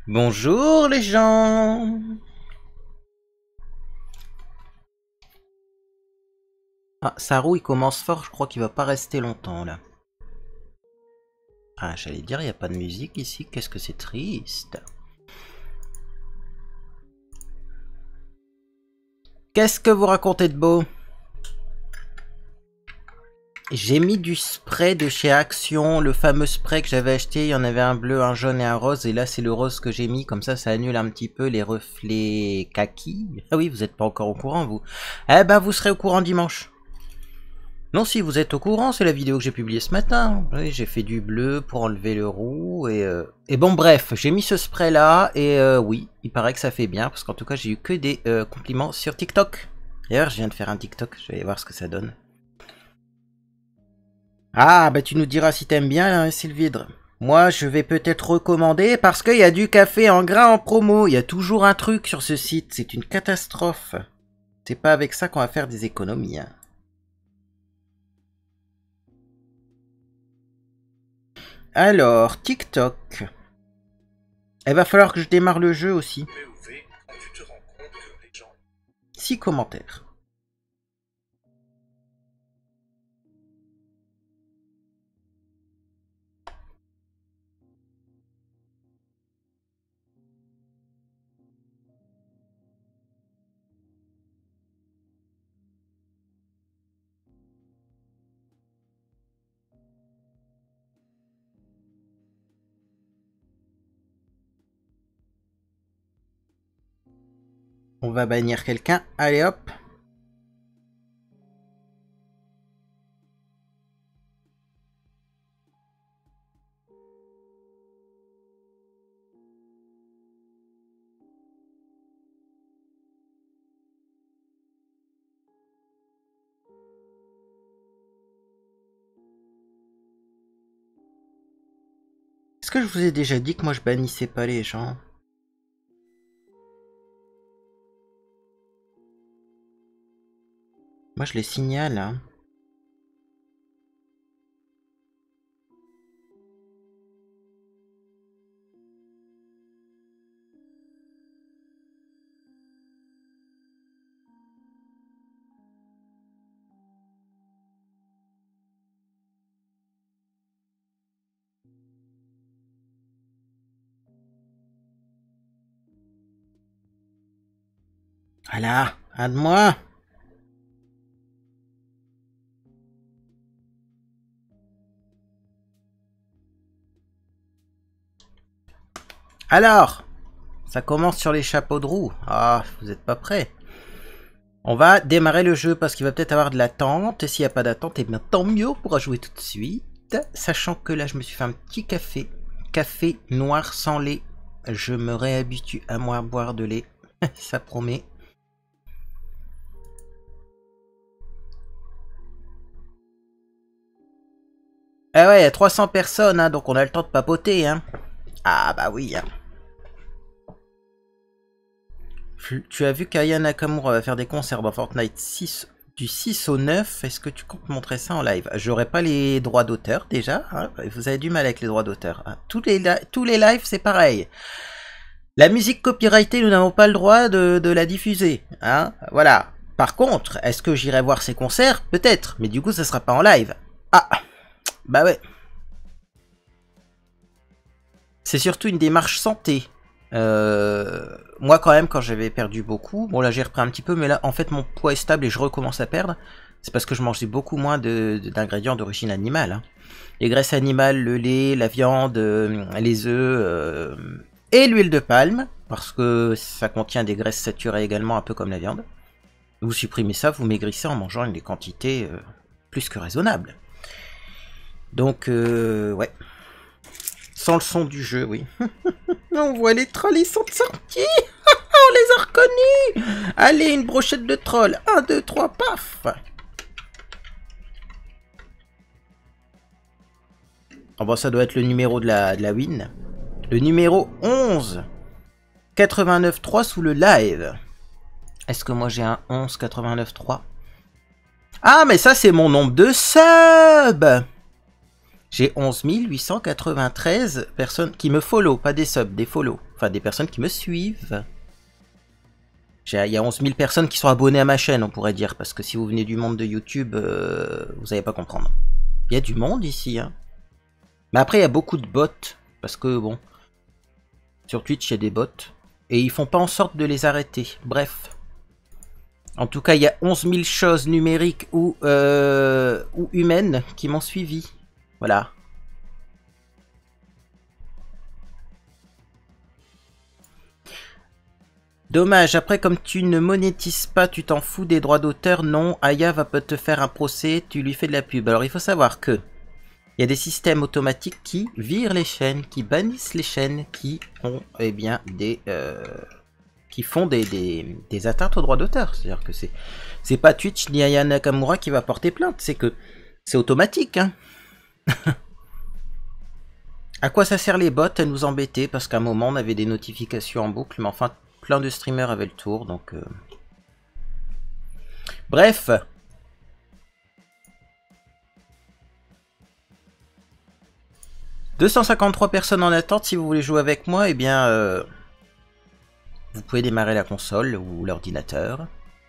Bonjour les gens. Ah, Saru il commence fort, je crois qu'il va pas rester longtemps là. Ah, j'allais dire, il n'y a pas de musique ici, qu'est-ce que c'est triste. Qu'est-ce que vous racontez de beau? J'ai mis du spray de chez Action, le fameux spray que j'avais acheté, il y en avait un bleu, un jaune et un rose, et là c'est le rose que j'ai mis, comme ça annule un petit peu les reflets kaki. Ah oui, vous n'êtes pas encore au courant vous. Eh ben vous serez au courant dimanche. Non, si vous êtes au courant, c'est la vidéo que j'ai publiée ce matin. Oui, j'ai fait du bleu pour enlever le roux et bon bref, j'ai mis ce spray là et oui, il paraît que ça fait bien parce qu'en tout cas j'ai eu que des compliments sur TikTok. D'ailleurs, je viens de faire un TikTok, je vais aller voir ce que ça donne. Ah, bah tu nous diras si t'aimes bien, hein, Sylvidre. Moi, je vais peut-être recommander parce qu'il y a du café en grain en promo. Il y a toujours un truc sur ce site, c'est une catastrophe. C'est pas avec ça qu'on va faire des économies, hein. Alors, TikTok. Il va falloir que je démarre le jeu aussi. 6 commentaires. On va bannir quelqu'un. Allez hop. Est-ce que je vous ai déjà dit que moi je bannissais pas les gens? Moi je les signale, hein. Voilà, un de moi. Alors, ça commence sur les chapeaux de roue. Ah, vous êtes pas prêts. On va démarrer le jeu parce qu'il va peut-être avoir de l'attente. Et s'il n'y a pas d'attente, et bien tant mieux, on pourra jouer tout de suite. Sachant que là, je me suis fait un petit café. Café noir sans lait. Je me réhabitue à moi boire de lait. Ça promet. Ah ouais, il y a 300 personnes, hein, donc on a le temps de papoter, hein. Ah bah oui, hein. Tu as vu qu'Aya Nakamura va faire des concerts dans Fortnite du 6 au 9. Est-ce que tu comptes montrer ça en live? J'aurais pas les droits d'auteur déjà, hein. Vous avez du mal avec les droits d'auteur, hein. Tous les lives, c'est pareil. La musique copyrightée, nous n'avons pas le droit de la diffuser, hein. Voilà. Par contre, est-ce que j'irai voir ces concerts? Peut-être, mais du coup, ça sera pas en live. Ah, bah ouais. C'est surtout une démarche santé. Moi quand même, quand j'avais perdu beaucoup, bon là j'ai repris un petit peu, mais là en fait mon poids est stable et je recommence à perdre. C'est parce que je mangeais beaucoup moins d'ingrédients d'origine animale, hein. Les graisses animales, le lait, la viande, les œufs et l'huile de palme, parce que ça contient des graisses saturées également, un peu comme la viande. Vous supprimez ça, vous maigrissez en mangeant des quantités plus que raisonnables. Donc ouais. Sans le son du jeu, oui. On voit les trolls, ils sont sortis. On les a reconnus. Allez, une brochette de trolls. 1, 2, 3, paf. Oh bon, ça doit être le numéro de la win. Le numéro 11. 89.3 sous le live. Est-ce que moi j'ai un 11 89.3? Ah, mais ça c'est mon nombre de subs. J'ai 11 893 personnes qui me follow, pas des subs, des follow. Enfin, des personnes qui me suivent. Il y a 11 000 personnes qui sont abonnées à ma chaîne, on pourrait dire. Parce que si vous venez du monde de YouTube, vous n'allez pas comprendre. Il y a du monde ici, hein. Mais après, il y a beaucoup de bots. Parce que, bon... Sur Twitch, il y a des bots. Et ils font pas en sorte de les arrêter. Bref. En tout cas, il y a 11 000 choses numériques ou humaines qui m'ont suivi. Voilà. Dommage, après comme tu ne monétises pas, tu t'en fous des droits d'auteur. Non, Aya va te faire un procès, tu lui fais de la pub. Alors il faut savoir que il y a des systèmes automatiques qui virent les chaînes, qui bannissent les chaînes, qui ont eh bien qui font des atteintes aux droits d'auteur. C'est-à-dire que c'est pas Twitch ni Aya Nakamura qui va porter plainte, c'est que c'est automatique, hein. À quoi ça sert les bots? À nous embêter, parce qu'à un moment on avait des notifications en boucle, mais enfin plein de streamers avaient le tour, donc... Bref. « 253 personnes en attente, si vous voulez jouer avec moi, eh bien... vous pouvez démarrer la console ou l'ordinateur.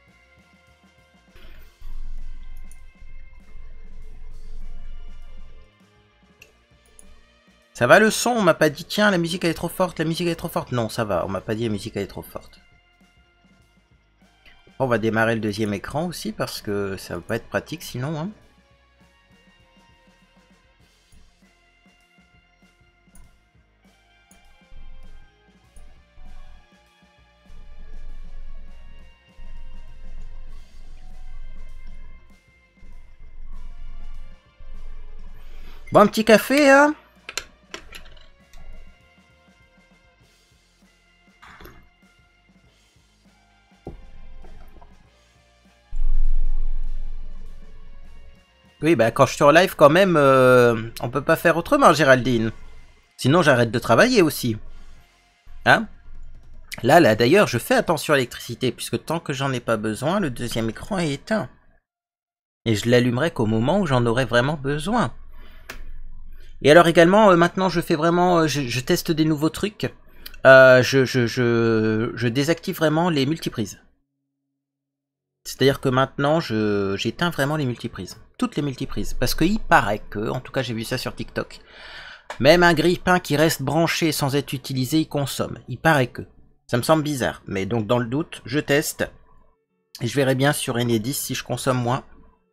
Ça va le son? On m'a pas dit tiens la musique elle est trop forte, la musique elle est trop forte. Non ça va, on m'a pas dit la musique elle est trop forte. On va démarrer le deuxième écran aussi parce que ça va pas être pratique sinon, hein. Bon, un petit café, hein? Oui, bah quand je suis en live quand même, on peut pas faire autrement, Géraldine. Sinon j'arrête de travailler aussi. Hein? Là, d'ailleurs, je fais attention à l'électricité, puisque tant que j'en ai pas besoin, le deuxième écran est éteint. Et je l'allumerai qu'au moment où j'en aurai vraiment besoin. Et alors également, maintenant je fais vraiment, je teste des nouveaux trucs. Je désactive vraiment les multiprises. C'est-à-dire que maintenant, j'éteins vraiment les multiprises. Toutes les multiprises. Parce qu'il paraît que, en tout cas j'ai vu ça sur TikTok, même un grille-pain qui reste branché sans être utilisé, il consomme. Il paraît que. Ça me semble bizarre. Mais donc dans le doute, je teste. Et je verrai bien sur Enedis si je consomme moins.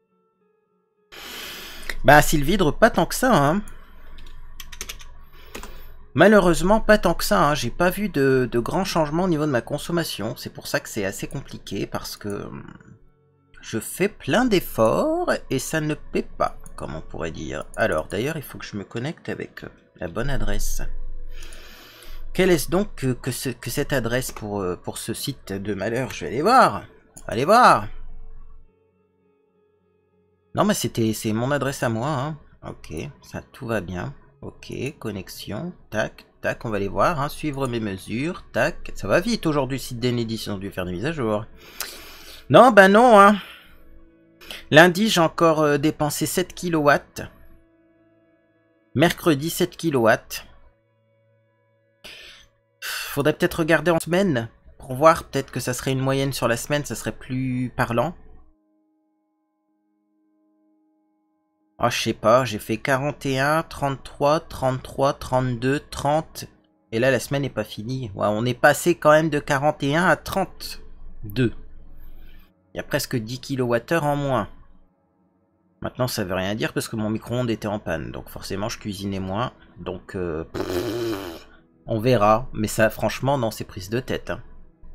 Bah Sylvidre, pas tant que ça, hein. Malheureusement, pas tant que ça, hein. J'ai pas vu de grands changements au niveau de ma consommation. C'est pour ça que c'est assez compliqué, parce que je fais plein d'efforts et ça ne paie pas, comme on pourrait dire. Alors, d'ailleurs, il faut que je me connecte avec la bonne adresse. Quelle est-ce donc que cette adresse pour ce site de malheur? Je vais aller voir. Allez voir. Non, mais c'est mon adresse à moi, hein. Ok, ça tout va bien. Ok, connexion, tac, tac, on va aller voir, hein, suivre mes mesures, tac. Ça va vite aujourd'hui, site d'Enedis, ils ont dû faire des mises à jour. Non, bah non, hein. Lundi, j'ai encore dépensé 7 kW. Mercredi, 7 kW. Faudrait peut-être regarder en semaine, pour voir, peut-être que ça serait une moyenne sur la semaine, ça serait plus parlant. Oh, je sais pas, j'ai fait 41, 33, 33, 32, 30. Et là, la semaine n'est pas finie. Ouais, on est passé quand même de 41 à 32. Il y a presque 10 kWh en moins. Maintenant, ça veut rien dire parce que mon micro-ondes était en panne. Donc forcément, je cuisinais moins. Donc, on verra. Mais ça, franchement, non, c'est prise de tête, hein.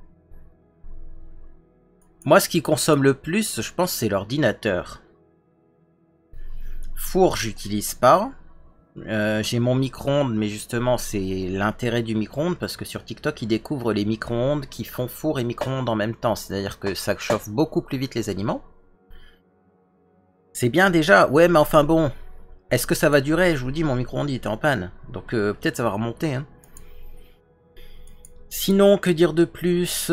Moi, ce qui consomme le plus, je pense, c'est l'ordinateur. Four, j'utilise pas. J'ai mon micro-ondes, mais justement, c'est l'intérêt du micro-ondes parce que sur TikTok, ils découvrent les micro-ondes qui font four et micro-ondes en même temps. C'est-à-dire que ça chauffe beaucoup plus vite les aliments. C'est bien déjà. Ouais, mais enfin bon, est-ce que ça va durer? Je vous dis, mon micro-ondes était en panne. Donc peut-être ça va remonter, hein. Sinon, que dire de plus?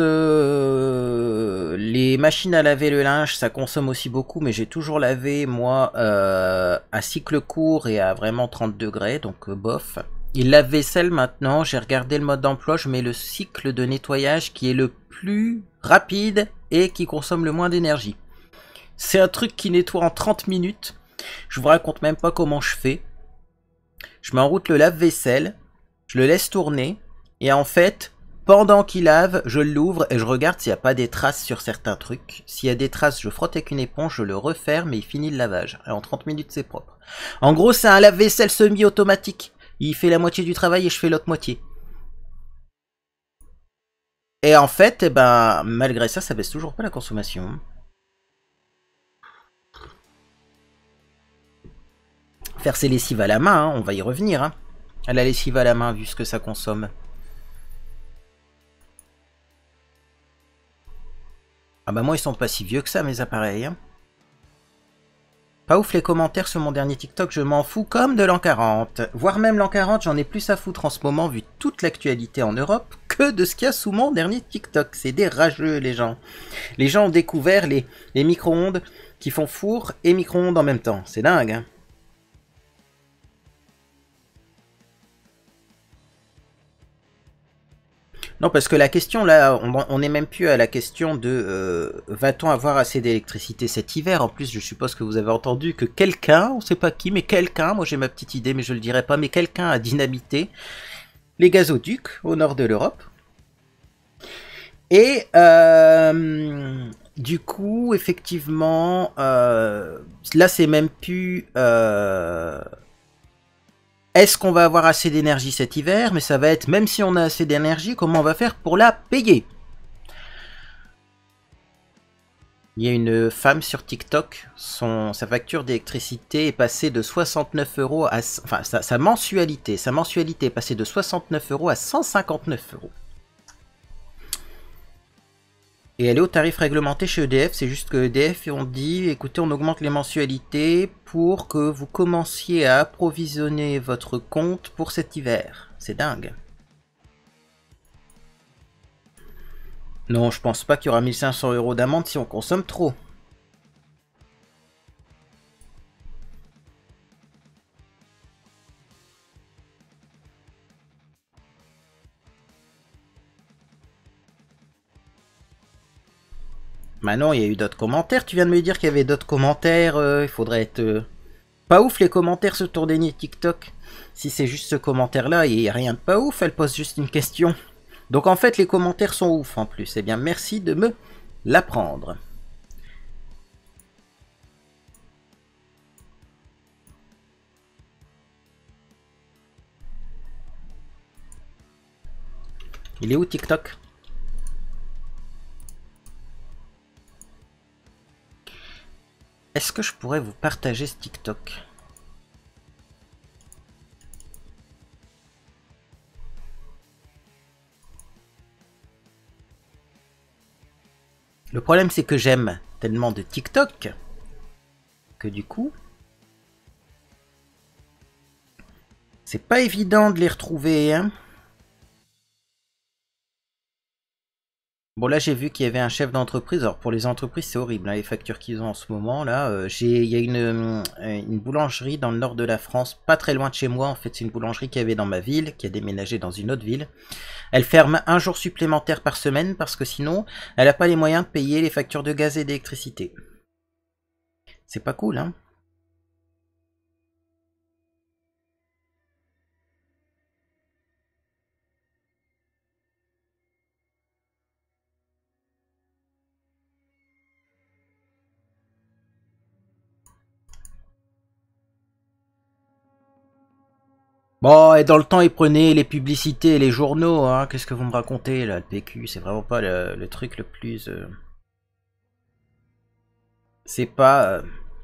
Les machines à laver le linge, ça consomme aussi beaucoup, mais j'ai toujours lavé, moi, à cycle court et à vraiment 30 degrés, donc bof. Il lave-vaisselle maintenant, j'ai regardé le mode d'emploi, je mets le cycle de nettoyage qui est le plus rapide et qui consomme le moins d'énergie. C'est un truc qui nettoie en 30 minutes. Je vous raconte même pas comment je fais. Je mets en route le lave-vaisselle, je le laisse tourner, et en fait, pendant qu'il lave, je l'ouvre et je regarde s'il n'y a pas des traces sur certains trucs. S'il y a des traces, je frotte avec une éponge, je le referme et il finit le lavage. Et en 30 minutes, c'est propre. En gros, c'est un lave-vaisselle semi-automatique. Il fait la moitié du travail et je fais l'autre moitié. Et en fait, eh ben, malgré ça, ça baisse toujours pas la consommation. Faire ses lessives à la main, hein, on va y revenir. Hein. À la lessive à la main, vu ce que ça consomme. Ah bah moi, ils sont pas si vieux que ça, mes appareils. Hein. Pas ouf les commentaires sur mon dernier TikTok, je m'en fous comme de l'an 40. Voire même l'an 40, j'en ai plus à foutre en ce moment vu toute l'actualité en Europe que de ce qu'il y a sous mon dernier TikTok. C'est des rageux les gens. Les gens ont découvert les micro-ondes qui font four et micro-ondes en même temps. C'est dingue. Hein. Non, parce que la question là, on n'est même plus à la question de va-t-on avoir assez d'électricité cet hiver. En plus, je suppose que vous avez entendu que quelqu'un, on sait pas qui, mais quelqu'un, moi j'ai ma petite idée, mais je le dirai pas, mais quelqu'un a dynamité les gazoducs au nord de l'Europe. Et du coup, effectivement, là c'est même plus est-ce qu'on va avoir assez d'énergie cet hiver, mais ça va être, même si on a assez d'énergie, comment on va faire pour la payer? Il y a une femme sur TikTok, sa facture d'électricité est passée de 69 euros à... Enfin, sa mensualité est passée de 69 euros à 159 euros. Et elle est au tarif réglementé chez EDF, c'est juste que EDF ont dit, écoutez, on augmente les mensualités pour que vous commenciez à approvisionner votre compte pour cet hiver. C'est dingue. Non, je pense pas qu'il y aura 1500 euros d'amende si on consomme trop. Bah non, il y a eu d'autres commentaires. Tu viens de me dire qu'il y avait d'autres commentaires. Il faudrait être... Pas ouf les commentaires sur ton dernier TikTok. Si c'est juste ce commentaire-là, il n'y a rien de pas ouf. Elle pose juste une question. Donc en fait, les commentaires sont ouf en plus. Eh bien, merci de me l'apprendre. Il est où TikTok? Est-ce que je pourrais vous partager ce TikTok? Le problème c'est que j'aime tellement de TikTok que du coup, c'est pas évident de les retrouver, hein. Bon là j'ai vu qu'il y avait un chef d'entreprise. Alors pour les entreprises c'est horrible, hein, les factures qu'ils ont en ce moment là. Il y a une boulangerie dans le nord de la France, pas très loin de chez moi. En fait c'est une boulangerie qu'il y avait dans ma ville, qui a déménagé dans une autre ville. Elle ferme un jour supplémentaire par semaine parce que sinon elle n'a pas les moyens de payer les factures de gaz et d'électricité. C'est pas cool hein. Bon, et dans le temps, ils prenaient les publicités et les journaux, hein. Qu'est-ce que vous me racontez, là, le PQ? C'est vraiment pas le truc le plus... C'est pas...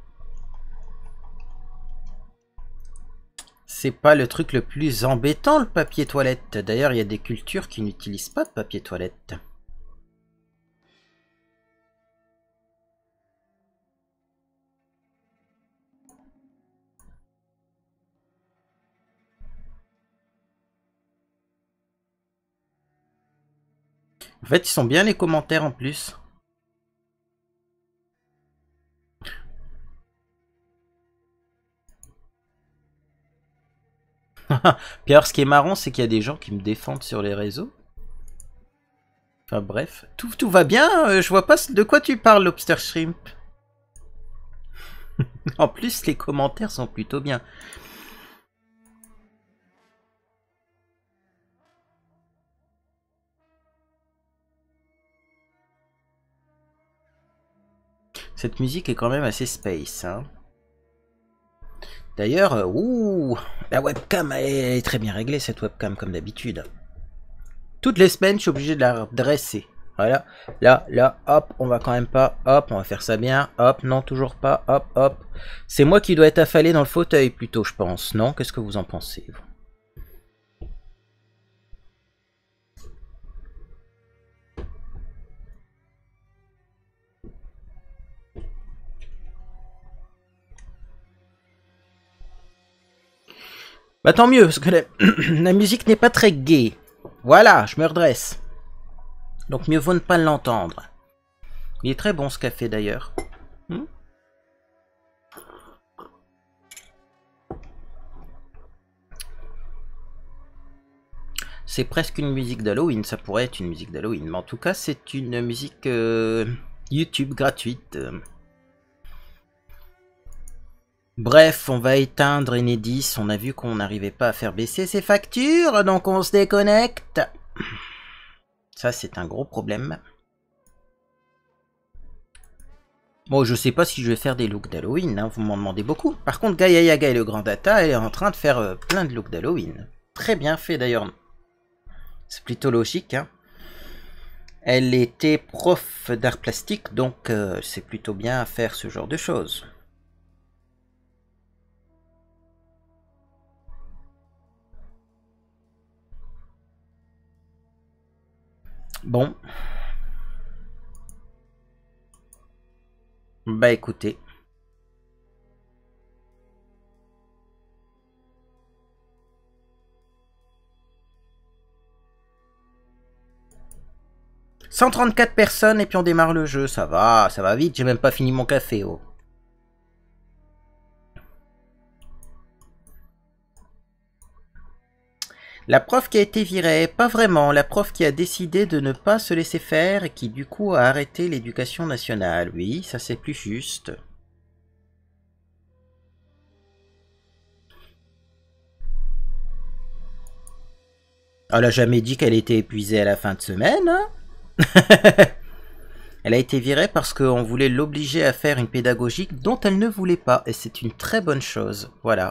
C'est pas le truc le plus embêtant, le papier toilette. D'ailleurs, il y a des cultures qui n'utilisent pas de papier toilette. En fait, ils sont bien les commentaires en plus. Puis alors, ce qui est marrant, c'est qu'il y a des gens qui me défendent sur les réseaux. Enfin bref, tout va bien, je vois pas de quoi tu parles, Lobster Shrimp. En plus, les commentaires sont plutôt bien. Cette musique est quand même assez space, hein. D'ailleurs, ouh, la webcam elle est très bien réglée, cette webcam, comme d'habitude. Toutes les semaines, je suis obligé de la dresser. Voilà, là, hop, on va quand même pas, hop, on va faire ça bien, hop, non, toujours pas, hop, hop. C'est moi qui dois être affalé dans le fauteuil plutôt, je pense, non? Qu'est-ce que vous en pensez, vous? Bah tant mieux, parce que la musique n'est pas très gaie. Voilà, je me redresse. Donc mieux vaut ne pas l'entendre. Il est très bon ce café d'ailleurs. C'est presque une musique d'Halloween, ça pourrait être une musique d'Halloween. Mais en tout cas, c'est une musique YouTube gratuite. Bref, on va éteindre Enedis. On a vu qu'on n'arrivait pas à faire baisser ses factures, donc on se déconnecte. Ça, c'est un gros problème. Bon, je sais pas si je vais faire des looks d'Halloween, hein, vous m'en demandez beaucoup. Par contre, Gaia Yaga et le Grand Data est en train de faire plein de looks d'Halloween. Très bien fait d'ailleurs. C'est plutôt logique, hein. Elle était prof d'art plastique, donc c'est plutôt bien à faire ce genre de choses. Bon. Bah écoutez. « 134 personnes et puis on démarre le jeu, ça va vite, j'ai même pas fini mon café, oh. La prof qui a été virée, pas vraiment, la prof qui a décidé de ne pas se laisser faire et qui du coup a arrêté l'éducation nationale, oui, ça c'est plus juste. Elle a jamais dit qu'elle était épuisée à la fin de semaine, hein. Elle a été virée parce qu'on voulait l'obliger à faire une pédagogique dont elle ne voulait pas, et c'est une très bonne chose, voilà.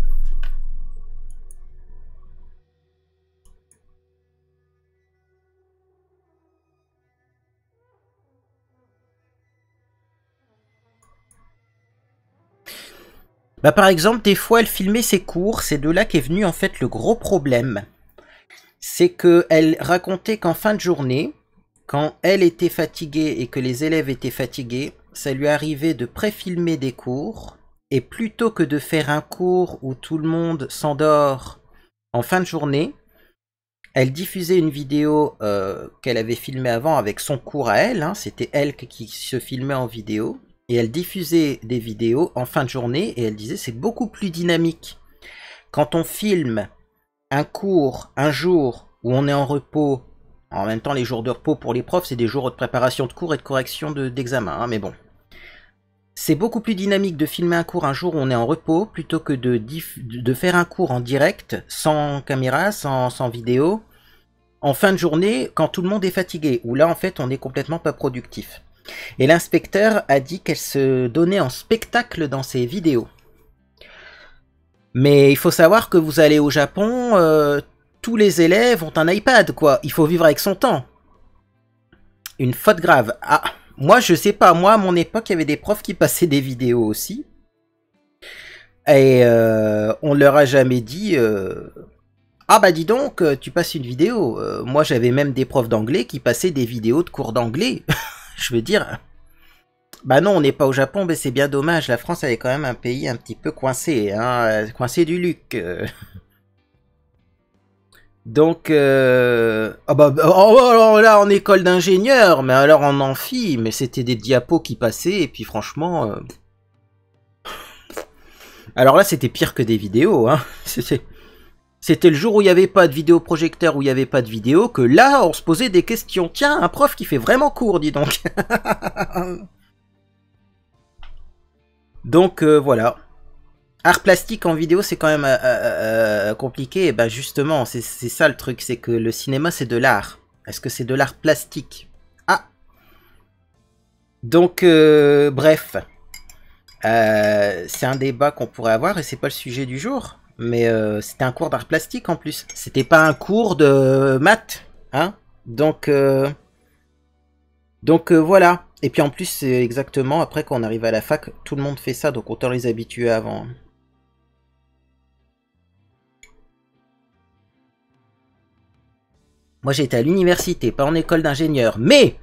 Bah par exemple, des fois elle filmait ses cours, c'est de là qu'est venu en fait le gros problème. C'est qu'elle racontait qu'en fin de journée, quand elle était fatiguée et que les élèves étaient fatigués, ça lui arrivait de pré-filmer des cours, et plutôt que de faire un cours où tout le monde s'endort en fin de journée, elle diffusait une vidéo qu'elle avait filmée avant avec son cours à elle, hein, c'était elle qui se filmait en vidéo, et elle diffusait des vidéos en fin de journée, et elle disait c'est beaucoup plus dynamique. Quand on filme un cours, un jour où on est en repos, en même temps les jours de repos pour les profs c'est des jours de préparation de cours et de correction d'examen, hein, mais bon. C'est beaucoup plus dynamique de filmer un cours un jour où on est en repos plutôt que de faire un cours en direct, sans caméra, sans vidéo, en fin de journée quand tout le monde est fatigué, où là en fait on est complètement pas productif. Et l'inspecteur a dit qu'elle se donnait en spectacle dans ses vidéos. Mais il faut savoir que vous allez au Japon, tous les élèves ont un iPad, quoi. Il faut vivre avec son temps. Une faute grave. Ah, moi je sais pas, moi à mon époque il y avait des profs qui passaient des vidéos aussi. Et on leur a jamais dit ah bah dis donc, tu passes une vidéo. Moi j'avais même des profs d'anglais qui passaient des vidéos de cours d'anglais. Je veux dire, bah non, on n'est pas au Japon, mais c'est bien dommage. La France elle est quand même un pays un petit peu coincé, hein, coincé du Luc. Donc, ah bah, alors là en école d'ingénieur, mais alors en amphi, mais c'était des diapos qui passaient, et puis franchement... Alors là c'était pire que des vidéos, hein. C'était le jour où il n'y avait pas de vidéoprojecteur, où il n'y avait pas de vidéo, que là, on se posait des questions. Tiens, un prof qui fait vraiment court, dis donc. Donc, voilà. Art plastique en vidéo, c'est quand même compliqué. Et ben justement, c'est ça le truc, c'est que le cinéma, c'est de l'art. Est-ce que c'est de l'art plastique? Ah. Donc, bref. C'est un débat qu'on pourrait avoir et c'est pas le sujet du jour. Mais c'était un cours d'art plastique en plus. C'était pas un cours de maths, hein. Donc voilà. Et puis en plus, c'est exactement après quand on arrive à la fac, tout le monde fait ça, donc autant les habituer avant. Moi j'ai été à l'université, pas en école d'ingénieur, mais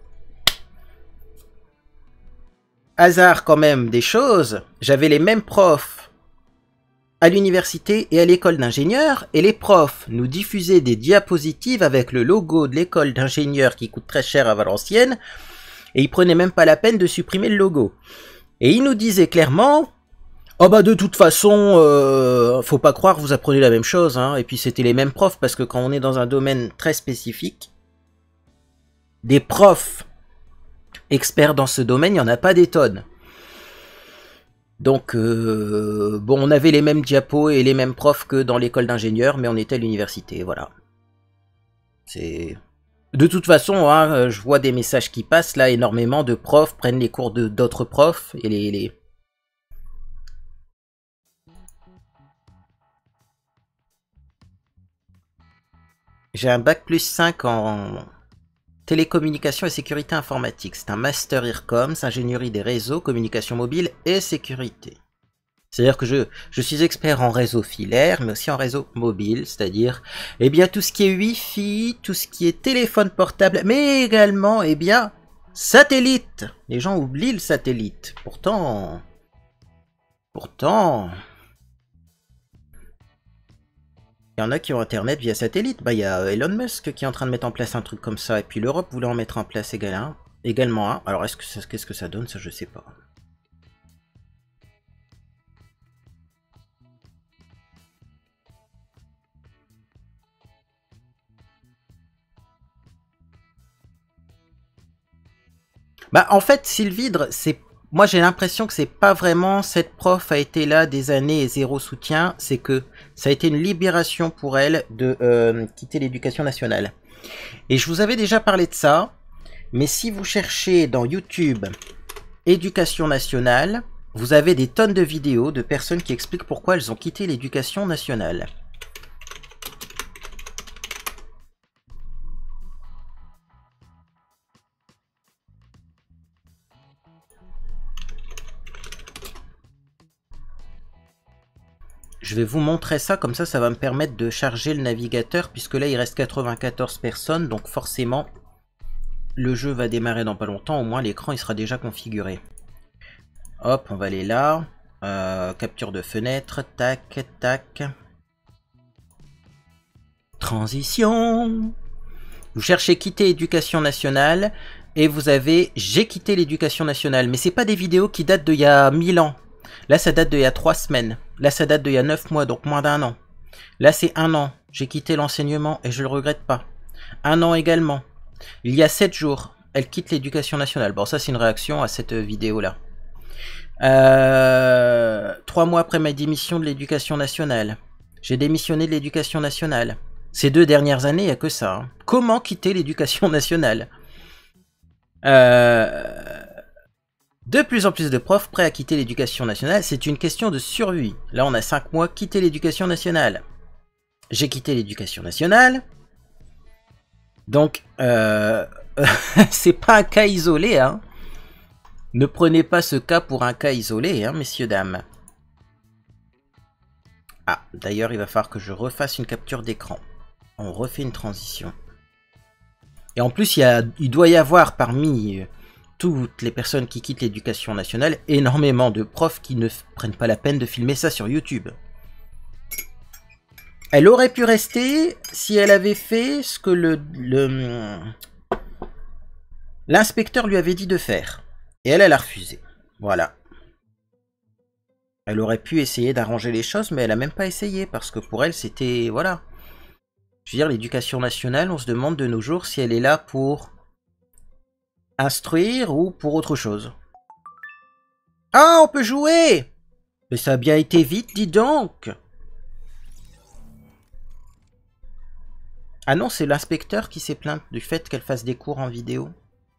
hasard quand même des choses, j'avais les mêmes profs à l'université et à l'école d'ingénieur, et les profs nous diffusaient des diapositives avec le logo de l'école d'ingénieur qui coûte très cher à Valenciennes, et ils prenaient même pas la peine de supprimer le logo. Et ils nous disaient clairement, oh bah de toute façon, faut pas croire que vous apprenez la même chose, hein. Et puis c'était les mêmes profs, parce que quand on est dans un domaine très spécifique, des profs experts dans ce domaine, il n'y en a pas des tonnes. Donc, bon, on avait les mêmes diapos et les mêmes profs que dans l'école d'ingénieur, mais on était à l'université, voilà. C'est... De toute façon, hein, je vois des messages qui passent, là, énormément de profs prennent les cours d'autres profs, et les... J'ai un bac plus 5 en télécommunication et sécurité informatique. C'est un master IRCOM, ingénierie des réseaux, communication mobile et sécurité. C'est-à-dire que je suis expert en réseau filaire, mais aussi en réseau mobile, c'est-à-dire, eh bien, tout ce qui est Wi-Fi, tout ce qui est téléphone portable, mais également, eh bien, satellite. Les gens oublient le satellite. Pourtant, il y en a qui ont Internet via satellite. Bah, il y a Elon Musk qui est en train de mettre en place un truc comme ça, et puis l'Europe voulait en mettre en place également un. Alors, qu'est-ce que ça donne, ça, je sais pas. Bah en fait, Sylvidre, c'est moi j'ai l'impression que c'est pas vraiment cette prof a été là des années et zéro soutien, c'est que ça a été une libération pour elle de quitter l'éducation nationale. Et je vous avais déjà parlé de ça, mais si vous cherchez dans YouTube éducation nationale, vous avez des tonnes de vidéos de personnes qui expliquent pourquoi elles ont quitté l'éducation nationale. Je vais vous montrer ça, comme ça va me permettre de charger le navigateur, puisque là il reste 94 personnes, donc forcément le jeu va démarrer dans pas longtemps, au moins l'écran il sera déjà configuré. Hop, on va aller là, capture de fenêtre, tac, tac. Transition. Vous cherchez quitter éducation nationale, et vous avez j'ai quitté l'éducation nationale, mais c'est pas des vidéos qui datent d'il y a 1000 ans. Là, ça date d'il y a 3 semaines. Là, ça date d'il y a 9 mois, donc moins d'1 an. Là, c'est 1 an. J'ai quitté l'enseignement et je le regrette pas. 1 an également. Il y a 7 jours, elle quitte l'éducation nationale. Bon, ça, c'est une réaction à cette vidéo-là. 3 mois après ma démission de l'éducation nationale. J'ai démissionné de l'éducation nationale. Ces 2 dernières années, il n'y a que ça. Hein. Comment quitter l'éducation nationale? De plus en plus de profs prêts à quitter l'éducation nationale, c'est une question de survie. Là, on a 5 mois, quitter l'éducation nationale. J'ai quitté l'éducation nationale. Donc, c'est pas un cas isolé, hein. Ne prenez pas ce cas pour un cas isolé, hein, messieurs, dames. Ah, d'ailleurs, il va falloir que je refasse une capture d'écran. On refait une transition. Et en plus, il doit y avoir parmi... toutes les personnes qui quittent l'éducation nationale, énormément de profs qui ne prennent pas la peine de filmer ça sur YouTube. Elle aurait pu rester si elle avait fait ce que l'inspecteur lui avait dit de faire. Et elle a refusé. Voilà. Elle aurait pu essayer d'arranger les choses, mais elle a même pas essayé, parce que pour elle, c'était... Voilà. Je veux dire, l'éducation nationale, on se demande de nos jours si elle est là pour instruire ou pour autre chose. Ah, on peut jouer! Mais ça a bien été vite, dis donc! Ah non, c'est l'inspecteur qui s'est plaint du fait qu'elle fasse des cours en vidéo.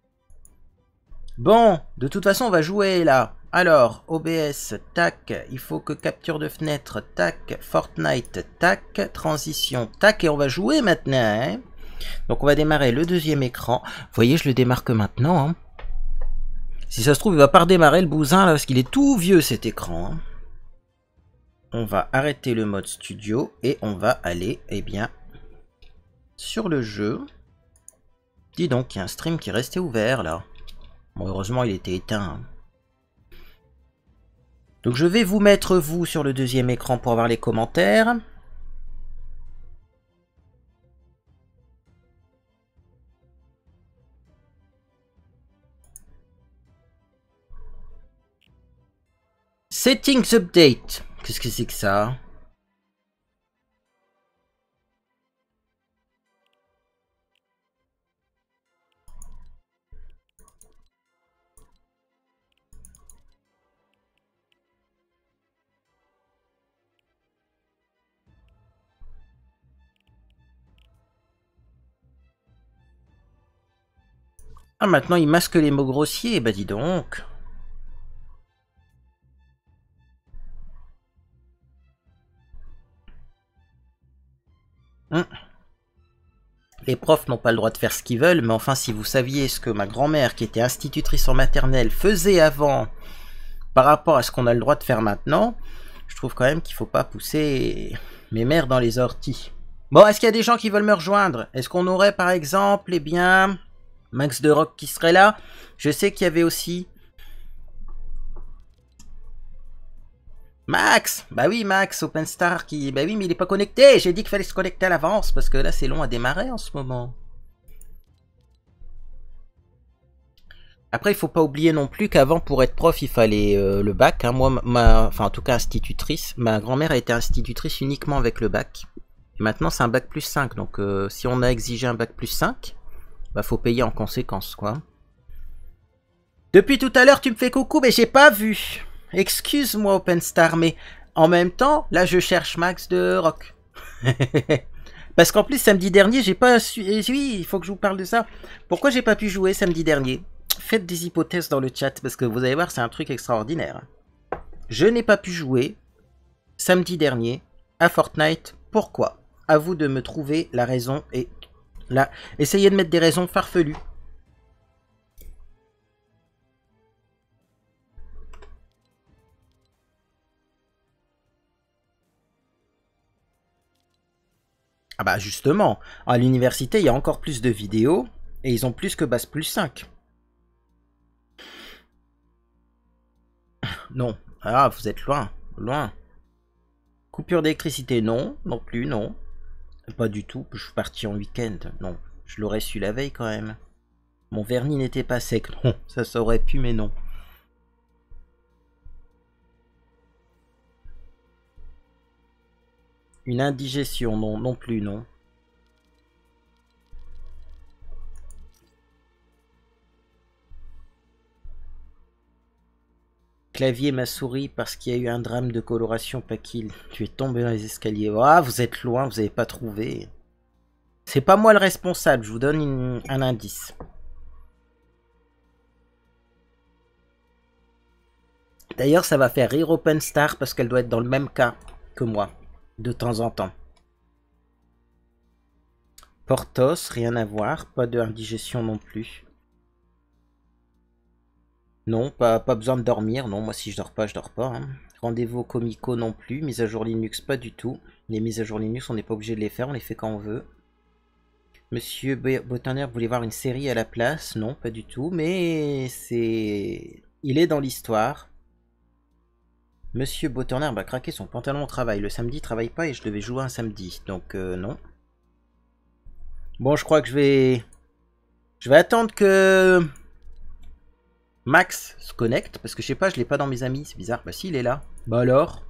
Bon, de toute façon, on va jouer là. Alors, OBS, tac, il faut que capture de fenêtre, tac, Fortnite, tac, transition, tac, et on va jouer maintenant. Hein. Donc on va démarrer le deuxième écran. Vous voyez, je le démarre que maintenant. Hein. Si ça se trouve, il va pas redémarrer le bousin là, parce qu'il est tout vieux cet écran. Hein. On va arrêter le mode studio et on va aller, eh bien, sur le jeu. Dis donc, il y a un stream qui est resté ouvert là. Bon, heureusement, il était éteint. Donc, je vais vous mettre, vous, sur le deuxième écran pour avoir les commentaires. Settings Update. Qu'est-ce que c'est que ça ? Ah, maintenant, il masque les mots grossiers. Bah, dis donc. Les profs n'ont pas le droit de faire ce qu'ils veulent, mais enfin, si vous saviez ce que ma grand-mère, qui était institutrice en maternelle, faisait avant par rapport à ce qu'on a le droit de faire maintenant, je trouve quand même qu'il faut pas pousser mes mères dans les orties. Bon, est-ce qu'il y a des gens qui veulent me rejoindre? Est-ce qu'on aurait par exemple, eh bien, Max de Rock qui serait là? Je sais qu'il y avait aussi... Max! Bah oui, Max, OpenStar qui... Bah oui, mais il est pas connecté! J'ai dit qu'il fallait se connecter à l'avance, parce que là, c'est long à démarrer en ce moment. Après, il faut pas oublier non plus qu'avant, pour être prof, il fallait le bac. Hein. Moi, enfin, en tout cas, institutrice. Ma grand-mère a été institutrice uniquement avec le bac. Et maintenant, c'est un bac plus 5. Donc, si on a exigé un bac plus 5, bah, faut payer en conséquence, quoi. Depuis tout à l'heure, tu me fais coucou, mais j'ai pas vu. Excuse-moi, OpenStar, mais en même temps, là, je cherche Max de Rock. Parce qu'en plus, samedi dernier, j'ai pas su... Oui, il faut que je vous parle de ça. Pourquoi j'ai pas pu jouer samedi dernier? Faites des hypothèses dans le chat, parce que vous allez voir, c'est un truc extraordinaire. Je n'ai pas pu jouer samedi dernier à Fortnite. Pourquoi? À vous de me trouver la raison et là, essayez de mettre des raisons farfelues. Ah bah justement, à l'université, il y a encore plus de vidéos et ils ont plus que base plus 5. Non. Ah, vous êtes loin. Loin. Coupure d'électricité, non. Non plus, non. Pas du tout. Je suis parti en week-end. Non. Je l'aurais su la veille quand même. Mon vernis n'était pas sec. Non. Ça aurait pu, mais non. Une indigestion, non. Non plus, non. Clavier ma souris parce qu'il y a eu un drame de coloration pas qu'il. Tu es tombé dans les escaliers. Ah, vous êtes loin, vous n'avez pas trouvé. C'est pas moi le responsable, je vous donne un indice. D'ailleurs, ça va faire rire OpenStar parce qu'elle doit être dans le même cas que moi, de temps en temps. Portos, rien à voir, pas de indigestion non plus. Non, pas besoin de dormir. Non, moi si je dors pas, je dors pas. Hein. Rendez-vous Comico non plus. Mise à jour Linux, pas du tout. Les mises à jour Linux, on n'est pas obligé de les faire. On les fait quand on veut. Monsieur Botaner voulait voir une série à la place. Non, pas du tout. Mais c'est... Il est dans l'histoire. Monsieur Botaner va craquer son pantalon au travail. Le samedi, il travaille pas et je devais jouer un samedi. Donc, non. Bon, je crois que je vais attendre que... Max se connecte, parce que je sais pas, je l'ai pas dans mes amis, c'est bizarre. Bah si, il est là. Bah alors.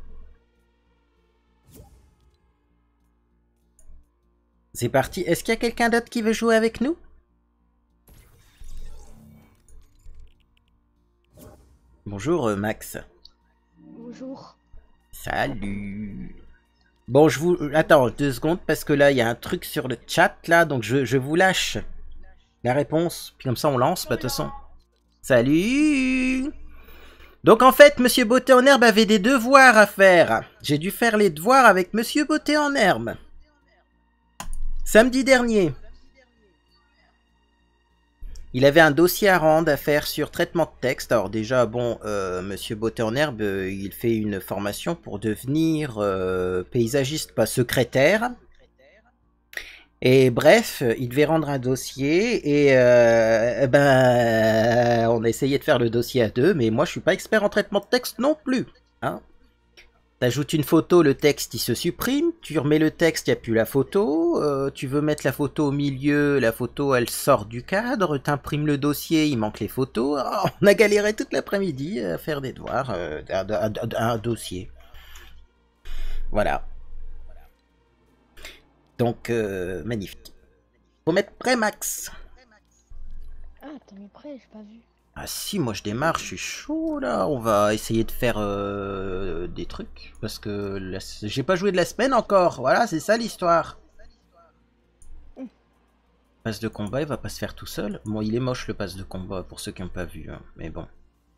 C'est parti. Est-ce qu'il y a quelqu'un d'autre qui veut jouer avec nous? Bonjour Max. Bonjour. Salut. Bon, je vous... Attends, 2 secondes, parce que là, il y a un truc sur le chat, là, donc je vous lâche la réponse. Puis comme ça, on lance, bah de toute façon. Salut. Donc en fait, Monsieur Beauté en Herbe avait des devoirs à faire. J'ai dû faire les devoirs avec Monsieur Beauté en Herbe. Samedi dernier. Il avait un dossier à rendre à faire sur traitement de texte. Alors déjà, bon, Monsieur Beauté en Herbe, il fait une formation pour devenir paysagiste, pas secrétaire. Et bref, il devait rendre un dossier et ben, on a essayé de faire le dossier à deux, mais moi je suis pas expert en traitement de texte non plus. Hein. T'ajoutes une photo, le texte il se supprime, tu remets le texte, il n'y a plus la photo, tu veux mettre la photo au milieu, la photo elle sort du cadre, t'imprimes le dossier, il manque les photos. Oh, on a galéré toute l'après-midi à faire des devoirs, un dossier. Voilà. Donc, magnifique. Faut mettre prêt, Max. Ah, t'as mis prêt, j'ai pas vu. Ah si, moi je démarre, je suis chaud là. On va essayer de faire des trucs. Parce que j'ai pas joué de la semaine encore. Voilà, c'est ça l'histoire. Passe de combat, il va pas se faire tout seul. Bon, il est moche le passe de combat pour ceux qui n'ont pas vu. Hein. Mais bon.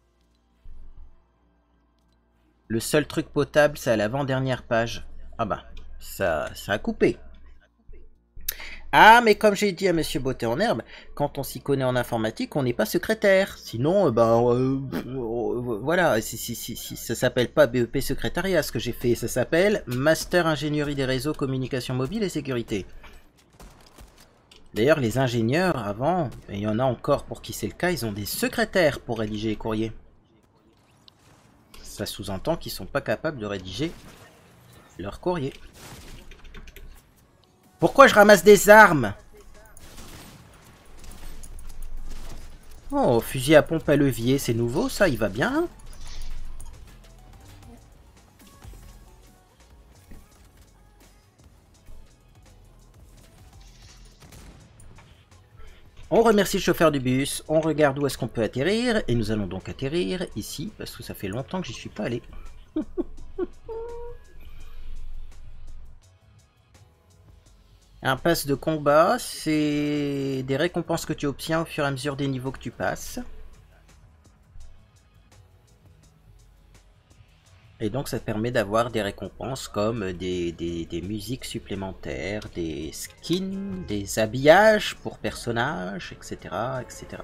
Le seul truc potable, c'est à l'avant-dernière page. Ah bah, ça a coupé. Ah, mais comme j'ai dit à Monsieur Beauté en Herbe, quand on s'y connaît en informatique, on n'est pas secrétaire. Sinon, voilà, si, ça s'appelle pas BEP secrétariat, ce que j'ai fait, ça s'appelle Master Ingénierie des réseaux, communication mobile et sécurité. D'ailleurs, les ingénieurs, avant, et il y en a encore pour qui c'est le cas, ils ont des secrétaires pour rédiger les courriers. Ça sous-entend qu'ils sont pas capables de rédiger leur courrier. Pourquoi je ramasse des armes? Oh, fusil à pompe à levier, c'est nouveau ça, il va bien. On remercie le chauffeur du bus, on regarde où est-ce qu'on peut atterrir, et nous allons donc atterrir ici, parce que ça fait longtemps que j'y suis pas allé. Un pass de combat, c'est des récompenses que tu obtiens au fur et à mesure des niveaux que tu passes. Et donc ça te permet d'avoir des récompenses comme des musiques supplémentaires, des skins, des habillages pour personnages, etc. etc.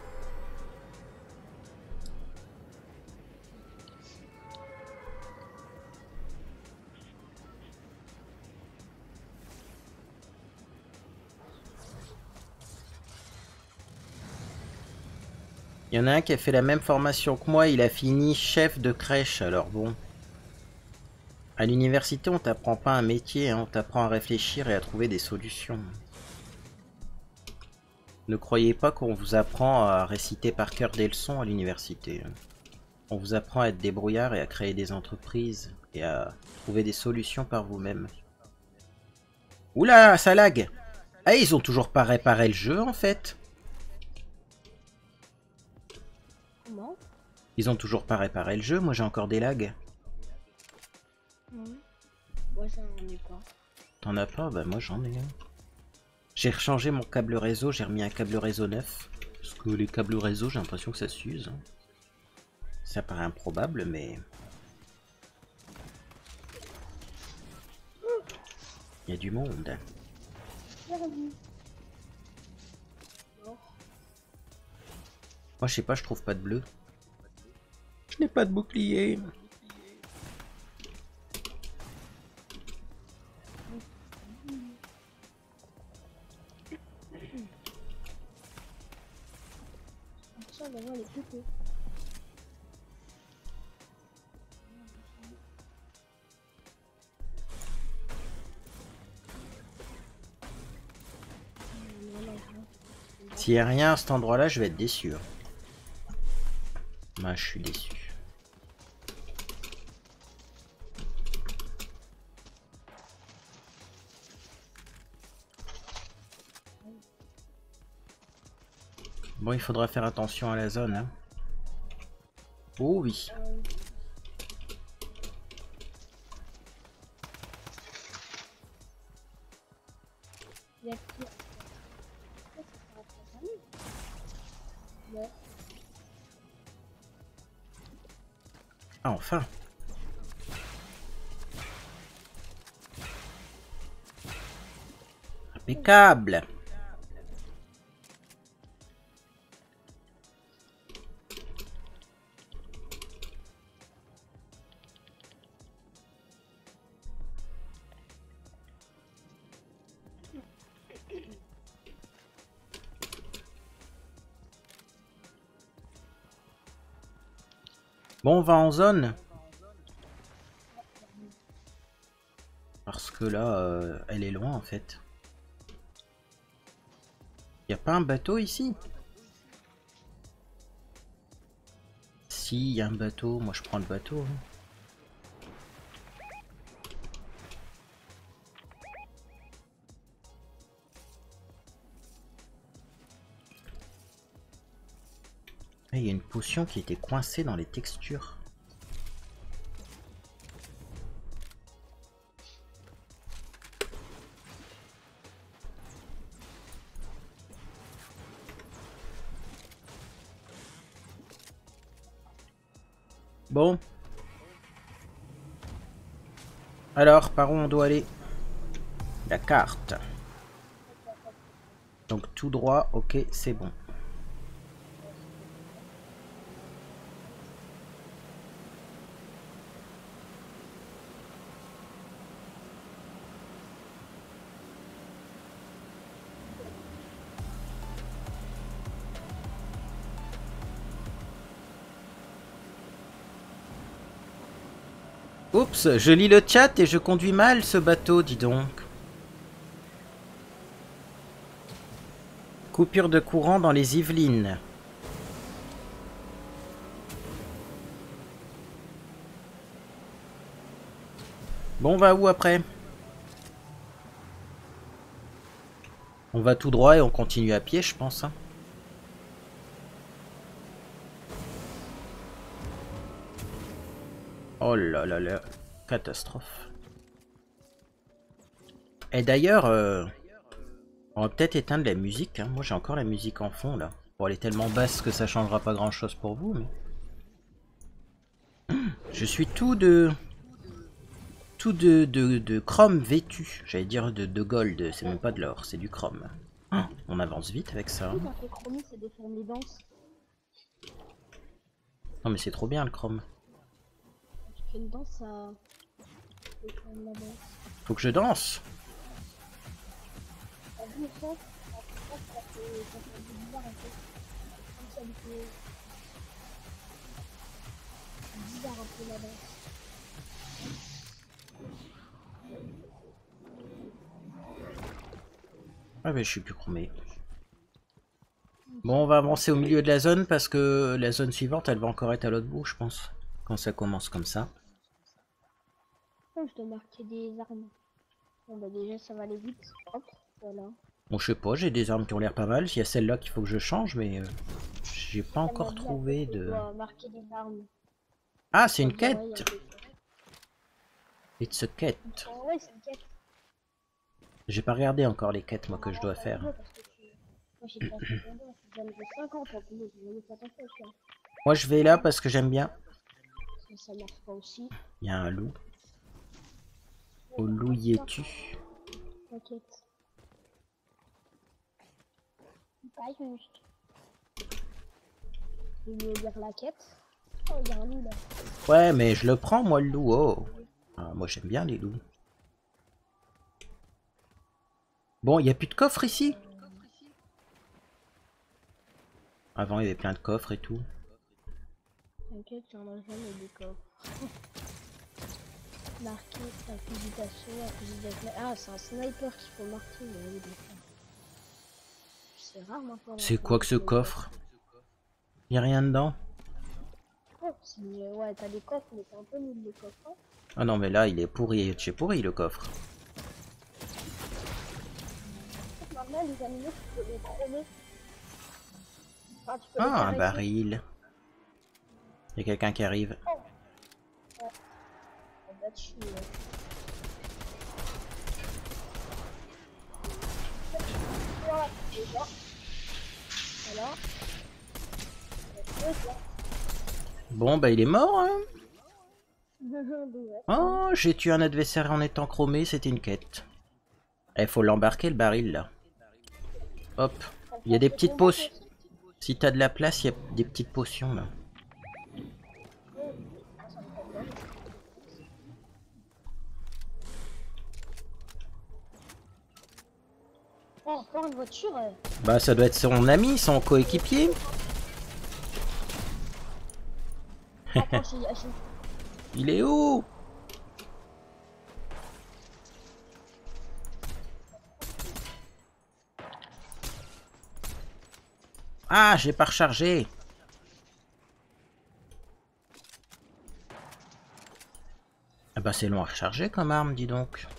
Il y en a un qui a fait la même formation que moi, il a fini chef de crèche, alors bon. À l'université, on t'apprend pas un métier, hein, on t'apprend à réfléchir et à trouver des solutions. Ne croyez pas qu'on vous apprend à réciter par cœur des leçons à l'université. On vous apprend à être débrouillard et à créer des entreprises et à trouver des solutions par vous-même. Oula, ça lag! Ah, ils ont toujours pas réparé le jeu en fait. Comment? Ils ont toujours pas réparé le jeu, moi j'ai encore des lags. Moi, j'en ai pas. T'en as pas? Bah moi j'en ai un. J'ai rechangé mon câble réseau, j'ai remis un câble réseau neuf. Parce que les câbles réseau, j'ai l'impression que ça s'use. Ça paraît improbable, mais... Il y a du monde. Moi je sais pas, je trouve pas de bleu. Je n'ai pas de bouclier. Ça, d'abord, les pépés. S'il y a rien à cet endroit-là, je vais être déçu. Moi, je suis déçu. Bon, il faudra faire attention à la zone. Hein. Oh oui. Il y a qui? Ça sera pas famille. Ouais. Ah, enfin. Impeccable. Bon, on va en zone. Parce que là, elle est loin en fait. Y a pas un bateau ici? Si, y a un bateau. Moi, je prends le bateau. Hein. Il y a une potion qui était coincée dans les textures. Bon. Alors, par où on doit aller? La carte. Donc tout droit, ok, c'est bon. Oups, je lis le chat et je conduis mal ce bateau, dis donc. Coupure de courant dans les Yvelines. Bon, on va où après? On va tout droit et on continue à pied, je pense. Hein. Oh là là là, catastrophe. Et d'ailleurs, on va peut-être éteindre la musique. Hein. Moi, j'ai encore la musique en fond là. Bon, elle est tellement basse que ça changera pas grand-chose pour vous, mais je suis tout de chrome vêtu. J'allais dire de gold. C'est même pas de l'or, c'est du chrome. Ah, on avance vite avec ça. Hein. Quand t'es chromé, c'est des formes de danse. Non mais c'est trop bien le chrome. Tu fais une danse, ça. C'est comme la danse. Faut que je danse. T'as vu le sens? Ça fait bizarre un peu. Comme ça, elle fait bizarre un peu la danse. Ah mais je suis plus chromé. Bon, on va avancer au milieu de la zone parce que la zone suivante, elle va encore être à l'autre bout, je pense. Quand ça commence comme ça. Oh, je dois marquer des armes. Bon, bah déjà, ça va aller vite. Hop, voilà. Bon, je sais pas, j'ai des armes qui ont l'air pas mal. Il y a celle-là qu'il faut que je change, mais j'ai pas encore trouvé de... Je dois marquer des armes. Ah, c'est une Ouais, quête! It's a quête. Ouais, c'est une quête. J'ai pas regardé encore les quêtes, moi, que je dois faire. Moi, j'ai pas fait j'en ai 50 en plus, je vais pas attention à ça. Moi, je vais là parce que j'aime bien. Mais ça marche pas aussi. Il y a un loup. Au loup y es-tu? T'inquiète. Pas juste. Je vais lire la quête. Oh, il y a un loup là. Ouais, mais je le prends, moi, le loup. Oh. Ah, moi, j'aime bien les loups. Bon, il n'y a plus de coffre ici? Avant, il y avait plein de coffres et tout. T'inquiète, j'en ai jamais des coffres. Marquer accusation. Ah, c'est un sniper qu'il faut marquer. Mais oui, c'est rare maintenant. C'est quoi que ce coffre? Il n'y a rien dedans? Ouais, t'as des coffres, mais c'est un peu nul les coffres. Hein. Ah non, mais là, il est pourri. Chez pourri, le coffre. Maintenant, les animaux, tu peux les chromer. Enfin, tu peux les Ah, un caresser. baril. Il y a quelqu'un qui arrive. Oh. Ouais. On va dessus, ouais. Voilà, déjà. Voilà. Bon, bah, il est mort, hein. Ouais. Oh, j'ai tué un adversaire en étant chromé. C'était une quête. Il faut l'embarquer, le baril, là. Hop. Il y a des petites potions. Si t'as de la place, il y a des petites potions, là. Oh, encore une voiture. Bah, ça doit être son ami, son coéquipier. Il est où? Ah, j'ai pas rechargé. Ah bah c'est long à recharger comme arme, dis donc.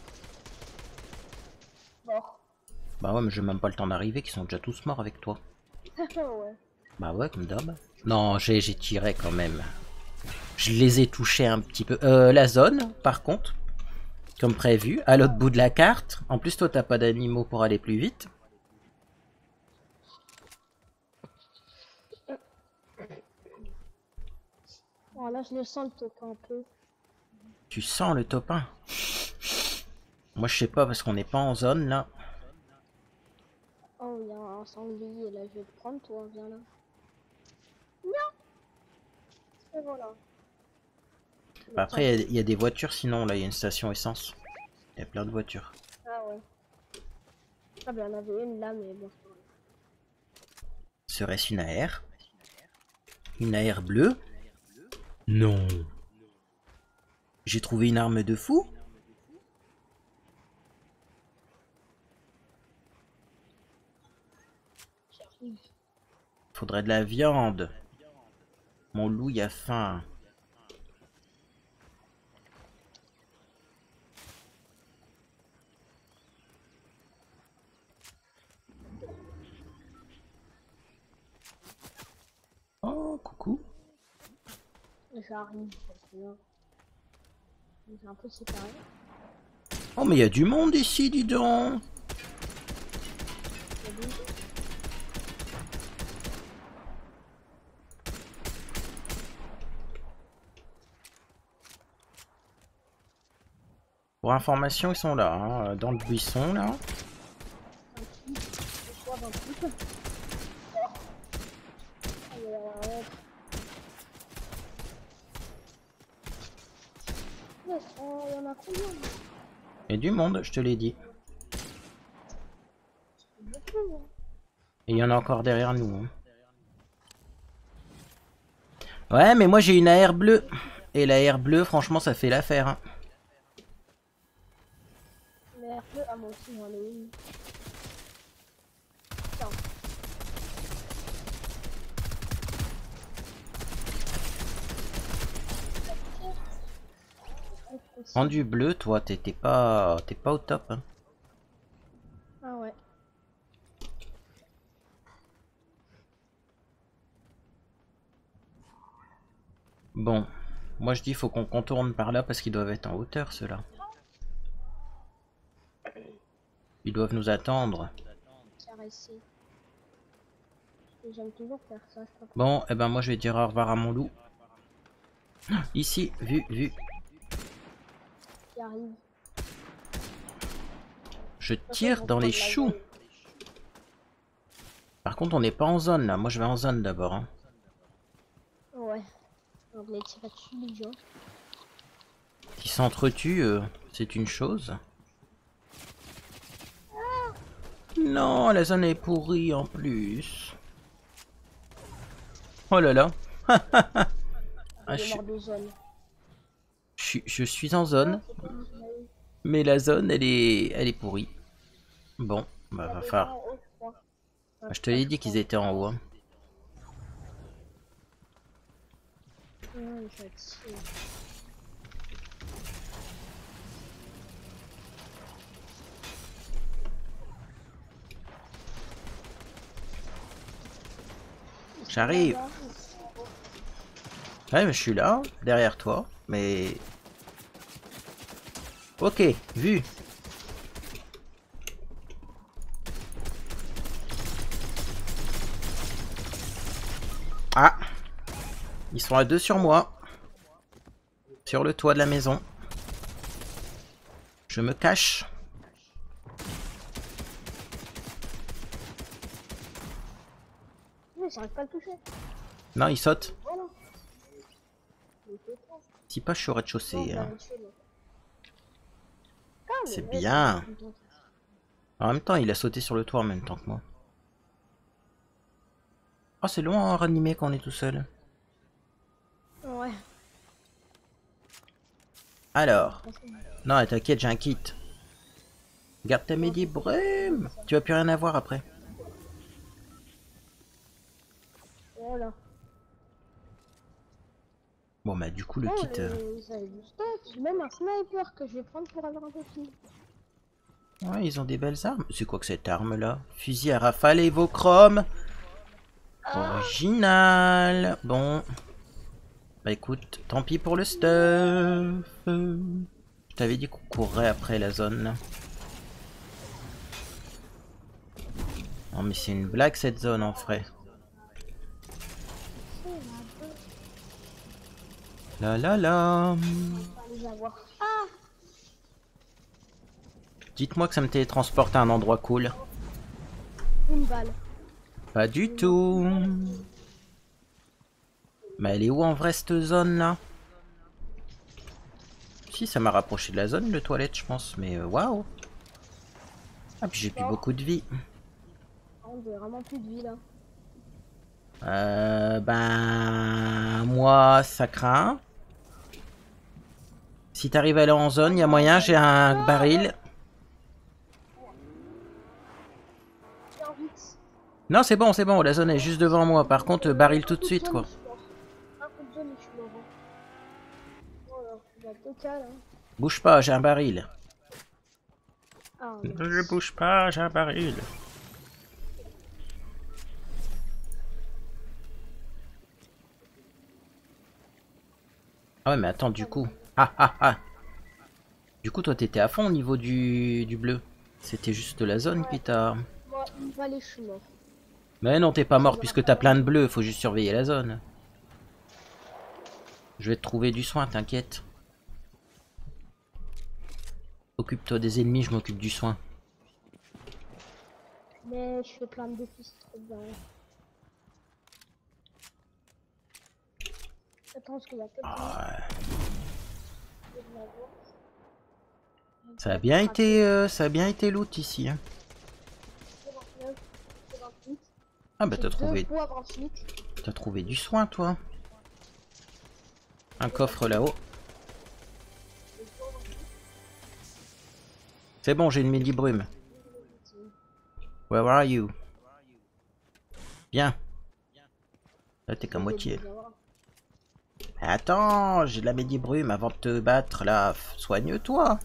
Mort. Bah ouais, mais j'ai même pas le temps d'arriver, qu'ils sont déjà tous morts avec toi. Ouais. Bah ouais, comme d'hab. Non, j'ai tiré quand même. Je les ai touchés un petit peu. La zone, par contre, comme prévu, à l'autre bout de la carte. En plus, toi, t'as pas d'animaux pour aller plus vite. Oh, là, je le sens le toque un peu. Tu sens le top 1. Moi, je sais pas, parce qu'on n'est pas en zone, là. Oh, il y a un sanglier, là, je vais te prendre, toi, viens là. Non. Et voilà. Bah, après, il y a des voitures, sinon, là, il y a une station essence. Il y a plein de voitures. Ah ouais. Ah ben, il y en avait une là, mais bon. Serait-ce une AR? Une AR bleue? Non. J'ai trouvé une arme de fou? J'arrive. Faudrait de la viande. Mon loup, il a faim. Oh, coucou. J'arrive. J'ai un peu séparé. Oh, mais il y a du monde ici, dis donc. Pour information, ils sont là, hein, dans le buisson, là. Il y en a combien? Il y a du monde, je te l'ai dit. Et il y en a encore derrière nous. Hein. Ouais, mais moi j'ai une AR bleue. Et la AR bleue, franchement, ça fait l'affaire. Hein. Mais un peu, ah, moi aussi, j'en ai une. Tiens. Rendu bleu, toi, t'es pas au top. Hein. Ah ouais. Bon, moi je dis faut qu'on contourne par là parce qu'ils doivent être en hauteur ceux-là. Ils doivent nous attendre. Caresser. J'aime toujours faire ça. Bon, et ben moi je vais dire au revoir à mon loup. Ici, vu. Qui arrive. Je tire dans les choux. Par contre, on n'est pas en zone là. Moi je vais en zone d'abord. Hein. Ouais. On va tirer dessus les gens. Qui s'entretuent, c'est une chose. Non, la zone est pourrie en plus. Oh là là. Ah, je suis en zone. Mais la zone, elle est pourrie. Bon, bah va falloir. Je te l'ai dit qu'ils étaient en haut. Hein. Ouais, il fait chier. J'arrive. Ouais, mais je suis là, derrière toi. Mais... Ok, vu. Ah. Ils sont à deux sur moi. Sur le toit de la maison. Je me cache. Mais j'arrive pas à le toucher. Non, il saute. Voilà. Il était fort. Si pas, je suis au Non, rez-de-chaussée. je Hein. l'avais tué, là. Ah, mais C'est ouais, bien. c'est bon. En même temps, il a sauté sur le toit en même temps que moi. Oh, c'est long à ranimer quand on est tout seul. Ouais. Alors. Non, t'inquiète, j'ai un kit. Garde ta Mehdi Brume. Tu vas plus rien avoir après. Voilà. Bon, bah, du coup, le Oh, kit. vous avez du stock. J'ai même un sniper que je vais prendre pour avoir un peu de Ouais, ils ont des belles armes. C'est quoi que cette arme-là? Fusil à rafale Evochrome. Original. Bon. Bah écoute, tant pis pour le stuff. Je t'avais dit qu'on courrait après la zone. Là. Non mais c'est une blague cette zone en vrai. La la la. les avoir. Ah, Dites-moi que ça me télétransporte à un endroit cool. une balle. Pas du tout. Mais elle est où en vrai cette zone là? Si, ça m'a rapproché de la zone de toilette je pense, mais waouh. Ah puis j'ai plus beaucoup de vie. On a vraiment plus de vie là. Ben... Moi, ça craint. Si t'arrives à aller en zone, il y a moyen, j'ai un baril. Viens vite. Non, c'est bon, la zone est juste devant moi. Par contre, baril tout de suite, quoi. Un coup de zone et je suis mort. Voilà, il va te caler. Hein. Bouge pas, j'ai un baril. Ah, mais... Je bouge pas, j'ai un baril. Ah ouais, mais attends, du coup... Ah, ah, ah. Du coup, toi, t'étais à fond au niveau du bleu. C'était juste la zone qui t'a... Moi, une balle et je suis mort. Mais non, t'es pas mort puisque t'as plein de bleus. Faut juste surveiller la zone. Je vais te trouver du soin, t'inquiète. Occupe-toi des ennemis, je m'occupe du soin. Mais je fais plein de défis, c'est trop bien. Attends, parce qu'il y a peut-être... Ça a bien été loot ici. Hein. Ah bah t'as trouvé du soin toi. Un coffre là-haut. C'est bon, j'ai une Mehdi Brume. Where are you? Bien. Là t'es qu'à moitié. Attends, j'ai de la Mehdi Brume avant de te battre là. Soigne-toi.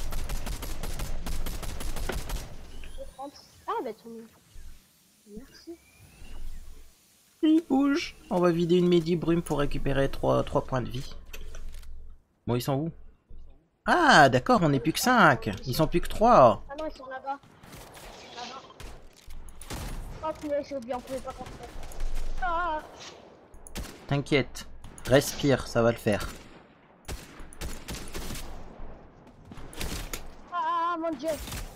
Ah bah ton... Merci. Il bouge. On va vider une Mehdi Brume pour récupérer 3 points de vie. Bon, ils sont où? Ah, d'accord, on n'est plus que 5. Ils sont plus que 3. Ah non, ils sont là-bas. Là-bas. Oh punaise, j'ai oublié, on pouvait pas rentrer. Ah, T'inquiète. Respire, ça va le faire. ah mon dieu.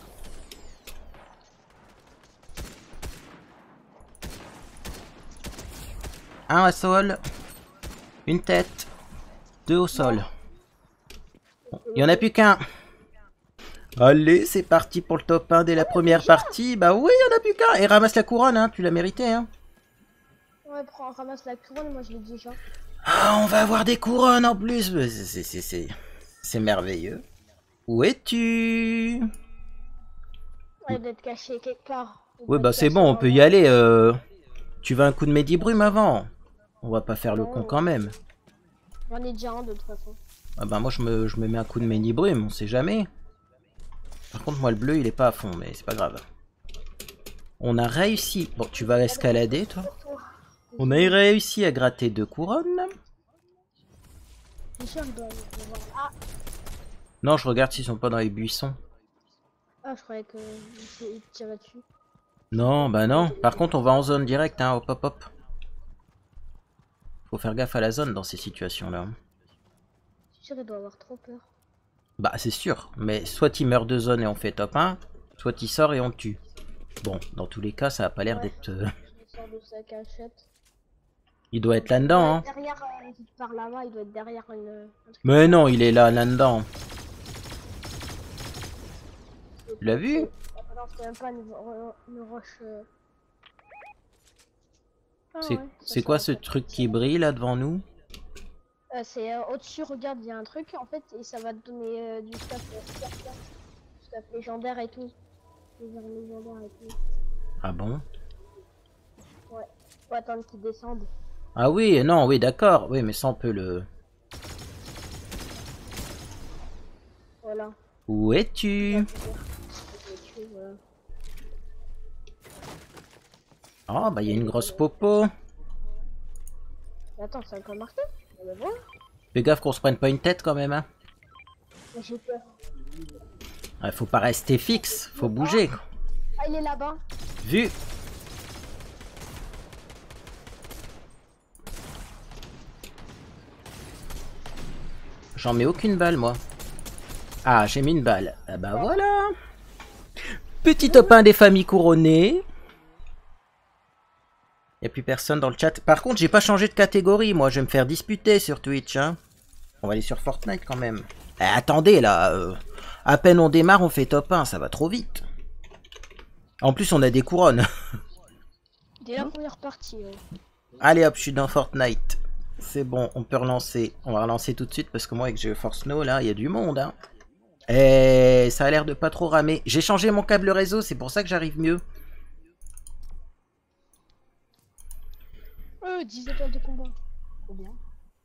Un au sol. Une tête. 2 au sol. Il n'y en a plus qu'un. Allez, c'est parti pour le top 1 dès la première partie. Bah oui, il n'y en a plus qu'un. Et ramasse la couronne, hein, tu l'as mérité. Hein. Ouais, prends, ramasse la couronne, moi je l'ai déjà. Ah, on va avoir des couronnes en plus. C'est merveilleux. Où es-tu? Ouais, d'être caché quelque part. Oui, bah c'est bon, on peut y aller. Tu veux un coup de Mehdi Brume avant? On va pas faire le con quand même. J'en ai déjà un de toute façon. Ah bah moi je me mets un coup de mini-brume, on sait jamais. Par contre moi le bleu il est pas à fond, mais c'est pas grave. On a réussi... Bon, tu vas escalader toi. On a réussi à gratter 2 couronnes. C'est sûr, je dois le voir. Ah, Non, je regarde s'ils sont pas dans les buissons. ah, je croyais que il tirait dessus. Non, bah non. Par contre, on va en zone directe, hein. Hop, hop, hop. Faut faire gaffe à la zone dans ces situations-là. C'est sûr, il doit avoir trop peur. Bah, c'est sûr. Mais soit il meurt de zone et on fait top 1, soit il sort et on le tue. Bon, dans tous les cas, ça a pas l'air d'être... Il sort de sa cachette. Il doit être là-dedans, hein. Derrière, si tu pars là-bas, il doit être derrière une... Mais non, il est là, là-dedans. Tu l'as vu? Non, c'était même pas une roche... Ah C'est ouais, c'est quoi ce truc qui brille là devant nous? C'est au-dessus, regarde, il y a un truc en fait, et ça va te donner du stuff, stuff légendaire et tout. Des armes légendaires et tout. Ah bon? Ouais, faut attendre qu'ils descendent. Ah oui, non, oui, d'accord. Oui, mais ça on peut le... Voilà. Où es-tu? Voilà. Ah, bah il y a une grosse popo. Attends, c'est encore marqué? On va voir. Fais gaffe qu'on se prenne pas une tête quand même, hein. J'ai peur. Ouais, faut pas rester fixe, faut bouger. Ah, il est là-bas. Vu. J'en mets aucune balle, moi. Ah, j'ai mis une balle. Ah bah voilà. Petit top 1 des familles couronnées. Y a plus personne dans le chat. Par contre, j'ai pas changé de catégorie, moi. Je vais me faire disputer sur Twitch, hein. On va aller sur Fortnite quand même. Eh, attendez, là. À peine on démarre, on fait top 1. Ça va trop vite. En plus, on a des couronnes. Dès la première partie. Allez hop, je suis dans Fortnite. C'est bon, on peut relancer. On va relancer tout de suite parce que moi, avec GeForce Now, là, il y a du monde, hein. Et ça a l'air de pas trop ramer. J'ai changé mon câble réseau, c'est pour ça que j'arrive mieux. 10 étoiles de combat. Trop bien.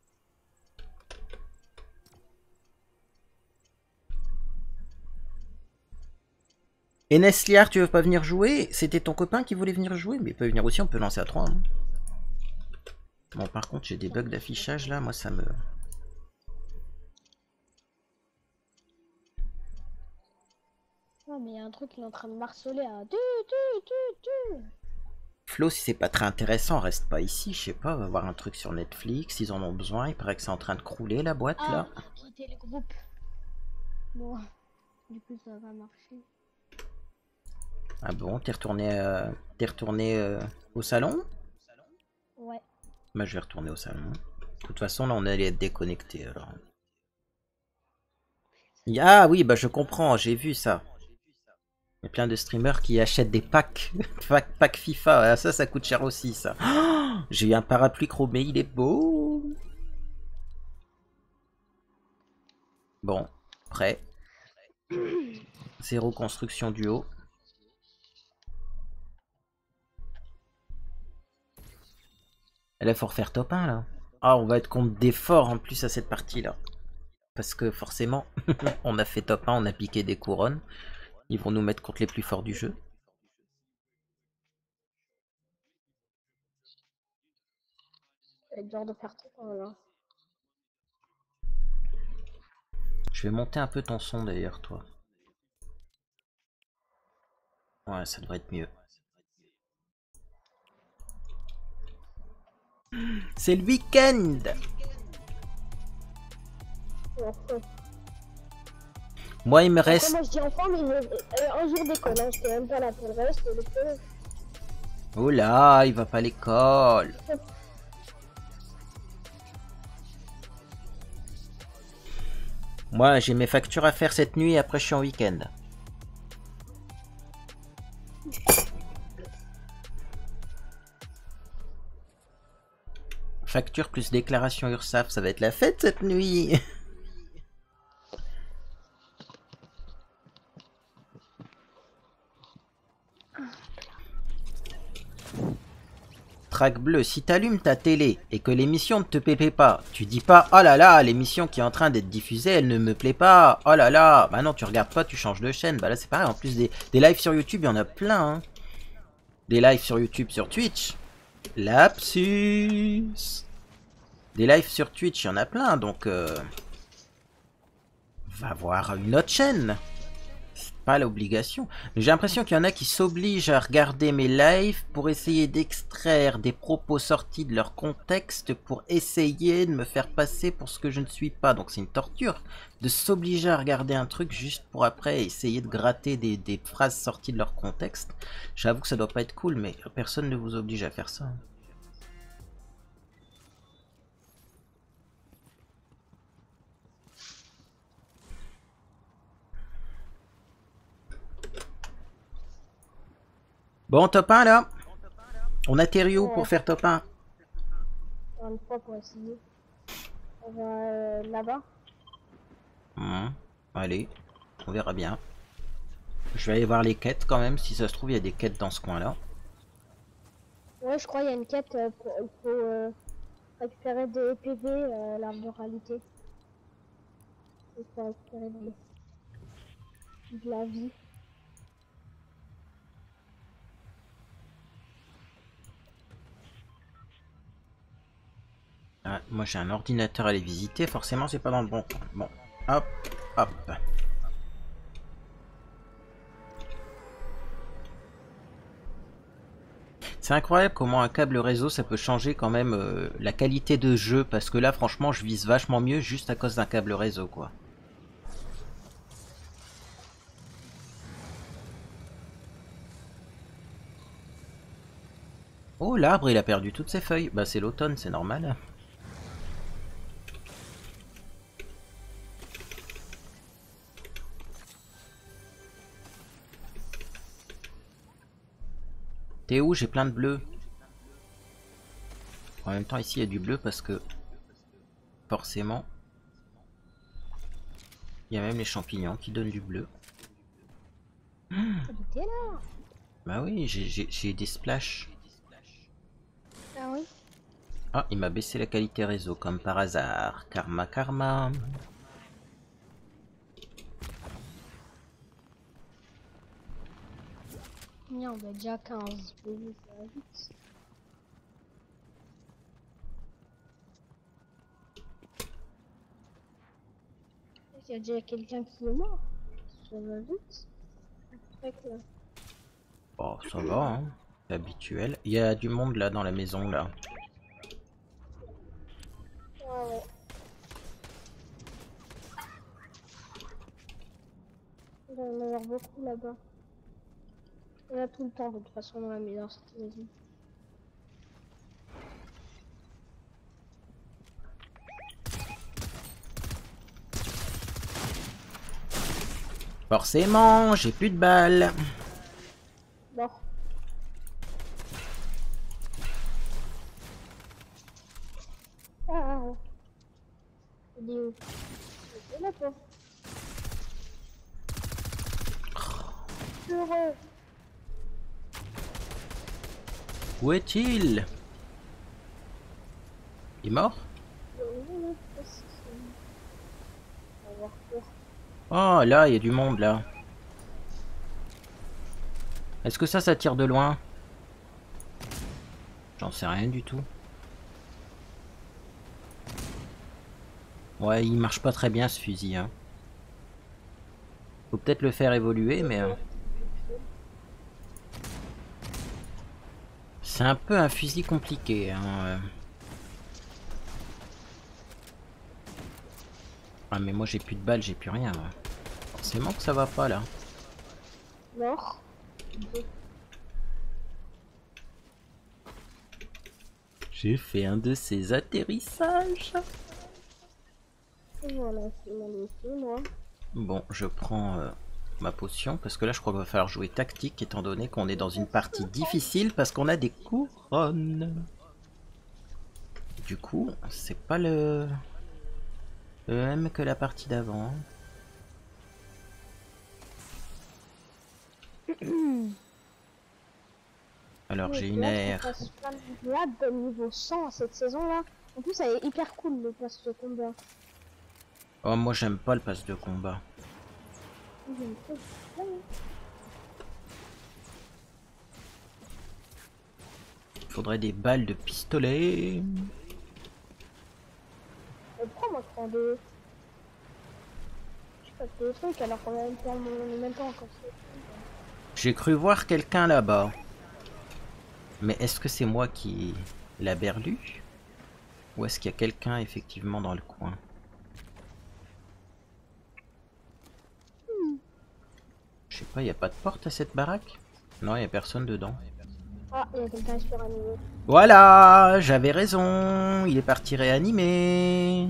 Et Nesliar, tu veux pas venir jouer? C'était ton copain qui voulait venir jouer, mais il peut venir aussi, on peut lancer à 3. Hein. Bon, par contre, j'ai des bugs d'affichage là, moi ça me... Oh, mais il y a un truc qui est en train de marceler à... Flo, si c'est pas très intéressant, reste pas ici, je sais pas, on va voir un truc sur Netflix, ils en ont besoin, il paraît que c'est en train de crouler la boîte là. Quitter le groupe. Bon, du coup ça va marcher. Ah bon, t'es retourné au salon? Ouais. Bah je vais retourner au salon. De toute façon là on allait être déconnecté alors. Ah oui, bah je comprends, j'ai vu ça. Il y a plein de streamers qui achètent des packs, packs FIFA, ça coûte cher aussi ça. Oh, j'ai eu un parapluie chromé, il est beau. Bon, prêt. Zéro construction du haut. Là, faut refaire top 1 là. Ah, on va être contre des forts en plus à cette partie là. Parce que forcément, on a fait top 1, on a piqué des couronnes. Ils vont nous mettre contre les plus forts du jeu. Ça va être dur de faire tout là. Je vais monter un peu ton son d'ailleurs, toi. Ouais, ça devrait être mieux. C'est le week-end. Moi, il me reste... Moi je dis enfant, mais un jour d'école, hein, j'étais même pas là pour le reste. Oh là, il va pas à l'école. Moi, j'ai mes factures à faire cette nuit et après je suis en week-end. Facture plus déclaration URSAF, ça va être la fête cette nuit. Strack bleu, si t'allumes ta télé et que l'émission ne te plaît pas, tu dis pas oh là là, l'émission qui est en train d'être diffusée, elle ne me plaît pas. Oh là là, bah non, tu regardes pas, tu changes de chaîne. Bah là c'est pareil, en plus des lives sur YouTube, il y en a plein. Hein. Des lives sur YouTube, sur Twitch. Lapsus. Des lives sur Twitch, il y en a plein, donc va voir une autre chaîne. Pas l'obligation. J'ai l'impression qu'il y en a qui s'obligent à regarder mes lives pour essayer d'extraire des propos sortis de leur contexte pour essayer de me faire passer pour ce que je ne suis pas. Donc c'est une torture de s'obliger à regarder un truc juste pour après essayer de gratter des phrases sorties de leur contexte. J'avoue que ça doit pas être cool, mais personne ne vous oblige à faire ça. Bon, top 1 là. On atterrit où pour faire top 1? Une fois pour essayer. On va là-bas. Allez, on verra bien. Je vais aller voir les quêtes quand même, si ça se trouve il y a des quêtes dans ce coin là. Ouais, je crois qu'il y a une quête il faut récupérer des PV, l'arbre de réalité. Il faut récupérer de la vie. Ah, moi j'ai un ordinateur à aller visiter, forcément c'est pas dans le bon coin. Bon, hop, hop. C'est incroyable comment un câble réseau ça peut changer quand même la qualité de jeu, parce que là franchement je vise vachement mieux juste à cause d'un câble réseau quoi. Oh, l'arbre il a perdu toutes ses feuilles. Bah c'est l'automne, c'est normal. T'es où? J'ai plein de bleu. En même temps ici il y a du bleu parce que forcément il y a même les champignons qui donnent du bleu. T'es là? Bah oui, j'ai des splashs. Ah oui? Ah, il m'a baissé la qualité réseau comme par hasard. Karma, karma. On a déjà 15 PV, ça va vite. Il y a déjà quelqu'un qui est mort. Ça va vite. Oh, ça va, hein. C'est habituel. Il y a du monde là dans la maison là. Ah ouais. Il va y en avoir beaucoup là-bas. Il y en a tout le temps de toute façon dans la maison, cette maison. Forcément, j'ai plus de balles. Bon. Ah. Il est où? Il est là-bas. Heureux. Où est-il? Il est mort? Oh là, il y a du monde là. Est-ce que ça tire de loin? J'en sais rien du tout. Ouais, il marche pas très bien ce fusil. Hein. Faut peut-être le faire évoluer, mais... c'est un peu un fusil compliqué. Hein. Ah mais moi j'ai plus de balles, j'ai plus rien. Ouais. Forcément que ça va pas là. Mort. J'ai fait un de ces atterrissages. Et voilà, c'est mon dossier, moi. Bon, je prends ma potion parce que là je crois qu'il va falloir jouer tactique étant donné qu'on est dans une partie difficile parce qu'on a des couronnes. Du coup, c'est pas le même que la partie d'avant. Alors Mais j'ai j'ai une hâte qu'on aire. fasse plein de hâte de niveau 100 cette saison-là. En plus, elle est hyper cool, le pass de combat. Oh, moi j'aime pas le pass de combat. J'aime trop. Ouais. Faudrait des balles de pistolet. Pourquoi moi je prends des... Je sais pas, des trucs alors qu'on va me faire en même temps quand c'est... J'ai cru voir quelqu'un là-bas. Mais est-ce que c'est moi qui l'a berlu? Ou est-ce qu'il y a quelqu'un effectivement dans le coin? Je sais pas, il n'y a pas de porte à cette baraque? Non, il n'y a personne dedans. Ah, il y a quelqu'un sur un niveau. Voilà, j'avais raison. Il est parti réanimer.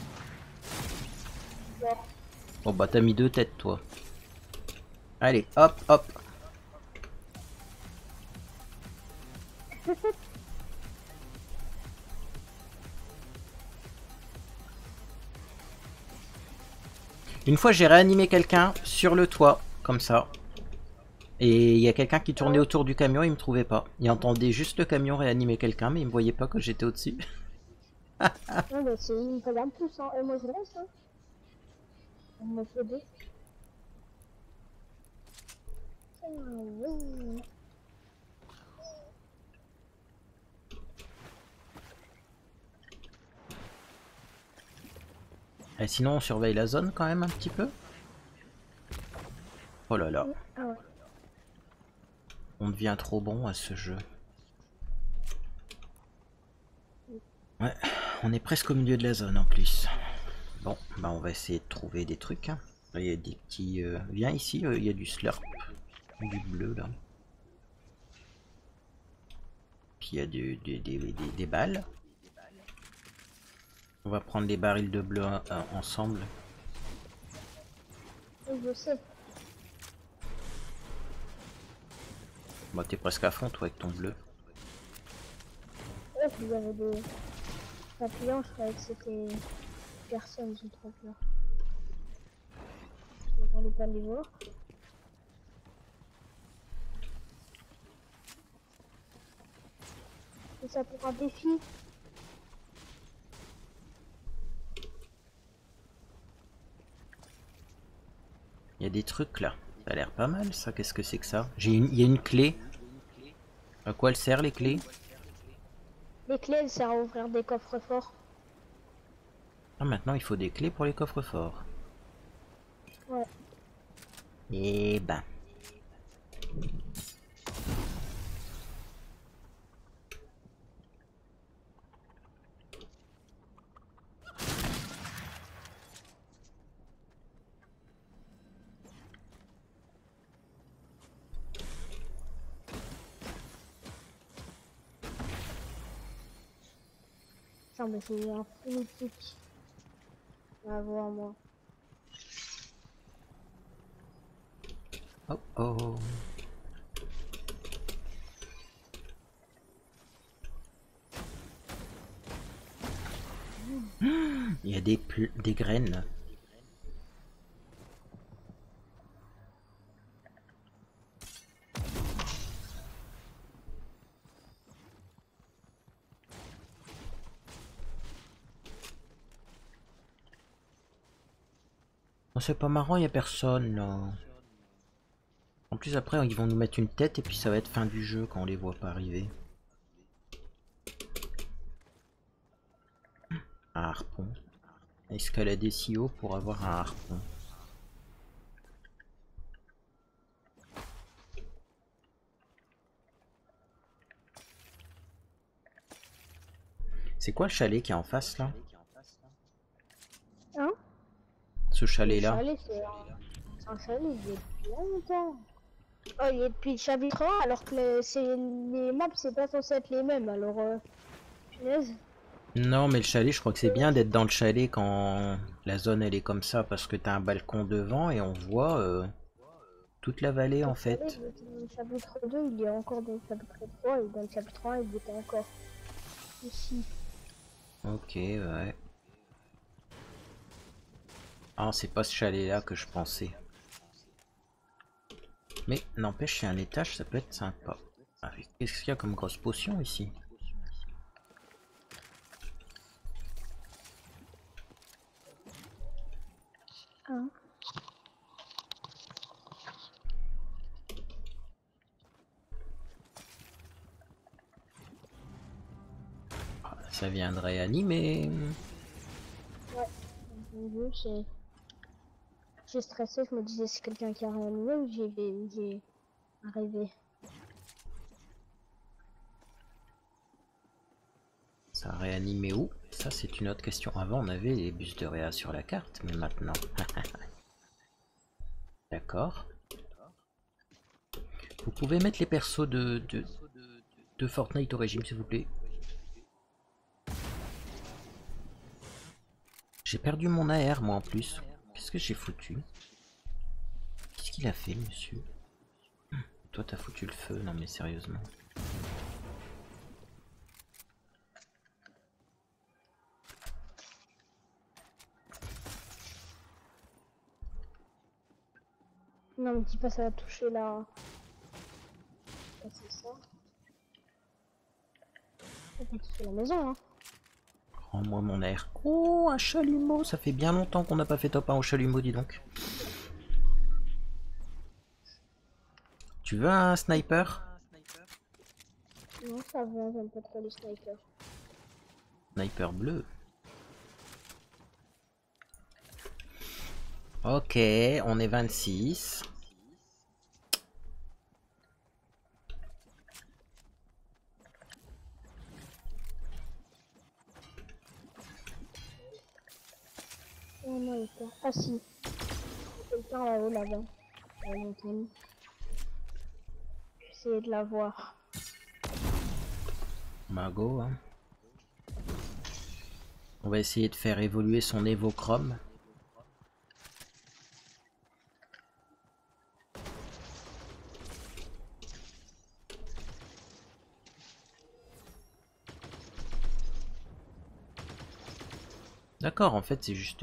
Genre, Oh bah t'as mis 2 têtes toi. Allez, hop, hop. Une fois j'ai réanimé quelqu'un sur le toit, comme ça. Et il y a quelqu'un qui tournait autour du camion, il me trouvait pas. Il entendait juste le camion réanimer quelqu'un, mais il me voyait pas que j'étais au-dessus. non, mais c'est une fois en plus, hein. Et moi je reste, hein. On me fait deux. Oui. Et sinon on surveille la zone quand même un petit peu. Oh là là, Ah ouais. on devient trop bon à ce jeu. Ouais, on est presque au milieu de la zone en plus. Bon, bah on va essayer de trouver des trucs. Hein. Là, il y a des petits... Viens ici, il y a du slurp. Du bleu là. Puis il y a des balles. On va prendre les barils de bleu ensemble. Oui, je sais. Bah t'es presque à fond toi avec ton bleu. Ouais, vous avez des papillons, je croyais que c'était personne, j'ai trop peur. Je vais pas les voir. C'est ça pour un défi. Il y a des trucs là. Ça a l'air pas mal ça, qu'est-ce que c'est que ça? Il y a une clé. À quoi elles servent les clés? Les clés, elles servent à ouvrir des coffres forts. Ah maintenant il faut des clés pour les coffres forts. Ouais. Eh ben. Ça, mais c'est un politique. On va voir, moi. Oh oh. Il y a des graines. Oh, c'est pas marrant, il y a personne là. En plus après ils vont nous mettre une tête et puis ça va être fin du jeu quand on les voit pas arriver. Un harpon. Escalader si haut pour avoir un harpon. C'est quoi le chalet qui est en face là? Hein? Ce Le chalet là? chalet, c'est un chalet, il est depuis longtemps. Oh, il est depuis le chapitre 1, alors que les maps, c'est pas censé être les mêmes, alors punaise. Non mais le chalet, je crois que c'est bien d'être dans le chalet quand la zone elle est comme ça parce que t'as un balcon devant et on voit toute la vallée Le en chalet, fait. il était dans le chapitre 2, il est encore dans le chapitre 3, et dans le chapitre 1, il était encore ici. Ok, ouais. Ah, c'est pas ce chalet là que je pensais. Mais n'empêche, c'est un étage, ça peut être sympa. Ah, qu'est-ce qu'il y a comme grosse potion ici? Hein. Ah, ça viendrait animer. Ouais. J'ai stressé, je me disais c'est quelqu'un qui a réanimé ou j'ai rêvé. Ça a réanimé où? Ça c'est une autre question. Avant on avait les bus de réa sur la carte, mais maintenant... D'accord. Vous pouvez mettre les persos de Fortnite au régime s'il vous plaît. J'ai perdu mon AR moi en plus. Qu'est-ce que j'ai foutu? Qu'est-ce qu'il a fait monsieur? Toi t'as foutu le feu, non mais sérieusement. Non, me dis pas ça va toucher là. C'est ça. Ça va toucher la maison, hein. Rends-moi mon air. Oh, un chalumeau. Ça fait bien longtemps qu'on n'a pas fait top 1 au chalumeau, dis donc. Tu veux un sniper? Non, ça va, j'aime pas trop les snipers. Sniper bleu. Ok, on est 26. Oh non, il est pas. Ah si, quelqu'un là-haut, là-bas. À la montagne. J'essayais de la voir. Mago, hein. On va essayer de faire évoluer son évochrome. D'accord, en fait c'est juste...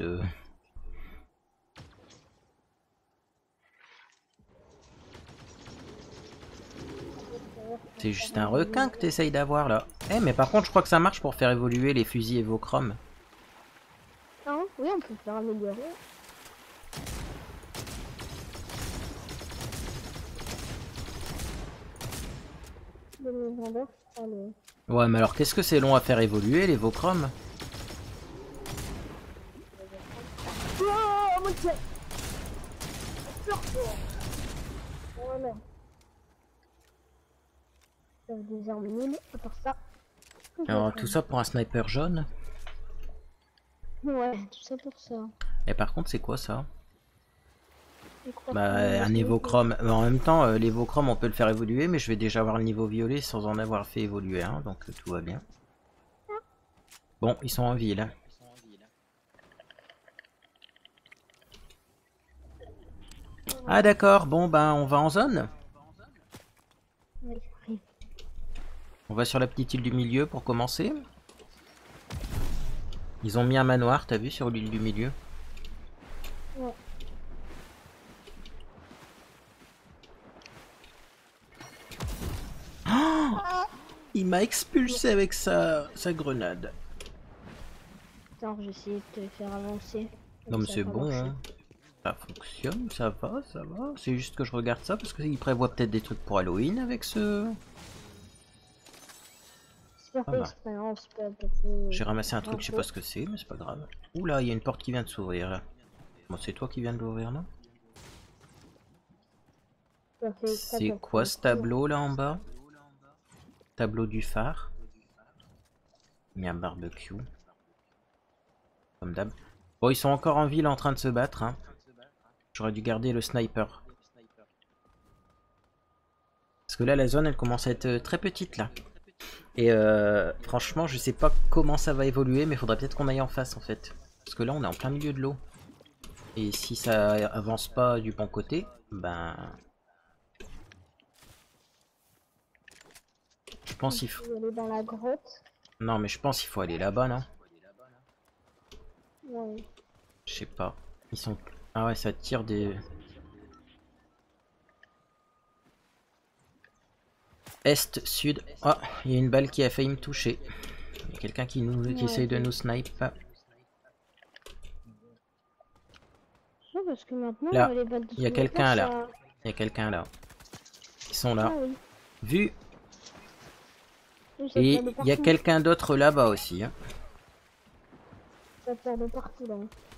C'est juste un requin que t'essayes d'avoir là. Eh mais par contre je crois que ça marche pour faire évoluer les fusils évochrome. Ah oui, on peut faire améliorer. Le légendaire, je crois, le... Ouais mais alors qu'est-ce que c'est long à faire évoluer l'évochrome? Oh mon dieu! Oh non. J'avais des armes nulles, à part ça. Alors tout ça pour un sniper jaune? Ouais, tout ça pour ça. Et par contre c'est quoi ça? Je crois Bah que un évochrome. En même temps l'évochrome on peut le faire évoluer mais je vais déjà avoir le niveau violet sans en avoir fait évoluer un, donc tout va bien. Bon ils sont en ville. Ah d'accord, bon ben on va en zone. ouais, j'arrive. On va sur la petite île du milieu pour commencer. Ils ont mis un manoir, t'as vu, sur l'île du milieu? Ouais. Il m'a expulsé avec sa grenade. Attends, j'ai essayé de te faire avancer. Non mais Ça a c'est pas bon, marché. hein. Ça fonctionne, ça va, ça va. C'est juste que je regarde ça parce qu'il prévoit peut-être des trucs pour Halloween avec ce... C'est pas Ah fait bah. exprès, hein, c'est pas parce que... J'ai ramassé un truc, je sais pas ce que c'est, mais c'est pas grave. Oula, il y a une porte qui vient de s'ouvrir là. Bon, c'est toi qui viens de l'ouvrir, non? C'est pas fait exprès C'est pour quoi prendre ce le coup. tableau là en bas? Tableau du phare. Il y a un barbecue. Comme d'hab. Bon, ils sont encore en ville en train de se battre, hein. J'aurais dû garder le sniper. Parce que là, la zone, elle commence à être très petite, là. Et franchement, je sais pas comment ça va évoluer, mais il faudrait peut-être qu'on aille en face, en fait. Parce que là, on est en plein milieu de l'eau. Et si ça avance pas du bon côté, ben... Je pense qu'il faut... Je vais aller dans la grotte. Non, mais je pense qu'il faut aller là-bas, non? Ouais. Je sais pas. Ils sont... Ah ouais, ça tire des... est, sud. Oh, il y a une balle qui a failli me toucher. Il y a quelqu'un qui essaye de nous snipe. Non, parce que maintenant, Là, les balles de il y a sniper, quelqu'un là. ça... Il y a quelqu'un là. Ils sont là. Ah oui. Vu. Oui, ça Et tire de il y a partout. quelqu'un d'autre là-bas aussi. Hein. Ça tire de partout, là.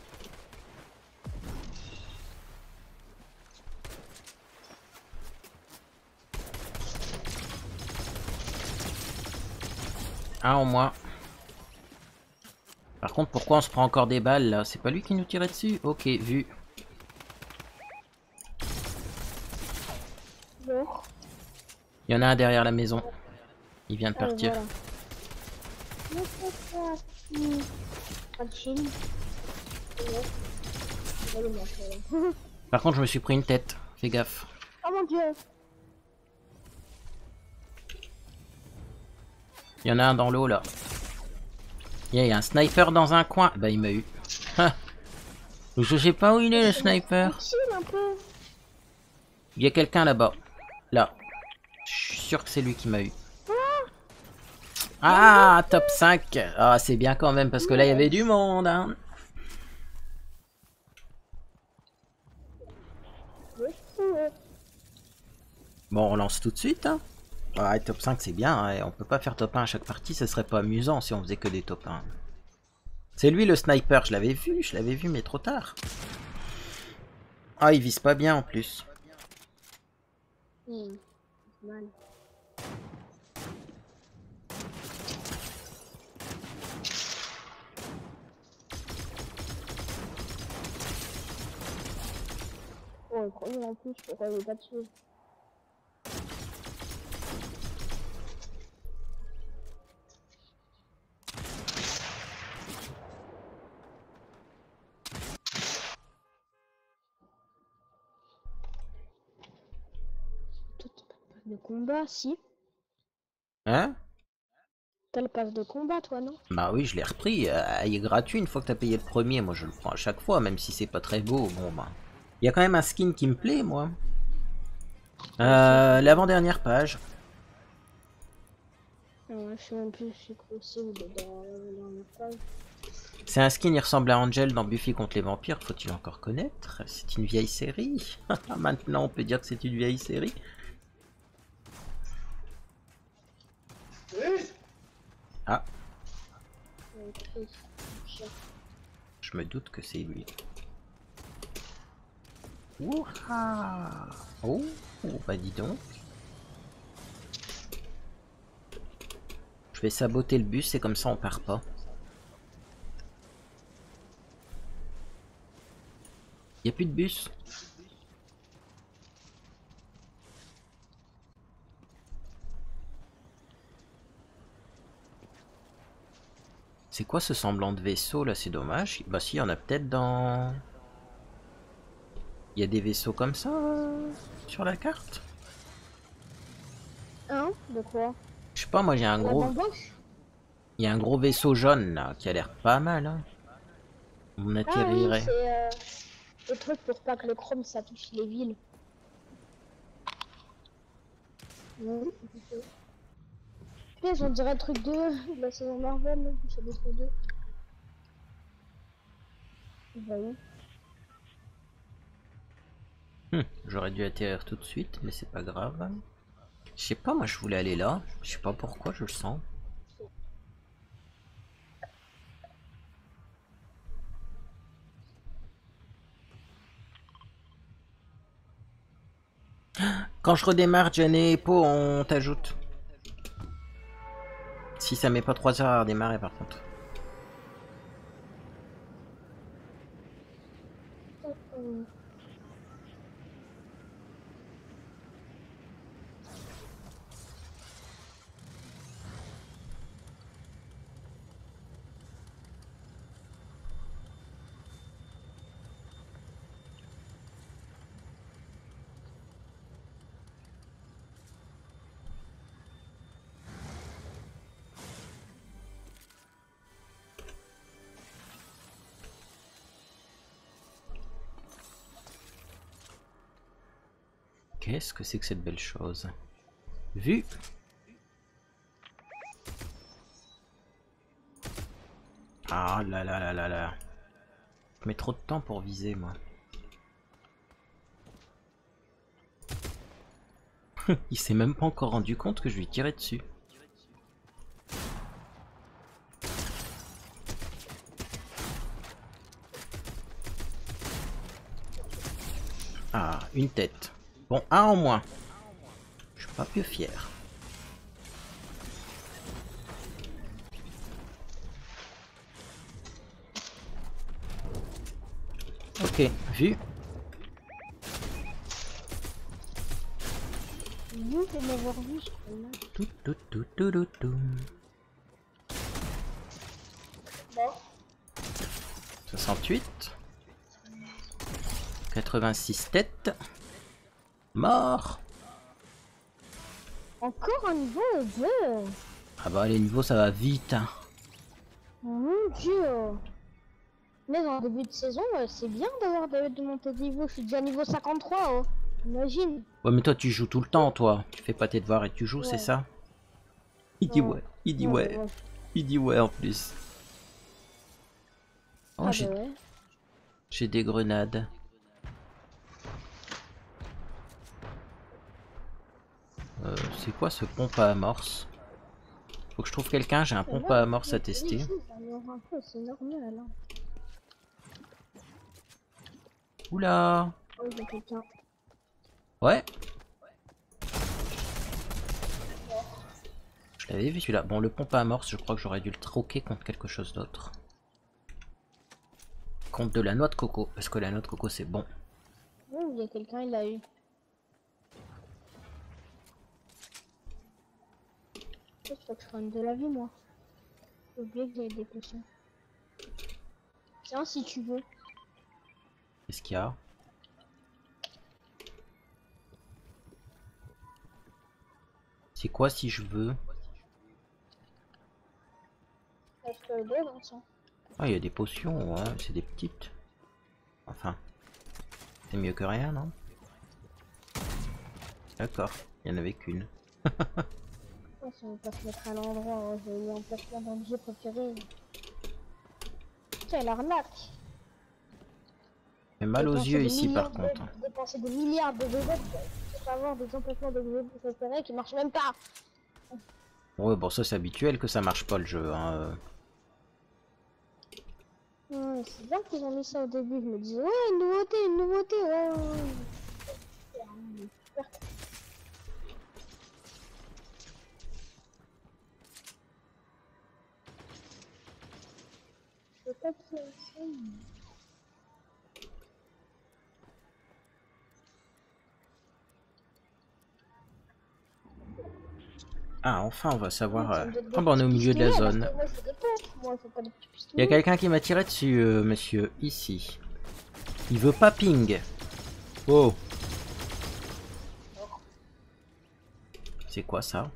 Un en moins. Par contre, pourquoi on se prend encore des balles là? C'est pas lui qui nous tirait dessus? Ok, vu. Genre. Il y en a un derrière la maison. Il vient de Ah, partir. voilà. Pas de chill. Par contre, je me suis pris une tête. Fais gaffe. Oh mon dieu. Il y en a un dans l'eau là. Il y a un sniper dans un coin. Bah, il m'a eu. Ah. Je sais pas où il est le sniper. Chill un peu. Il y a quelqu'un là-bas. Là. Je suis sûr que c'est lui qui m'a eu. Ah, top 5. Ah, c'est bien quand même parce que là, il y avait du monde. Hein. Bon, on lance tout de suite. Hein. Ouais, top 5 c'est bien. Hein. On peut pas faire top 1 à chaque partie. Ce serait pas amusant si on faisait que des top 1. C'est lui le sniper. Je l'avais vu, mais trop tard. Ah, il vise pas bien en plus. Mal. Oh, le premier en plus, je pourrais pas dessus. Toi, t'as pas de passe de combat, si. Hein? T'as le passe de combat, toi, non? Bah oui, je l'ai repris. Il est gratuit une fois que t'as payé le premier. Moi, je le prends à chaque fois, même si c'est pas très beau. Bon, bah. Il y a quand même un skin qui me plaît, moi. L'avant-dernière page. Ouais, je sais même plus si c'est ou dans la page. C'est un skin, il ressemble à Angel dans Buffy contre les vampires. Faut-il encore connaître? C'est une vieille série. Maintenant, on peut dire que c'est une vieille série. Ah. Je me doute que c'est lui. Ouah. Oh, bah dis donc. Je vais saboter le bus et comme ça on part pas. Y a plus de bus. C'est quoi ce semblant de vaisseau là? C'est dommage. Bah si, y en a peut-être dans... Il y a des vaisseaux comme ça sur la carte? Hein? De quoi? Je sais pas, moi j'ai un gros... Il y a un gros vaisseau jaune là qui a l'air pas mal. Hein. On atterrirait. Ah oui, c'est le truc pour pas que le chrome ça touche les villes. Oui, on dirait le truc de la saison Marvel, du chapitre 2. Voyons. J'aurais dû atterrir tout de suite, mais c'est pas grave. Je sais pas, moi je voulais aller là. Je sais pas pourquoi, je le sens. Quand je redémarre, Jenny et Po, on t'ajoute. Si ça met pas 3 heures à redémarrer par contre. Qu'est-ce que c'est que cette belle chose? Vu. Ah là là là là là. Je mets trop de temps pour viser, moi. Il s'est même pas encore rendu compte que je lui tirais dessus. Ah, une tête. Bon, un en moins. Je suis pas plus fier. Ok, vu. Vous de m'avoir vu, je crois. Là. Tout, tout, tout, tout, tout, tout. Bon. 68. 86 têtes. Mort. Encore un niveau 2. Ah bah les niveaux ça va vite. Hein. Mon dieu. Mais en début de saison, c'est bien d'avoir de monter de niveau. Je suis déjà niveau 53. Oh. Imagine. Ouais mais toi tu joues tout le temps toi. Tu fais pas tes devoirs et tu joues, Ouais. c'est ça? Il dit ouais. Il dit ouais. Ouais. Il dit ouais en plus. Oh Ah j'ai bah ouais. des grenades. C'est quoi ce pompe à amorce? Faut que je trouve quelqu'un, j'ai un pompe à amorce à tester. C'est normal. Hein. Oula. Oh, il y a quelqu'un. Ouais. Je l'avais vu celui-là. Bon, le pompe à amorce, je crois que j'aurais dû le troquer contre quelque chose d'autre. Contre de la noix de coco, parce que la noix de coco c'est bon. Oh, il y a quelqu'un, il l'a eu. Je crois que je prenne de la vie, moi. J'ai oublié que j'avais des potions. Tiens, si tu veux. Qu'est-ce qu'il y a? C'est quoi si je veux? Je peux aider dans ça. Ah, il y a des potions, ouais, c'est des petites. Enfin, c'est mieux que rien, non? D'accord, il y en avait qu'une. Si on veut pas se mettre à l'endroit, j'ai eu un placement d'objet préféré. Quelle arnaque! Fait mal aux Dépenser yeux des ici par milliards contre. Dépenser des milliards de bébés pour avoir des emplacements d'objets préférés qui marchent même pas! Ouais, bon, ça c'est habituel que ça marche pas le jeu. Hein. C'est bien qu'ils ont mis ça au début, je me disais, ouais, une nouveauté, ouais, ouais. Je sais pas qui c'est. Ah, enfin, on va savoir. Ah, bah, on est au milieu de la zone. Il y a quelqu'un qui m'a tiré dessus, monsieur, ici. Il veut pas ping. Oh. C'est quoi ça?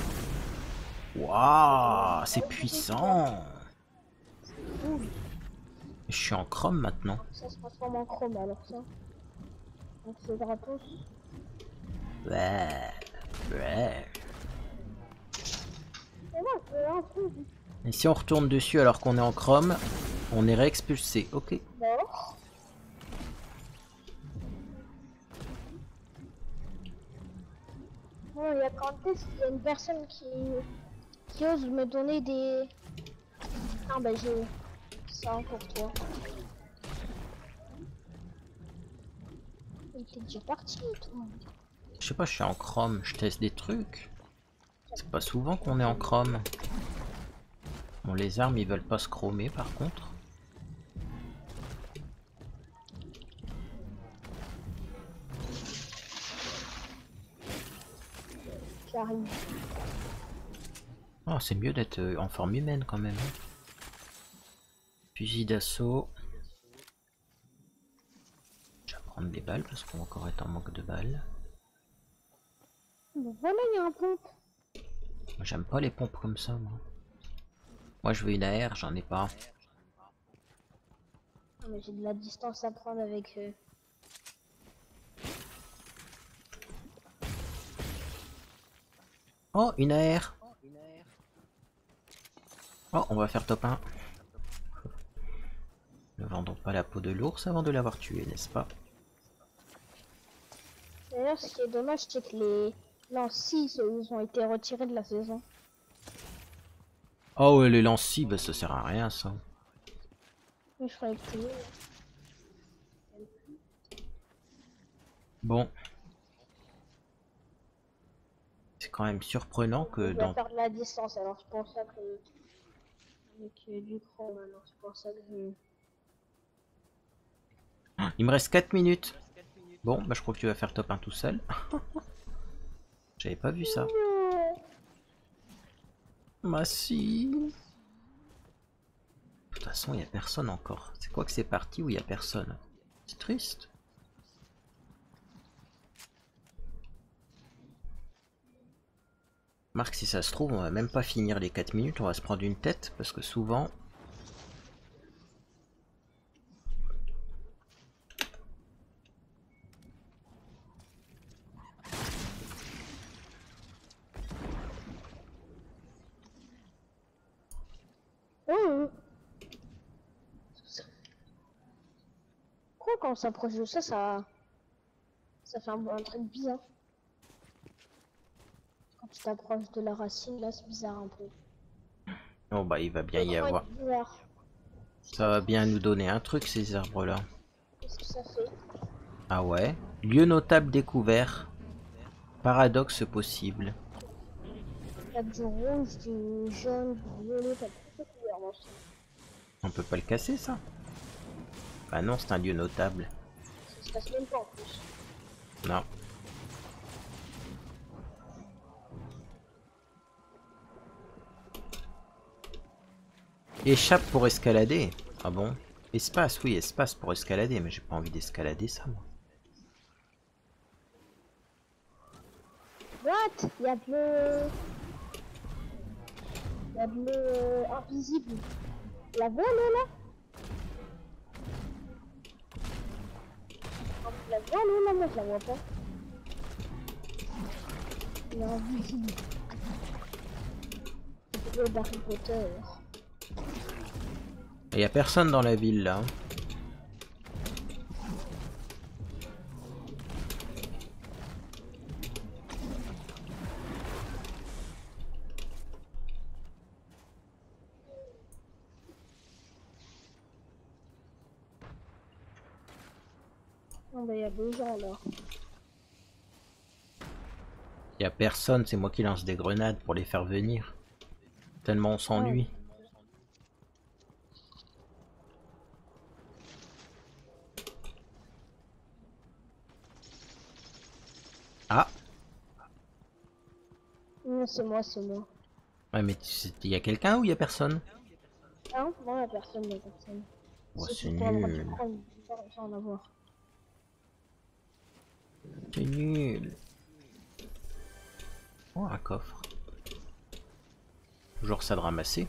Waouh, c'est puissant. Je suis en chrome maintenant. Ça se transforme en chrome alors ça. Donc c'est gratos. Ouais. Ouais. Et moi, je veux un truc. Et si on retourne dessus alors qu'on est en chrome, on est réexpulsé. Ok. Mort. Bon, il y a quand il y a une personne qui ose me donner des... Ah bah j'ai ça pour toi. Il était déjà parti toi. Je sais pas, je suis en chrome, je teste des trucs. C'est pas souvent qu'on est en chrome. Bon, les armes ils veulent pas se chromer par contre. J'arrive. Oh, c'est mieux d'être en forme humaine quand même. Fusil d'assaut. Je vais prendre des balles parce qu'on va encore être en manque de balles. Bon, voilà, il y a un pompe. Moi j'aime pas les pompes comme ça moi. Moi je veux une AR, j'en ai pas. Ah, mais j'ai de la distance à prendre avec eux. Oh, une AR. Oh, on va faire top 1. vendons pas la peau de l'ours avant de l'avoir tué, n'est-ce pas? D'ailleurs, ce qui est dommage, c'est que les lancis, ils ont été retirés de la saison. Oh ouais, les lancis, bah ça sert à rien ça. Mais je ferais plus. Bon. C'est quand même surprenant que Je dois dans... perdre la distance, alors c'est pour ça que... Avec du chrome, alors c'est pour ça que je... Il me reste 4 minutes. Bon, bah je crois que tu vas faire top 1 tout seul. J'avais pas vu ça. Bah si. De toute façon, il y a personne encore. C'est quoi que c'est parti où il y a personne? C'est triste. Marc, si ça se trouve, on va même pas finir les 4 minutes, on va se prendre une tête, parce que souvent... Pourquoi quand on s'approche de ça, ça fait un truc bizarre. Quand tu t'approches de la racine, là, c'est bizarre un peu. Oh bah il va bien y avoir... Bizarre. Ça va bien nous donner un truc ces arbres là. Qu'est-ce que ça fait? Ah ouais. Lieu notable découvert. Paradoxe possible. Il y a du rouge, du jaune, du violet, t'as toutes les couleurs dans ce truc. On peut pas le casser ça? Bah non, c'est un lieu notable. Ça se passe même pas en plus. Non. Échappe pour escalader. Ah bon? Espace, oui, espace pour escalader, mais j'ai pas envie d'escalader ça moi. What? Il y a de l'eau invisible. La voile là? La voile là, moi je la vois pas. Il est invisible. C'est le d'Harry Potter. Il y a personne dans la ville là. Non, bah il y a deux gens là. Il y a personne, c'est moi qui lance des grenades pour les faire venir. Tellement on s'ennuie. Ah! Non, c'est moi, c'est moi. Ouais mais il y a quelqu'un ou il y a personne? Non, non, il y a personne, il y a personne. Oh, Si c'est tu peux avoir du nul. chrome, tu peux en avoir. C'est nul. Oh, un coffre. Toujours ça de ramasser.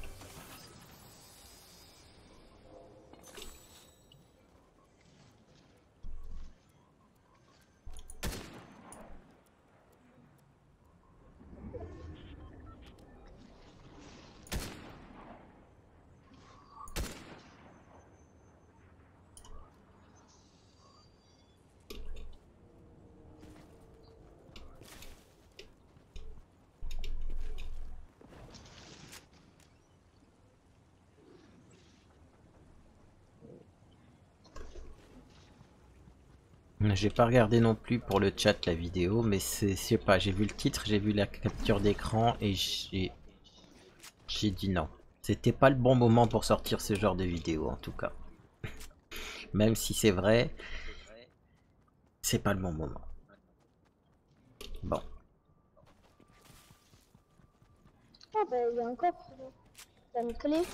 J'ai pas regardé non plus pour le chat la vidéo, mais c'est, je sais pas, j'ai vu le titre, j'ai vu la capture d'écran et j'ai dit non. C'était pas le bon moment pour sortir ce genre de vidéo en tout cas. Même si c'est vrai, c'est pas le bon moment. Bon. Ah bah il y a un coffre. T'as une clé?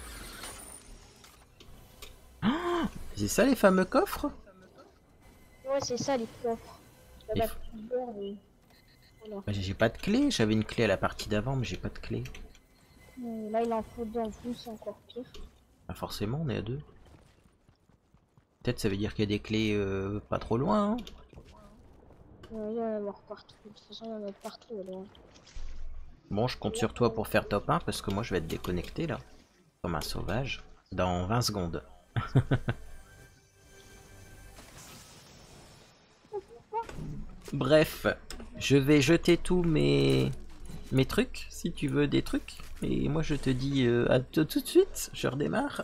C'est ça les fameux coffres? Ouais, c'est ça les coffres. Et Là-bas, tu bords et... Voilà. Bah, j'ai pas de clé, j'avais une clé à la partie d'avant mais j'ai pas de clé. Là, il en faut deux en plus, c'est encore pire. Pas forcément, on est à deux. Peut-être ça veut dire qu'il y a des clés pas trop loin. Hein. Il y en a mort partout. De toute façon, il y en a partout. Alors. Bon, je compte sur toi pour faire top 1 parce que moi je vais être déconnecté là. Comme un sauvage. Dans 20 secondes. Bref, je vais jeter tous mes trucs, si tu veux des trucs. Et moi je te dis à tout de suite, je redémarre.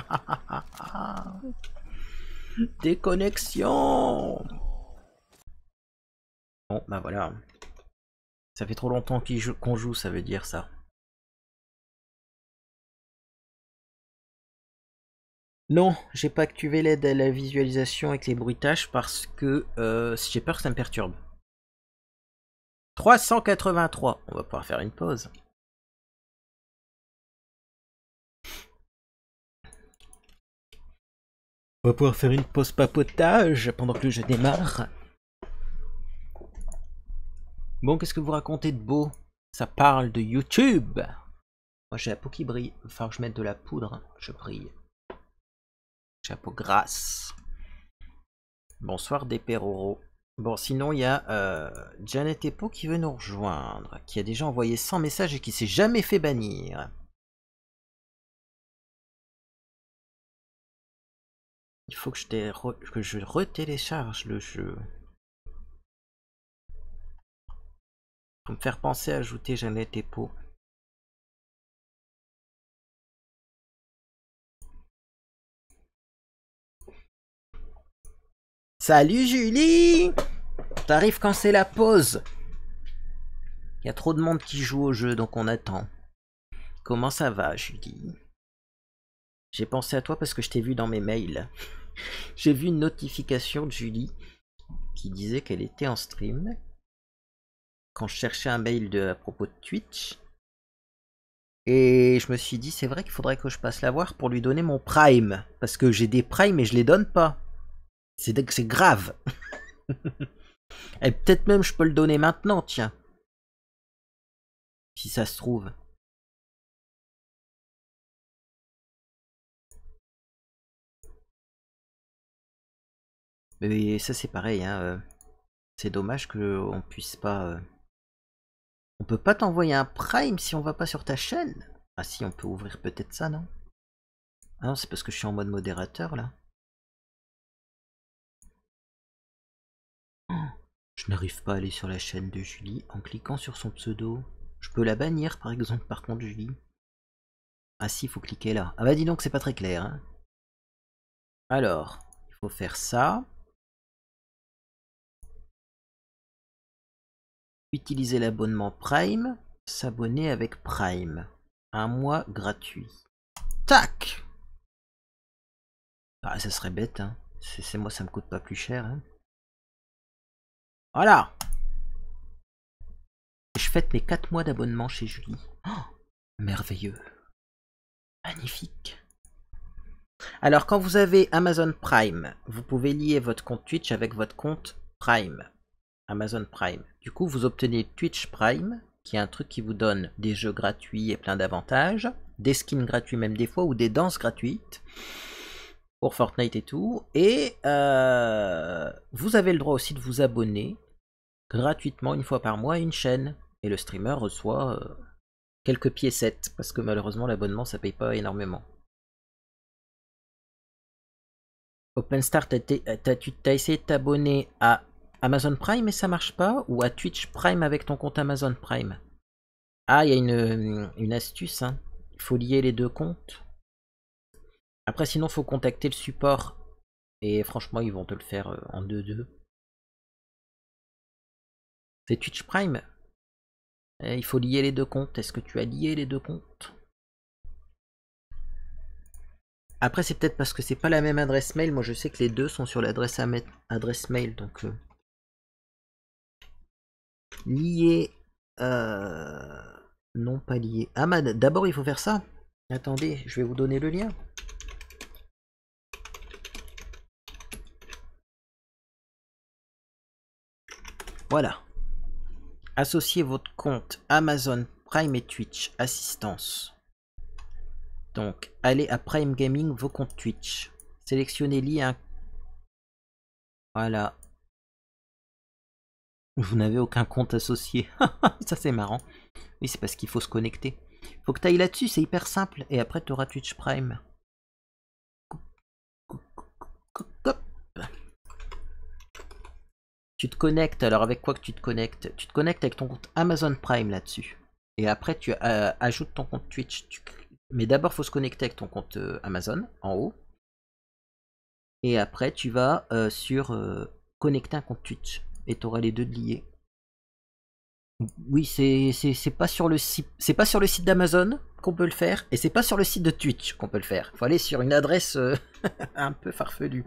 Déconnexion. Bon, bah voilà. Ça fait trop longtemps qu'on joue, ça veut dire ça. Non, j'ai pas activé l'aide à la visualisation avec les bruitages parce que j'ai peur que ça me perturbe. 383, on va pouvoir faire une pause. On va pouvoir faire une pause papotage pendant que le jeu démarre. Bon, qu'est-ce que vous racontez de beau? Ça parle de YouTube. Moi j'ai la peau qui brille, il va falloir que je mette de la poudre, je brille. J'ai la peau grasse. Bonsoir des Peroro. Bon, sinon il y a Janet Epo qui veut nous rejoindre, qui a déjà envoyé 100 messages et qui s'est jamais fait bannir. Il faut que je retélécharge le jeu. Pour me faire penser à ajouter Janet Epo. Salut Julie! T'arrives quand c'est la pause? Il y a trop de monde qui joue au jeu, donc on attend. Comment ça va, Julie? J'ai pensé à toi parce que je t'ai vu dans mes mails. J'ai vu une notification de Julie qui disait qu'elle était en stream. Quand je cherchais un mail à propos de Twitch. Et je me suis dit, c'est vrai qu'il faudrait que je passe la voir pour lui donner mon Prime. Parce que j'ai des Prime et je les donne pas. C'est grave. Et peut-être même je peux le donner maintenant, tiens. Si ça se trouve. Mais ça c'est pareil, hein. C'est dommage qu'on puisse pas... On peut pas t'envoyer un Prime si on va pas sur ta chaîne. Ah si, on peut ouvrir peut-être ça, non? Ah non, c'est parce que je suis en mode modérateur, là. Je n'arrive pas à aller sur la chaîne de Julie en cliquant sur son pseudo. Je peux la bannir, par exemple, par contre, Julie. Ah si, il faut cliquer là. Ah bah dis donc, c'est pas très clair, hein. Alors, il faut faire ça. Utiliser l'abonnement Prime. S'abonner avec Prime. Un mois gratuit. Tac! Ah, ça serait bête, hein. C'est moi, ça me coûte pas plus cher, hein. Voilà! Je fête mes 4 mois d'abonnement chez Julie. Oh, merveilleux. Magnifique. Alors, quand vous avez Amazon Prime, vous pouvez lier votre compte Twitch avec votre compte Prime. Amazon Prime. Du coup, vous obtenez Twitch Prime, qui est un truc qui vous donne des jeux gratuits et plein d'avantages, des skins gratuits même des fois, ou des danses gratuites, pour Fortnite et tout. Et vous avez le droit aussi de vous abonner gratuitement une fois par mois à une chaîne. Et le streamer reçoit quelques piécettes, parce que malheureusement l'abonnement ça paye pas énormément. OpenStar, t'as essayé de t'abonner à Amazon Prime et ça marche pas? Ou à Twitch Prime avec ton compte Amazon Prime? Ah, il y a une astuce, hein. Il faut lier les deux comptes. Après, sinon, faut contacter le support. Et franchement, ils vont te le faire en 2-2. C'est Twitch Prime. Il faut lier les deux comptes. Est-ce que tu as lié les deux comptes? Après, c'est peut-être parce que c'est pas la même adresse mail. Moi, je sais que les deux sont sur l'adresse mail. Donc, lié. Non, pas lié. Ah, d'abord, il faut faire ça. Attendez, je vais vous donner le lien. Voilà. Associez votre compte Amazon Prime et Twitch. Assistance. Donc, allez à Prime Gaming, vos comptes Twitch. Sélectionnez lien. Voilà. Vous n'avez aucun compte associé. Ça, c'est marrant. Oui, c'est parce qu'il faut se connecter. Faut que tu ailles là-dessus, c'est hyper simple. Et après, tu auras Twitch Prime. Tu te connectes, alors avec quoi que tu te connectes? Tu te connectes avec ton compte Amazon Prime là-dessus. Et après, tu ajoutes ton compte Twitch. Mais d'abord, il faut se connecter avec ton compte Amazon, en haut. Et après, tu vas sur connecter un compte Twitch. Et tu auras les deux liés. Oui, c'est pas sur le site. C'est pas sur le site d'Amazon qu'on peut le faire. Et c'est pas sur le site de Twitch qu'on peut le faire. Faut aller sur une adresse un peu farfelue.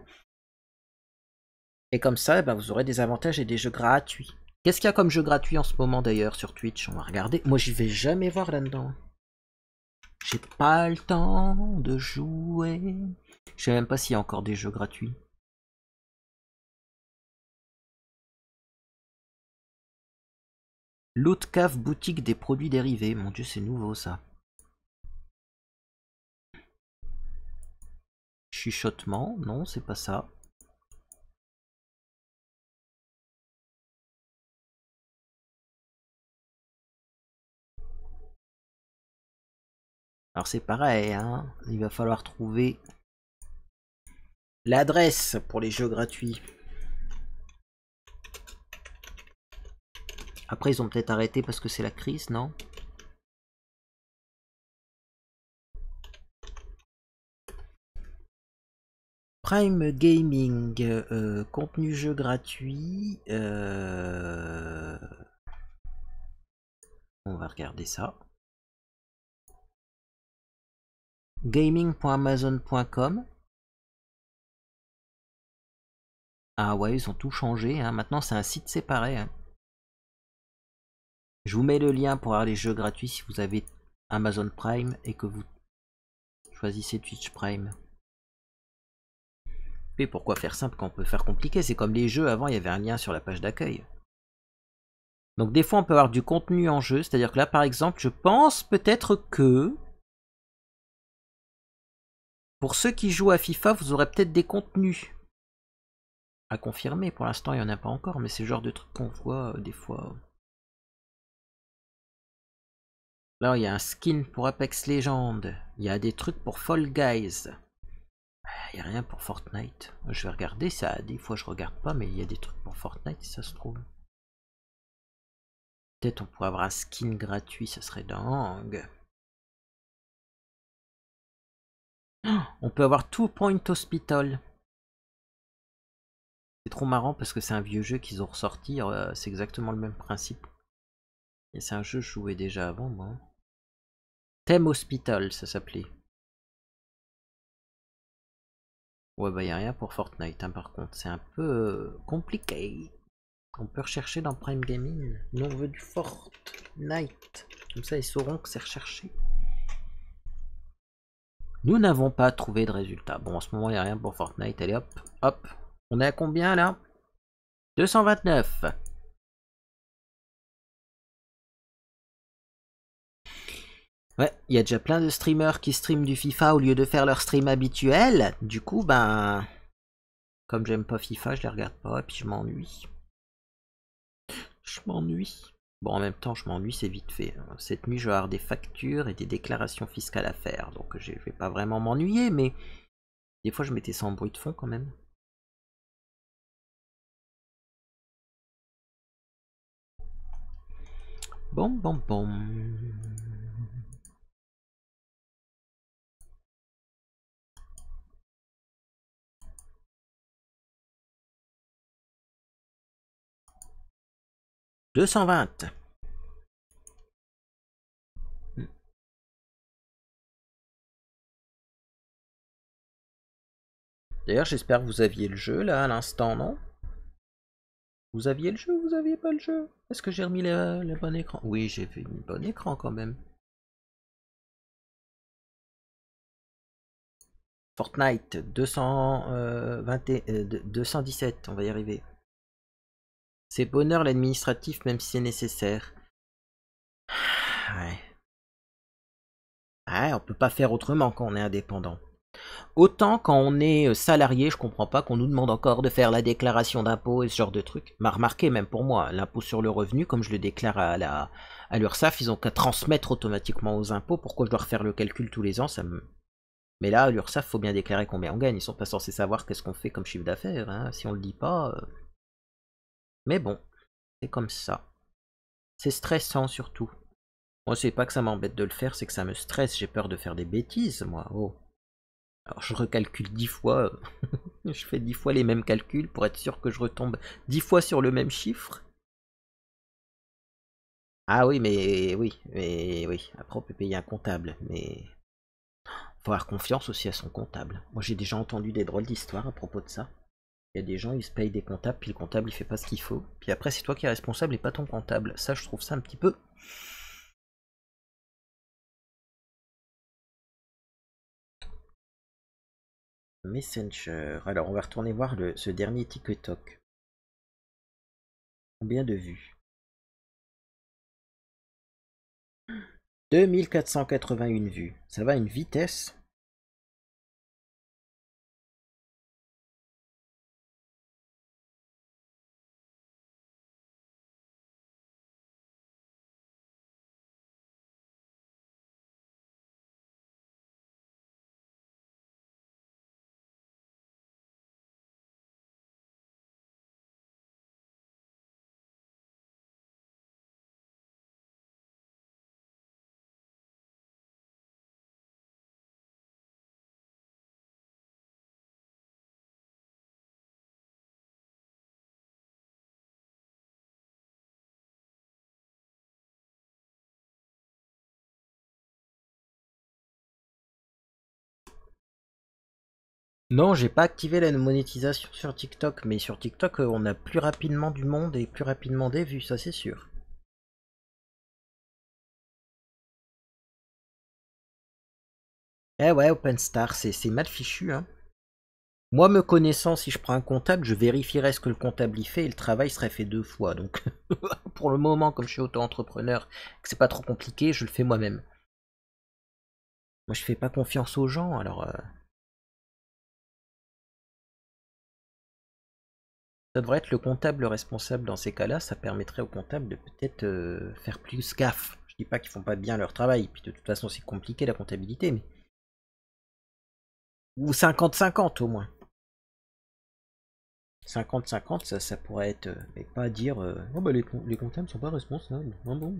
Et comme ça, ben, vous aurez des avantages et des jeux gratuits. Qu'est-ce qu'il y a comme jeu gratuit en ce moment d'ailleurs sur Twitch? On va regarder. Moi, j'y vais jamais voir là-dedans. J'ai pas le temps de jouer. Je sais même pas s'il y a encore des jeux gratuits. Loot Cave boutique des produits dérivés. Mon dieu, c'est nouveau ça. Chuchotement, non, c'est pas ça. Alors c'est pareil, hein. Il va falloir trouver l'adresse pour les jeux gratuits. Après, ils ont peut-être arrêté parce que c'est la crise, non? Prime Gaming, contenu jeu gratuit. On va regarder ça. Gaming.amazon.com. Ah ouais, ils ont tout changé. Hein. Maintenant, c'est un site séparé. Hein. Je vous mets le lien pour avoir les jeux gratuits si vous avez Amazon Prime et que vous choisissez Twitch Prime. Et pourquoi faire simple quand on peut faire compliqué? C'est comme les jeux, avant il y avait un lien sur la page d'accueil. Donc des fois on peut avoir du contenu en jeu, c'est-à-dire que là par exemple je pense peut-être que pour ceux qui jouent à FIFA vous aurez peut-être des contenus à confirmer. Pour l'instant il n'y en a pas encore, mais c'est le genre de truc qu'on voit des fois. Là il y a un skin pour Apex Legends, il y a des trucs pour Fall Guys. Il n'y a rien pour Fortnite. Je vais regarder ça. Des fois je regarde pas, mais il y a des trucs pour Fortnite si ça se trouve. Peut-être on pourrait avoir un skin gratuit, ça serait dingue. On peut avoir Two Point Hospital. C'est trop marrant parce que c'est un vieux jeu qu'ils ont ressorti. C'est exactement le même principe. Et c'est un jeu que je jouais déjà avant, moi. Theme Hospital, ça s'appelait. Ouais, bah y a rien pour Fortnite, hein, par contre. C'est un peu compliqué. On peut rechercher dans Prime Gaming. Nous on veut du Fortnite. Comme ça ils sauront que c'est recherché. Nous n'avons pas trouvé de résultat. Bon, en ce moment il n'y a rien pour Fortnite. Allez hop, hop. On est à combien là? 229. Ouais, il y a déjà plein de streamers qui streament du FIFA au lieu de faire leur stream habituel. Du coup, ben... Comme j'aime pas FIFA, je les regarde pas et puis je m'ennuie. Je m'ennuie. Bon, en même temps, je m'ennuie, c'est vite fait. Cette nuit, je vais avoir des factures et des déclarations fiscales à faire. Donc, je vais pas vraiment m'ennuyer, mais des fois, je mettais ça en bruit de fond quand même. Bon, bon, bon. « 220. » D'ailleurs, j'espère que vous aviez le jeu là à l'instant, non? Vous aviez le jeu ou vous aviez pas le jeu? Est-ce que j'ai remis le bon écran? Oui, j'ai fait une bon écran quand même. Fortnite, 217, on va y arriver. C'est bonheur l'administratif même si c'est nécessaire. Ouais. Ouais, on peut pas faire autrement quand on est indépendant. Autant quand on est salarié, je comprends pas qu'on nous demande encore de faire la déclaration d'impôt et ce genre de trucs. Mais remarquez, même pour moi, l'impôt sur le revenu, comme je le déclare à l'URSSAF, ils ont qu'à transmettre automatiquement aux impôts. Pourquoi je dois refaire le calcul tous les ans? Mais là, à l'URSSAF, faut bien déclarer combien on gagne. Ils sont pas censés savoir qu'est-ce qu'on fait comme chiffre d'affaires. Hein. Si on le dit pas... Mais bon, c'est comme ça. C'est stressant surtout. Moi, c'est pas que ça m'embête de le faire, c'est que ça me stresse. J'ai peur de faire des bêtises, moi. Oh. Alors, je recalcule 10 fois. Je fais 10 fois les mêmes calculs pour être sûr que je retombe 10 fois sur le même chiffre. Ah oui, mais oui. Après, on peut payer un comptable, mais faut avoir confiance aussi à son comptable. Moi, j'ai déjà entendu des drôles d'histoires à propos de ça. Il y a des gens, ils se payent des comptables, puis le comptable, il fait pas ce qu'il faut. Puis après, c'est toi qui es responsable et pas ton comptable. Ça, je trouve ça un petit peu... Messenger. Alors, on va retourner voir ce dernier TikTok. Combien de vues? 2481 vues. Ça va à une vitesse. Non, j'ai pas activé la monétisation sur TikTok, mais sur TikTok, on a plus rapidement du monde et plus rapidement des vues, ça c'est sûr. Eh ouais, OpenStar, c'est mal fichu, hein. Moi, me connaissant, si je prends un comptable, je vérifierais ce que le comptable y fait et le travail serait fait 2 fois. Donc, pour le moment, comme je suis auto-entrepreneur, que c'est pas trop compliqué, je le fais moi-même. Moi, je fais pas confiance aux gens, alors... Ça devrait être le comptable responsable dans ces cas-là, ça permettrait au comptable de peut-être faire plus gaffe. Je dis pas qu'ils font pas bien leur travail, puis de toute façon c'est compliqué la comptabilité, mais... Ou 50-50 au moins. 50-50, ça pourrait être... mais pas dire... oh bah les comptables sont pas responsables. Ah bon.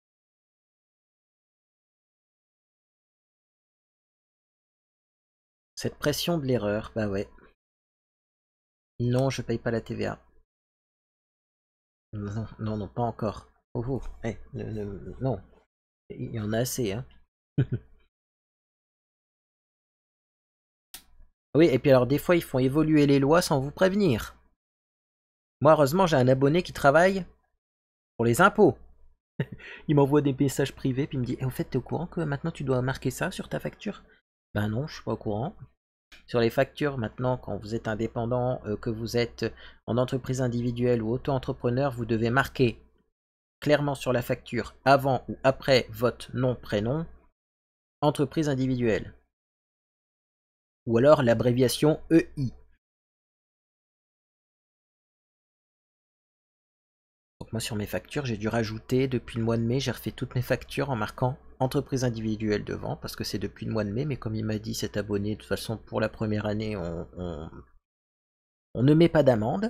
Cette pression de l'erreur, bah ouais. Non, je paye pas la TVA. Non, non, non, pas encore. Oh, oh, non. Il y en a assez, hein. Oui, et puis alors des fois ils font évoluer les lois sans vous prévenir. Moi, heureusement, j'ai un abonné qui travaille pour les impôts. Il m'envoie des messages privés, puis il me dit, en fait, t'es au courant que maintenant tu dois marquer ça sur ta facture? Ben non, je suis pas au courant. Sur les factures, maintenant, quand vous êtes indépendant, que vous êtes en entreprise individuelle ou auto-entrepreneur, vous devez marquer clairement sur la facture, avant ou après votre nom, prénom, entreprise individuelle. Ou alors l'abréviation EI. Donc moi sur mes factures, j'ai dû rajouter, depuis le mois de mai, j'ai refait toutes mes factures en marquant entreprise individuelle devant, parce que c'est depuis le mois de mai, mais comme il m'a dit cet abonné, de toute façon pour la première année, on ne met pas d'amende.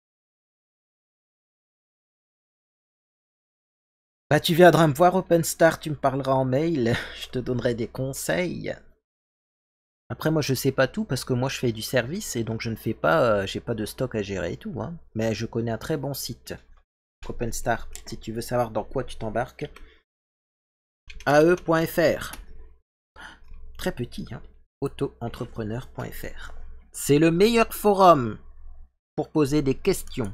Bah tu viendras me voir OpenStar, tu me parleras en mail, je te donnerai des conseils. Après moi je sais pas tout parce que moi je fais du service et donc je ne fais pas, j'ai pas de stock à gérer et tout, hein. Mais je connais un très bon site, OpenStar, si tu veux savoir dans quoi tu t'embarques. ae.fr. Très petit, hein. Autoentrepreneur.fr. C'est le meilleur forum pour poser des questions.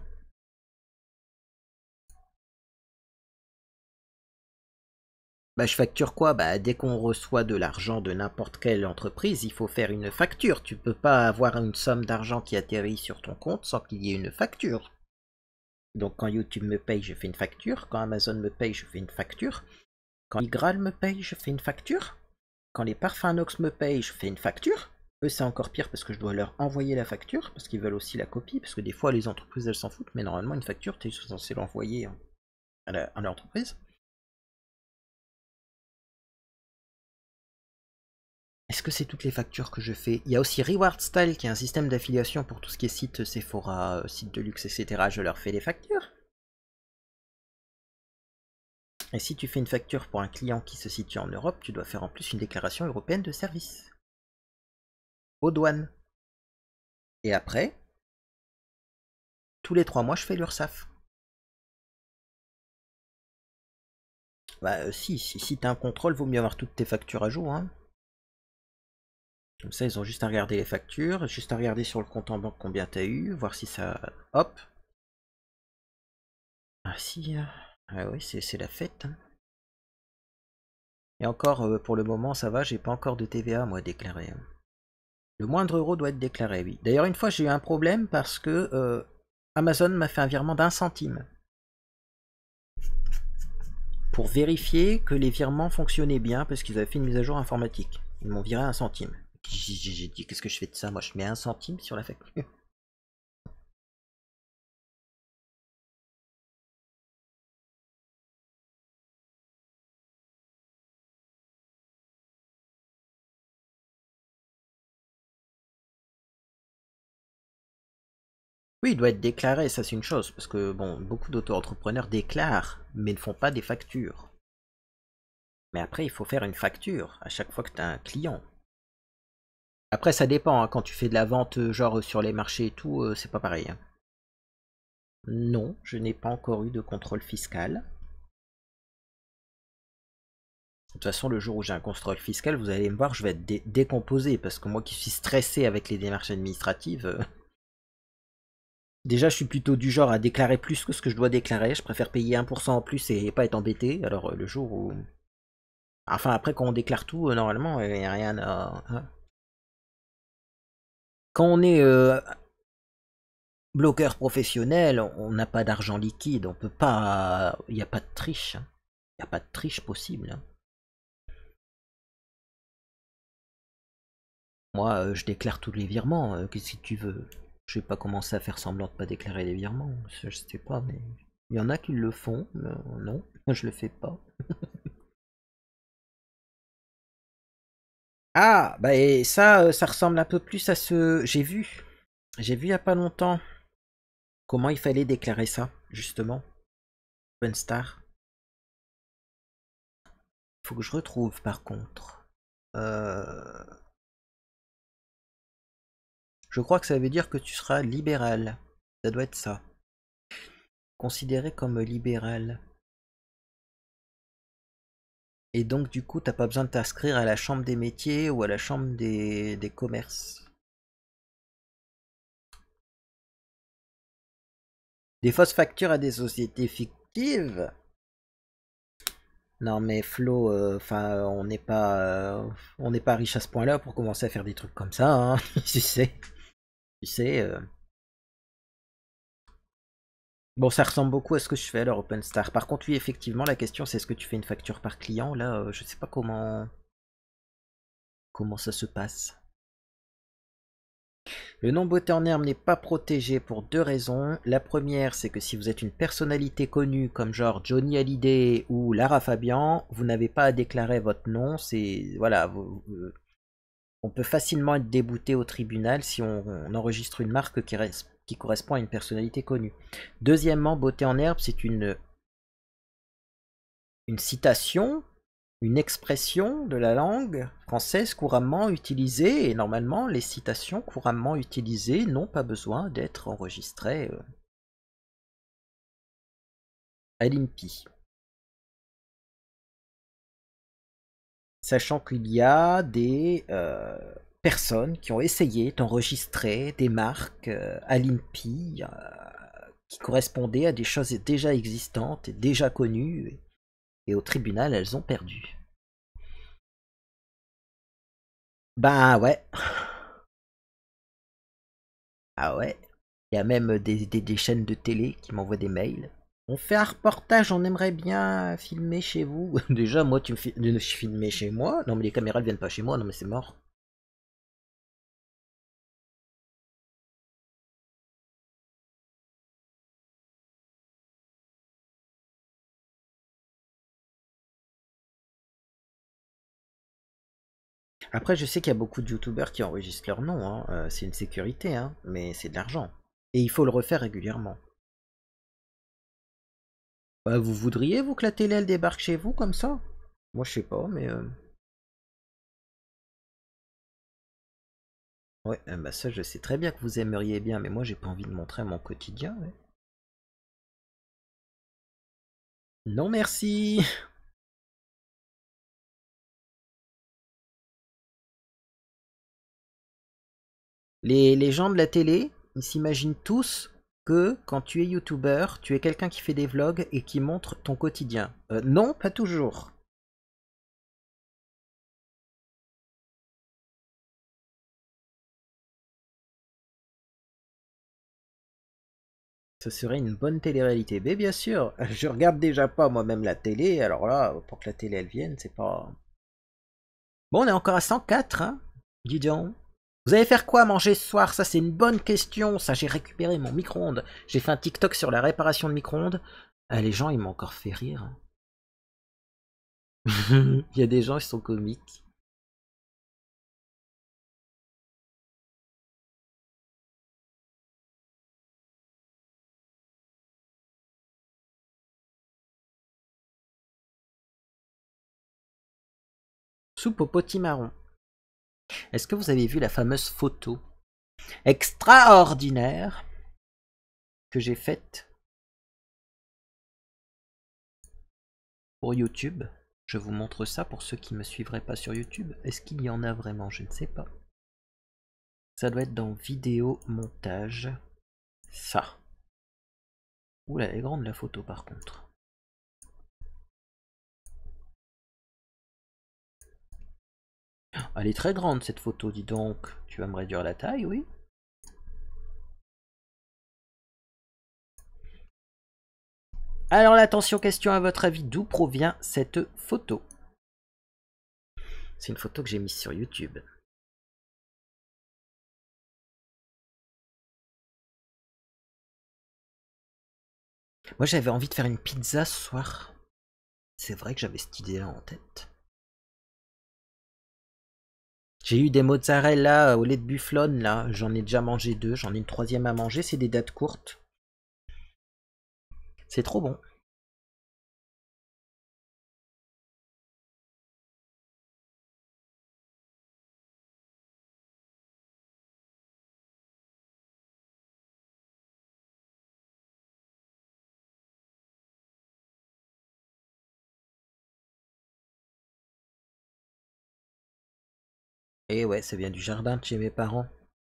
Bah je facture quoi? Bah dès qu'on reçoit de l'argent de n'importe quelle entreprise, il faut faire une facture. Tu peux pas avoir une somme d'argent qui atterrit sur ton compte sans qu'il y ait une facture. Donc quand YouTube me paye, je fais une facture. Quand Amazon me paye, je fais une facture. Quand Igral me paye, je fais une facture. Quand les parfums Nox me payent, je fais une facture. Eux, c'est encore pire parce que je dois leur envoyer la facture, parce qu'ils veulent aussi la copie, parce que des fois, les entreprises, elles s'en foutent, mais normalement, une facture, tu es censé l'envoyer à l'entreprise. Est-ce que c'est toutes les factures que je fais? Il y a aussi Reward Style qui est un système d'affiliation pour tout ce qui est site Sephora, site de luxe, etc. Je leur fais les factures. Et si tu fais une facture pour un client qui se situe en Europe, tu dois faire en plus une déclaration européenne de service. Aux douanes. Et après, tous les 3 mois, je fais l'URSSAF. Bah si t'as un contrôle, vaut mieux avoir toutes tes factures à jour, hein. Comme ça, ils ont juste à regarder les factures, juste à regarder sur le compte en banque combien t'as eu, voir si ça... Hop. Ah si, ah oui, c'est la fête. Hein. Et encore, pour le moment, ça va, j'ai pas encore de TVA, moi, déclaré. Le moindre euro doit être déclaré, oui. D'ailleurs, une fois, j'ai eu un problème parce que Amazon m'a fait un virement d'1 centime. Pour vérifier que les virements fonctionnaient bien, parce qu'ils avaient fait une mise à jour informatique. Ils m'ont viré 1 centime. J'ai dit, qu'est-ce que je fais de ça? Moi, je mets 1 centime sur la facture. Oui, il doit être déclaré, ça c'est une chose, parce que bon, beaucoup d'auto-entrepreneurs déclarent, mais ne font pas des factures. Mais après, il faut faire une facture à chaque fois que tu as un client. Après, ça dépend, hein, quand tu fais de la vente, genre sur les marchés et tout, c'est pas pareil. Hein. Non, je n'ai pas encore eu de contrôle fiscal. De toute façon, le jour où j'ai un contrôle fiscal, vous allez me voir, je vais être décomposé, parce que moi qui suis stressé avec les démarches administratives... Déjà, je suis plutôt du genre à déclarer plus que ce que je dois déclarer. Je préfère payer 1% en plus et pas être embêté. Alors, le jour où... Enfin, après, quand on déclare tout, normalement, il n'y a rien à... Hein. Quand on est bloqueur professionnel, on n'a pas d'argent liquide. On peut pas... Il n'y a pas de triche. Hein. Il n'y a pas de triche possible. Hein. Moi, je déclare tous les virements. Qu'est-ce que tu veux? Je vais pas commencer à faire semblant de pas déclarer les virements. Je sais pas, mais... Il y en a qui le font. Non, moi je le fais pas. Ah, bah et ça, ça ressemble un peu plus à ce... J'ai vu il y a pas longtemps comment il fallait déclarer ça, justement. OpenStar. Faut que je retrouve par contre. Euh, Je crois que ça veut dire que tu seras libéral. Ça doit être ça. Considéré comme libéral. Et donc du coup, t'as pas besoin de t'inscrire à la chambre des métiers ou à la chambre des commerces. Des fausses factures à des sociétés fictives. Non mais Flo, enfin on n'est pas riche à ce point-là pour commencer à faire des trucs comme ça, hein. Tu sais. Bon, ça ressemble beaucoup à ce que je fais à leur OpenStar. Par contre, oui, effectivement, la question c'est est-ce que tu fais une facture par client? Là, je sais pas comment ça se passe. Le nom beauté en herbe n'est pas protégé pour 2 raisons. La première, c'est que si vous êtes une personnalité connue comme genre Johnny Hallyday ou Lara Fabian, vous n'avez pas à déclarer votre nom. C'est voilà, on peut facilement être débouté au tribunal si on enregistre une marque qui correspond à une personnalité connue. Deuxièmement, beauté en herbe, c'est une citation, une expression de la langue française couramment utilisée, et normalement les citations couramment utilisées n'ont pas besoin d'être enregistrées à l'INPI. Sachant qu'il y a des personnes qui ont essayé d'enregistrer des marques à l'INPI qui correspondaient à des choses déjà existantes et déjà connues, et au tribunal elles ont perdu. Ben ouais. Ah ouais. Il y a même des chaînes de télé qui m'envoient des mails. On fait un reportage, on aimerait bien filmer chez vous. Déjà, moi, tu me filmer chez moi? Non, mais les caméras ne viennent pas chez moi, non, mais c'est mort. Après, je sais qu'il y a beaucoup de youtubeurs qui enregistrent leur nom, hein. C'est une sécurité, hein, mais c'est de l'argent. Et il faut le refaire régulièrement. Bah, vous voudriez, vous, que la télé, elle débarque chez vous, comme ça? Moi, je sais pas, mais... Ouais, bah ça, je sais très bien que vous aimeriez bien, mais moi, j'ai pas envie de montrer mon quotidien, ouais. Non, merci. Les gens de la télé, ils s'imaginent tous que quand tu es youtubeur, tu es quelqu'un qui fait des vlogs et qui montre ton quotidien. Non, pas toujours. Ce serait une bonne télé-réalité. Mais bien sûr, je regarde déjà pas moi-même la télé, alors là, pour que la télé elle vienne, c'est pas... Bon, on est encore à 104, hein. Dis donc. Vous allez faire quoi manger ce soir? Ça, c'est une bonne question. Ça, j'ai récupéré mon micro-ondes. J'ai fait un TikTok sur la réparation de micro-ondes. Les gens, ils m'ont encore fait rire, hein. Il y a des gens, ils sont comiques. Soupe au potimarron. Est-ce que vous avez vu la fameuse photo extraordinaire que j'ai faite pour YouTube? Je vous montre ça pour ceux qui ne me suivraient pas sur YouTube. Est-ce qu'il y en a vraiment? Je ne sais pas. Ça doit être dans vidéo montage. Ça. Oula, elle est grande la photo par contre. Elle est très grande cette photo, dis donc. Tu vas me réduire la taille, oui? Alors attention, question à votre avis, d'où provient cette photo? C'est une photo que j'ai mise sur YouTube. Moi j'avais envie de faire une pizza ce soir. C'est vrai que j'avais cette idée-là en tête. J'ai eu des mozzarella au lait de bufflone là, j'en ai déjà mangé 2, j'en ai une troisième à manger, c'est des dates courtes. C'est trop bon. Et ouais, ça vient du jardin de chez mes parents.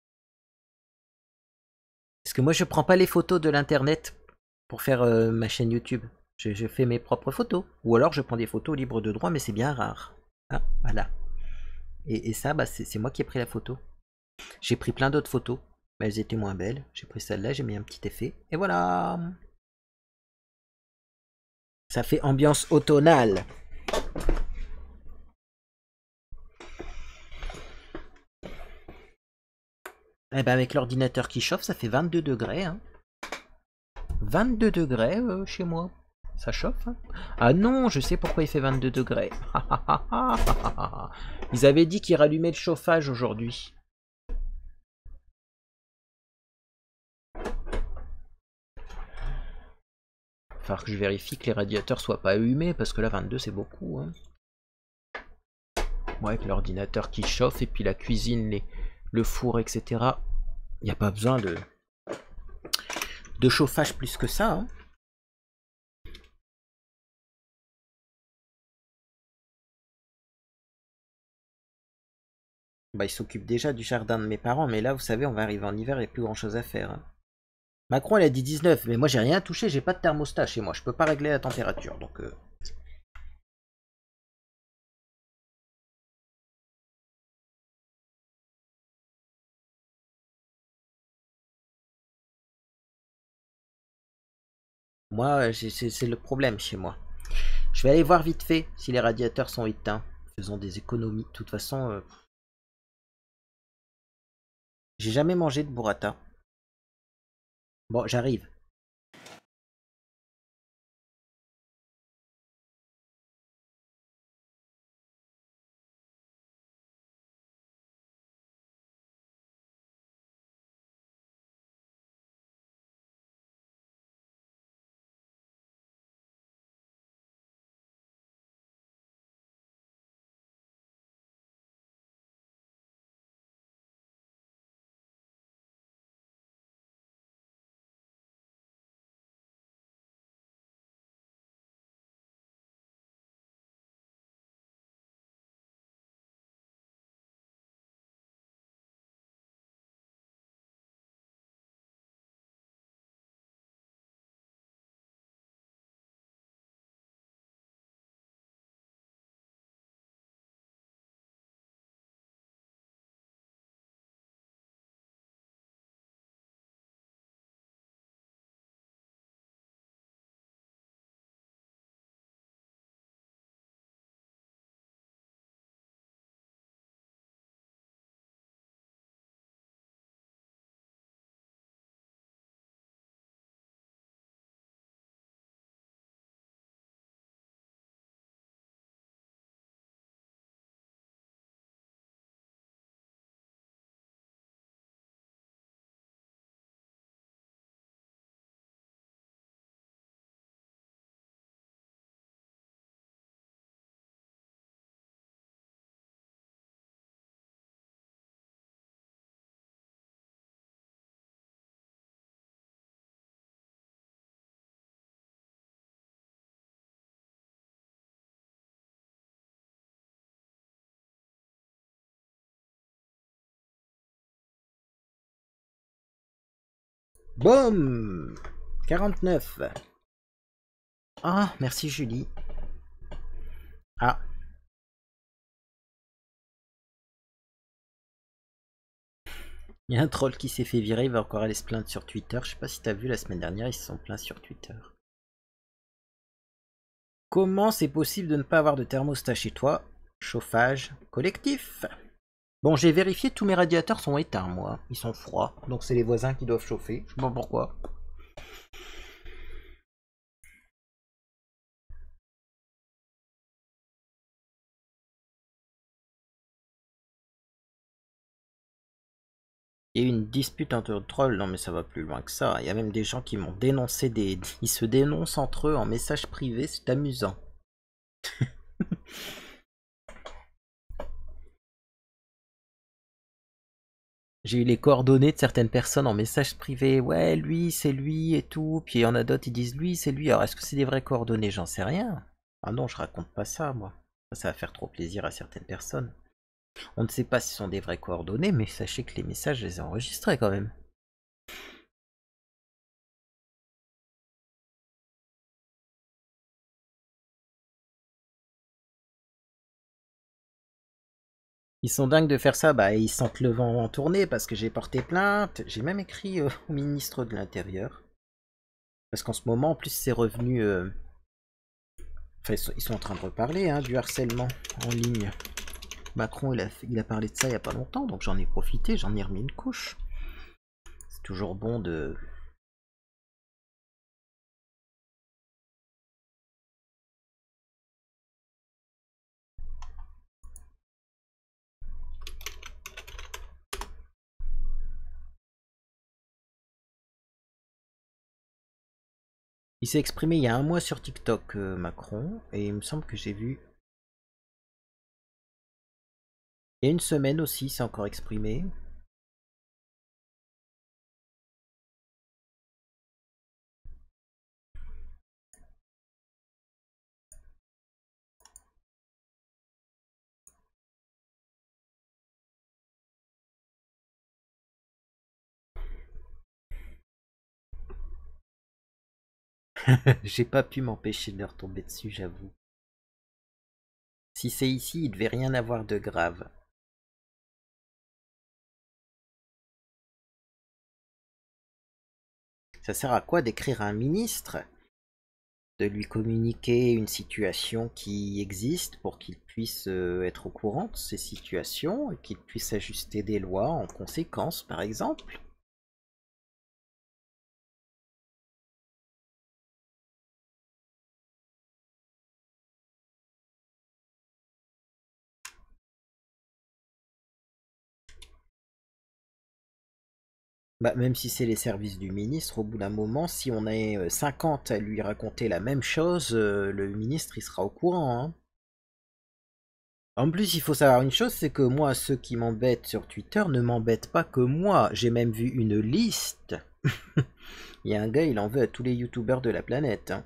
Parce que moi je prends pas les photos de l'internet pour faire ma chaîne YouTube. Je fais mes propres photos. Ou alors je prends des photos libres de droit, mais c'est bien rare. Ah, voilà. Et ça, bah, c'est moi qui ai pris la photo. J'ai pris plein d'autres photos, mais elles étaient moins belles. J'ai pris celle-là, j'ai mis un petit effet. Et voilà. Ça fait ambiance automnale. Eh ben avec l'ordinateur qui chauffe, ça fait 22 degrés. Hein. 22 degrés chez moi. Ça chauffe, hein. Ah non, je sais pourquoi il fait 22 degrés. Ils avaient dit qu'ils rallumaient le chauffage aujourd'hui. Il va falloir que je vérifie que les radiateurs soient pas allumés, parce que là 22 c'est beaucoup. Hein. Ouais, avec l'ordinateur qui chauffe, et puis la cuisine, le four, etc. Il n'y a pas besoin de chauffage plus que ça. Hein. Bah, il s'occupe déjà du jardin de mes parents, mais là, vous savez, on va arriver en hiver, il n'y a plus grand chose à faire. Hein. Macron, il a dit 19, mais moi, j'ai rien touché, j'ai pas de thermostat chez moi, je peux pas régler la température, donc... Moi, c'est le problème chez moi. Je vais aller voir vite fait si les radiateurs sont éteints. Faisons des économies. De toute façon, j'ai jamais mangé de burrata. Bon, j'arrive. Boum 49. Ah, merci Julie. Ah. Il y a un troll qui s'est fait virer, il va encore aller se plaindre sur Twitter. Je sais pas si t'as vu la semaine dernière, ils se sont plaints sur Twitter. Comment c'est possible de ne pas avoir de thermostat chez toi? Chauffage collectif. Bon, j'ai vérifié, tous mes radiateurs sont éteints, moi. Ils sont froids, donc c'est les voisins qui doivent chauffer. Je sais pas pourquoi. Il y a eu une dispute entre trolls, non mais ça va plus loin que ça. Il y a même des gens qui m'ont dénoncé Ils se dénoncent entre eux en message privé, c'est amusant. J'ai eu les coordonnées de certaines personnes en message privé. Ouais, lui, c'est lui et tout. Puis il y en a d'autres, ils disent lui, c'est lui. Alors est-ce que c'est des vraies coordonnées? J'en sais rien. Ah non, je raconte pas ça, moi. Ça va faire trop plaisir à certaines personnes. On ne sait pas si ce sont des vraies coordonnées, mais sachez que les messages, je les ai enregistrés quand même. Ils sont dingues de faire ça, bah ils sentent le vent en tournée parce que j'ai porté plainte. J'ai même écrit au ministre de l'Intérieur. Parce qu'en ce moment, en plus, c'est revenu... Enfin, ils sont en train de reparler du harcèlement en ligne. Macron, il a parlé de ça il n'y a pas longtemps, donc j'en ai profité, j'en ai remis une couche. C'est toujours bon de... Il s'est exprimé il y a un mois sur TikTok, Macron, et il me semble que j'ai vu... Il y a une semaine aussi, il s'est encore exprimé. J'ai pas pu m'empêcher de leur tomber dessus, j'avoue. Si c'est ici, il devait rien avoir de grave. Ça sert à quoi d'écrire à un ministre? De lui communiquer une situation qui existe pour qu'il puisse être au courant de ces situations et qu'il puisse ajuster des lois en conséquence, par exemple. Bah, même si c'est les services du ministre, au bout d'un moment, si on est 50 à lui raconter la même chose, le ministre il sera au courant. Hein. En plus, il faut savoir une chose, c'est que moi, ceux qui m'embêtent sur Twitter ne m'embêtent pas que moi. J'ai même vu une liste. Il y a un gars, il en veut à tous les youtubeurs de la planète. Hein.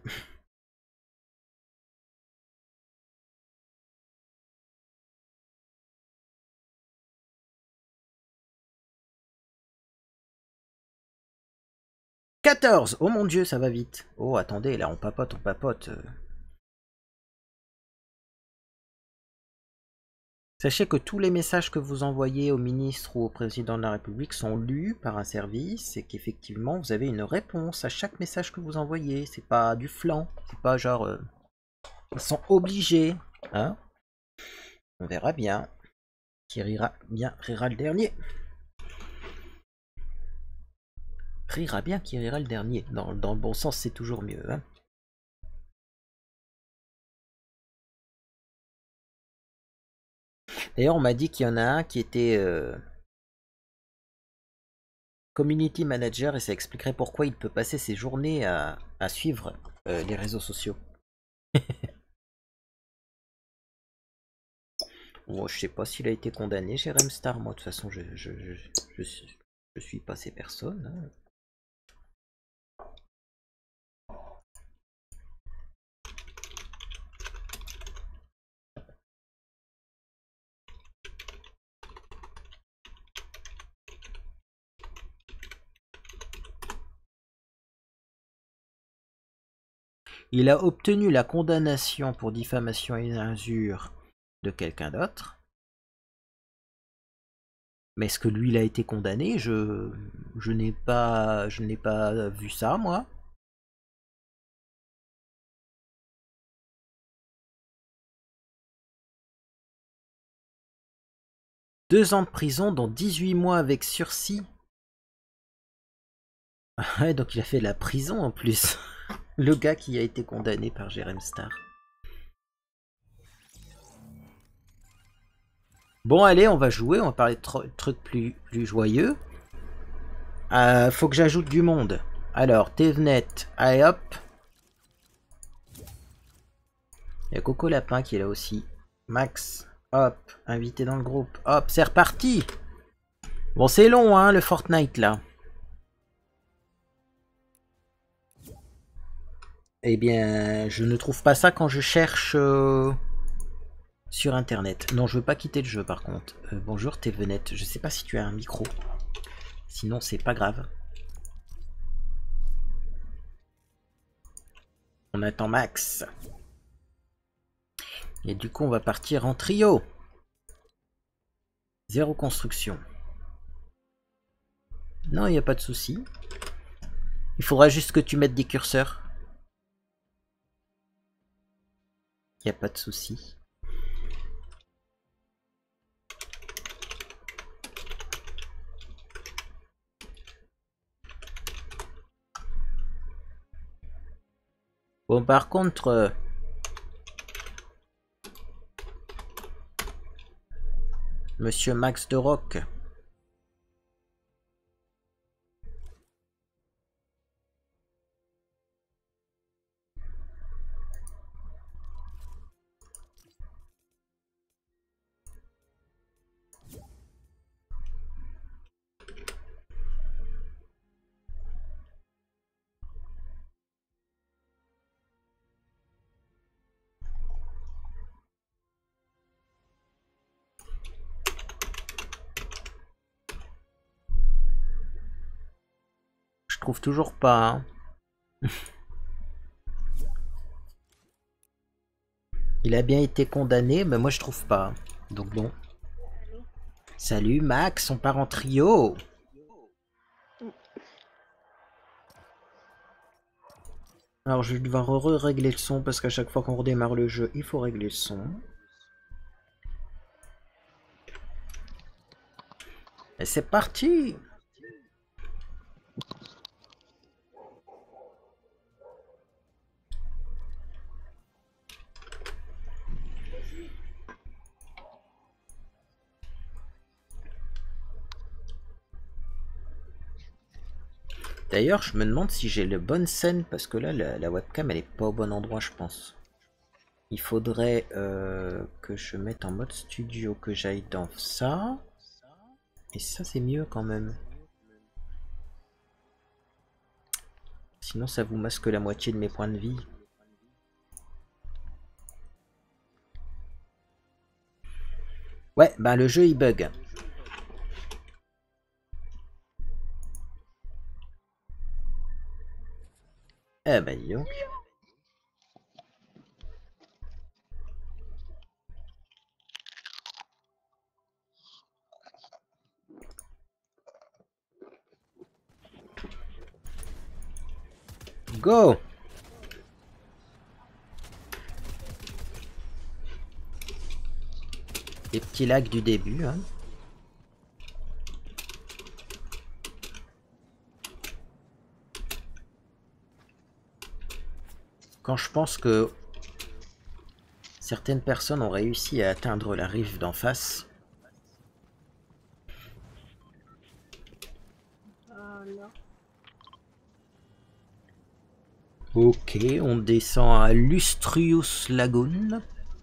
« 14 ! Oh mon dieu, ça va vite. Oh, attendez, là, on papote, on papote. Sachez que tous les messages que vous envoyez au ministre ou au président de la République sont lus par un service et qu'effectivement vous avez une réponse à chaque message que vous envoyez. C'est pas du flan, c'est pas genre ils sont obligés. Hein? On verra bien. Qui rira bien rira le dernier. Rira bien qui rira le dernier. Dans le bon sens, c'est toujours mieux. Hein? D'ailleurs, on m'a dit qu'il y en a un qui était community manager et ça expliquerait pourquoi il peut passer ses journées à suivre les réseaux sociaux. Bon, je sais pas s'il a été condamné chez Remstar, moi de toute façon je suis pas ces personnes. Hein. Il a obtenu la condamnation pour diffamation et injure de quelqu'un d'autre. Mais est-ce que lui, il a été condamné? Je n'ai pas vu ça, moi. Deux ans de prison, dont 18 mois avec sursis. Ouais, donc il a fait de la prison en plus. Le gars qui a été condamné par Jerem Star. Bon, allez, on va jouer, on va parler de trucs plus joyeux. Faut que j'ajoute du monde. Alors, Tevnet, allez hop. Il y a Coco Lapin qui est là aussi. Max, hop, invité dans le groupe. Hop, c'est reparti. Bon, c'est long, hein, le Fortnite, là. Eh bien, je ne trouve pas ça quand je cherche sur Internet. Non, je veux pas quitter le jeu, par contre. Bonjour, Tevnet. Je sais pas si tu as un micro. Sinon, c'est pas grave. On attend Max. Et du coup, on va partir en trio. Zéro construction. Non, il n'y a pas de souci. Il faudra juste que tu mettes des curseurs. Il n'y a pas de souci. Bon, par contre... Monsieur Max de Rock. Je trouve toujours pas. Hein. Il a bien été condamné, mais moi je trouve pas. Donc bon. Salut Max, on part en trio. Alors je vais devoir régler le son parce qu'à chaque fois qu'on redémarre le jeu, il faut régler le son. Et c'est parti. D'ailleurs, je me demande si j'ai la bonne scène parce que là, la webcam, elle est pas au bon endroit, je pense. Il faudrait que je mette en mode studio, que j'aille dans ça. Et ça, c'est mieux quand même. Sinon, ça vous masque la moitié de mes points de vie. Ouais, bah le jeu, il bug. Eh bah dis donc. Go! Les petits lags du début, hein. Quand je pense que certaines personnes ont réussi à atteindre la rive d'en face. Non. Ok, on descend à Lustrius Lagoon.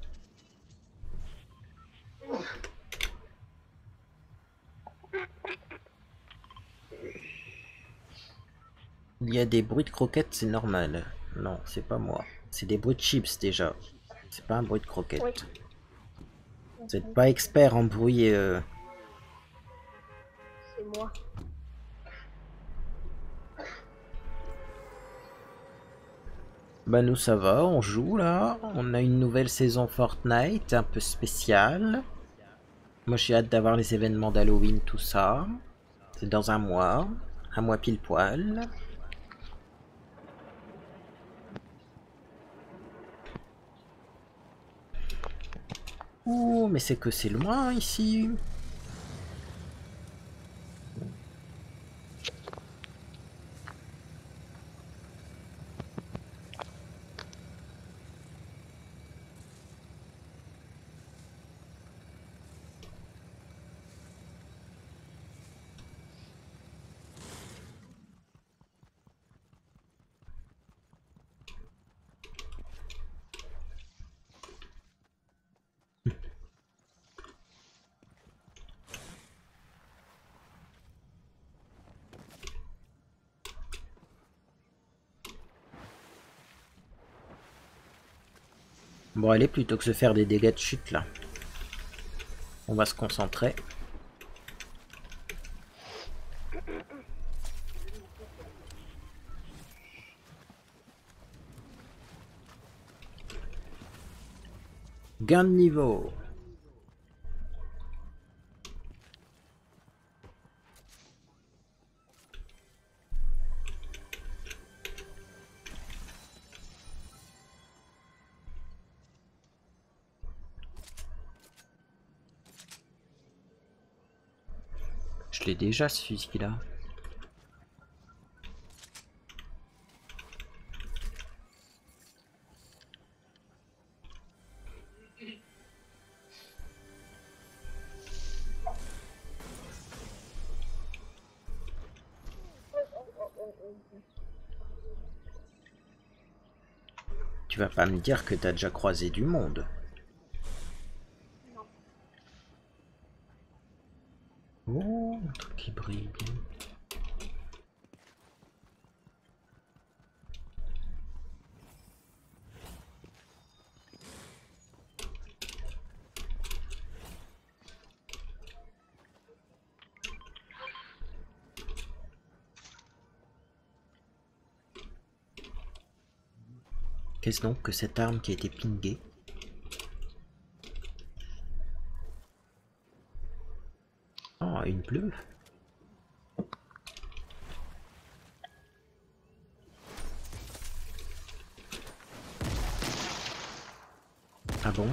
Il y a des bruits de croquettes, c'est normal. Non, c'est pas moi. C'est des bruits de chips déjà. C'est pas un bruit de croquettes. Oui. Vous n'êtes pas expert en bruit. C'est moi. Bah nous ça va, on joue là. On a une nouvelle saison Fortnite, un peu spéciale. Moi j'ai hâte d'avoir les événements d'Halloween, tout ça. C'est dans un mois pile poil. Ouh, mais c'est que c'est loin ici. Bon allez, plutôt que de faire des dégâts de chute là, on va se concentrer. Gain de niveau. Je l'ai déjà ce fusil là. Tu vas pas me dire que t'as déjà croisé du monde. Oh, un truc qui brille bien. Qu'est-ce donc que cette arme qui a été pingée? Oh, une bleue. Ah bon?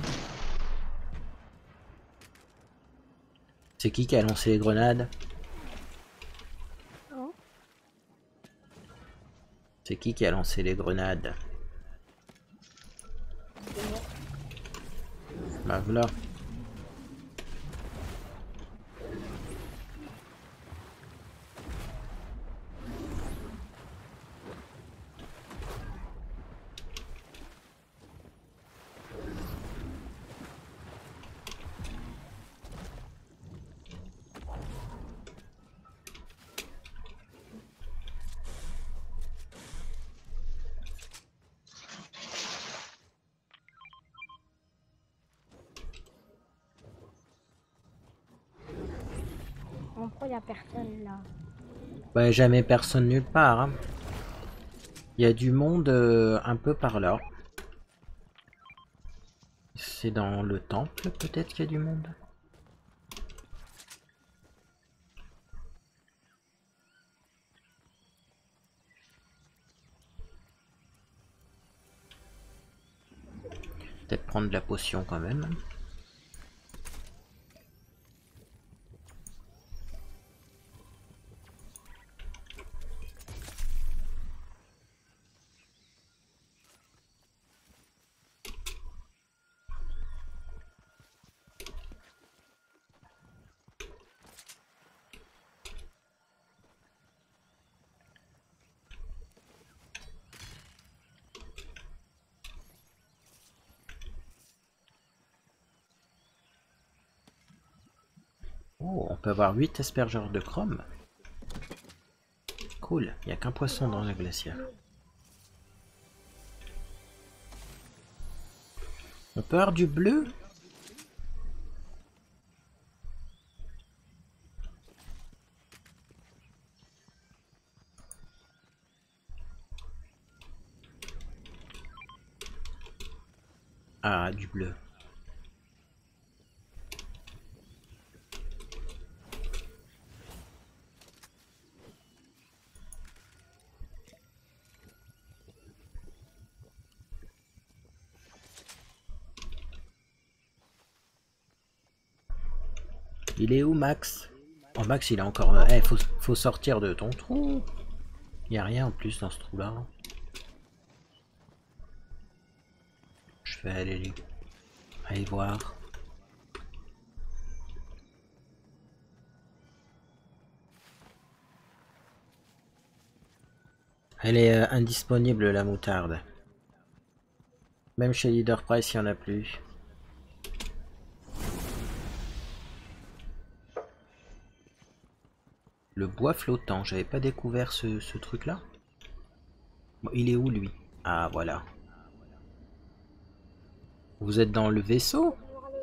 C'est qui a lancé les grenades? Oh. C'est qui a lancé les grenades? Bah voilà. Pourquoi y a personne là? Bah jamais personne nulle part. Hein. Il y a du monde un peu par là. C'est dans le temple peut-être qu'il y a du monde. Peut-être prendre de la potion quand même. Oh, on peut avoir 8 aspergeurs de chrome. Cool, il n'y a qu'un poisson dans la glacière. On peut avoir du bleu? Ah, du bleu. Il est où Max? Oh Max il est encore... Eh, faut sortir de ton trou. Il n'y a rien en plus dans ce trou là. Je vais aller voir. Elle est indisponible la moutarde. Même chez Leader Price il n'y en a plus. Le bois flottant, j'avais pas découvert ce truc là. Bon, il est où lui? Ah voilà. Vous êtes dans le vaisseau?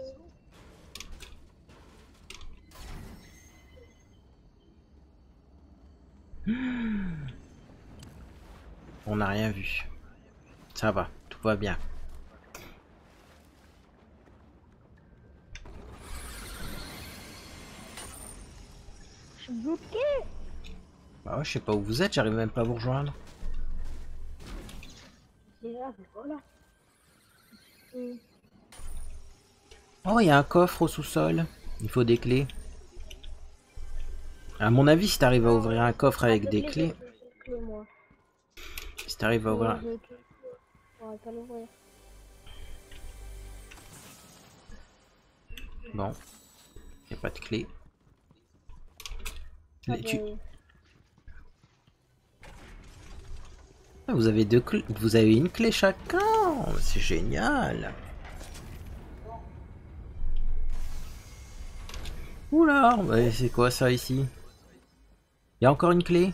On n'a rien vu. Ça va, tout va bien. Je suis bloqué. Bah ouais, je sais pas où vous êtes, j'arrive même pas à vous rejoindre. Déjà, voilà. Oh, il y a un coffre au sous-sol. Il faut des clés. À mon avis, si t'arrives à ouvrir un coffre avec des clés... Si t'arrives à ouvrir... Bon. Il n'y a pas de clé. Ah, vous avez deux clés. Vous avez une clé chacun. C'est génial. Oula, bah, c'est quoi ça ici? Il y a encore une clé?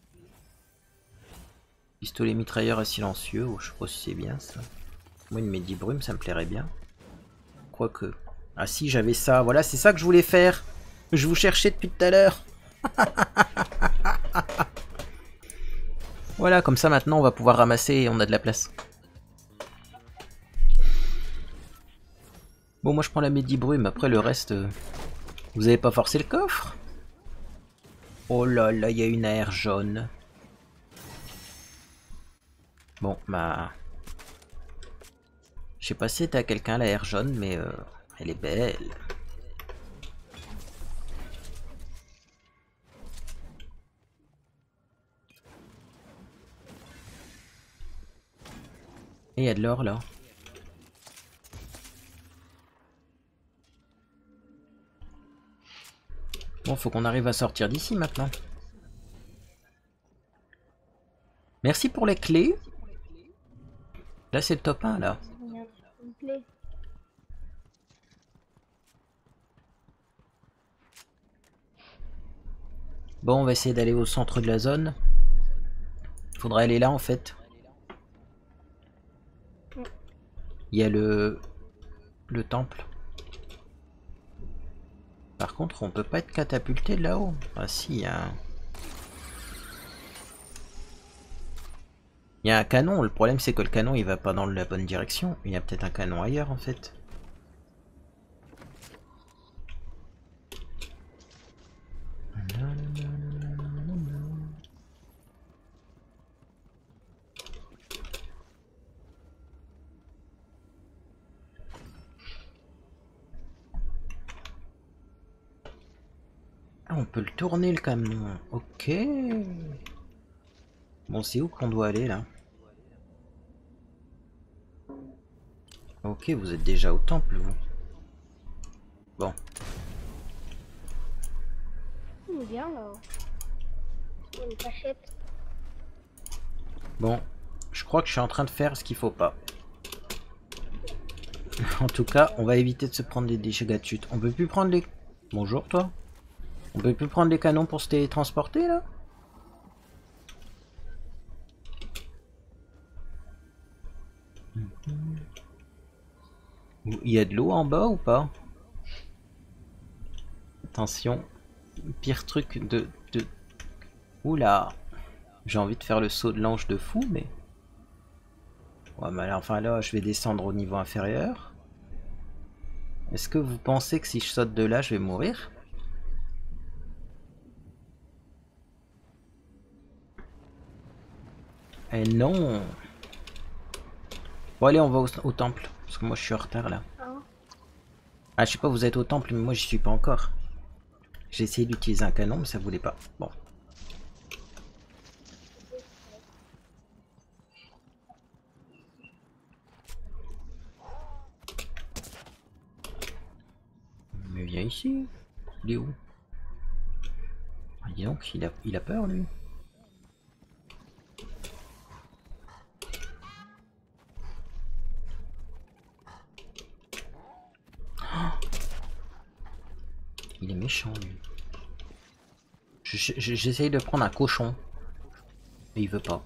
Pistolet mitrailleur à silencieux, oh, je sais pas si c'est bien ça. Moi une médibrume ça me plairait bien. Quoique. Ah si j'avais ça, voilà c'est ça que je voulais faire. Je vous cherchais depuis tout à l'heure. Voilà, comme ça maintenant on va pouvoir ramasser et on a de la place. Bon moi je prends la médibrume, après le reste... Vous avez pas forcé le coffre? Oh là là, il y a une AR jaune. Bon, bah... Je sais pas si t'as quelqu'un la AR jaune, mais elle est belle. Et il y a de l'or là. Bon, faut qu'on arrive à sortir d'ici maintenant. Merci pour les clés. Là, c'est le top 1, là. Bon, on va essayer d'aller au centre de la zone. Faudrait aller là, en fait. Il y a le temple. Par contre, on peut pas être catapulté de là-haut. Ah si, il y a un... Il y a un canon, le problème c'est que le canon il va pas dans la bonne direction. Il y a peut-être un canon ailleurs en fait. Ah, on peut le tourner le canon. Ok. Bon, c'est où qu'on doit aller là? Ok, vous êtes déjà au temple vous. Bon. Il est bien là. Une cachette. Bon, je crois que je suis en train de faire ce qu'il faut pas. En tout cas, on va éviter de se prendre des dégâts de chute. On peut plus prendre les... Bonjour toi. On peut plus prendre les canons pour se télétransporter là? Il y a de l'eau en bas ou pas? Attention. Pire truc de... Oula. J'ai envie de faire le saut de l'ange de fou, mais... Ouais, mais là, enfin là, je vais descendre au niveau inférieur. Est-ce que vous pensez que si je saute de là, je vais mourir? Eh non! Bon allez, on va au temple. Parce que moi je suis en retard là. Hein? Ah, je sais pas, vous êtes au temple, mais moi j'y suis pas encore. J'ai essayé d'utiliser un canon, mais ça voulait pas. Bon. Mais viens ici. Il est où? Ah, dis donc, il a peur lui. Il est méchant lui. J'essaye de prendre un cochon. Mais il veut pas.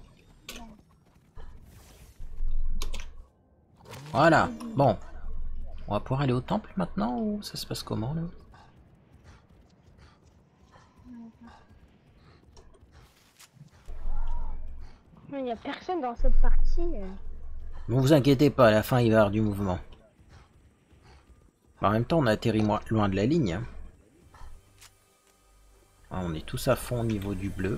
Voilà. Bon. On va pouvoir aller au temple maintenant ou ça se passe comment là? Il n'y a personne dans cette partie. Ne vous inquiétez pas, à la fin il va y avoir du mouvement. En même temps, on a atterri loin de la ligne. Hein. Ah, on est tous à fond au niveau du bleu.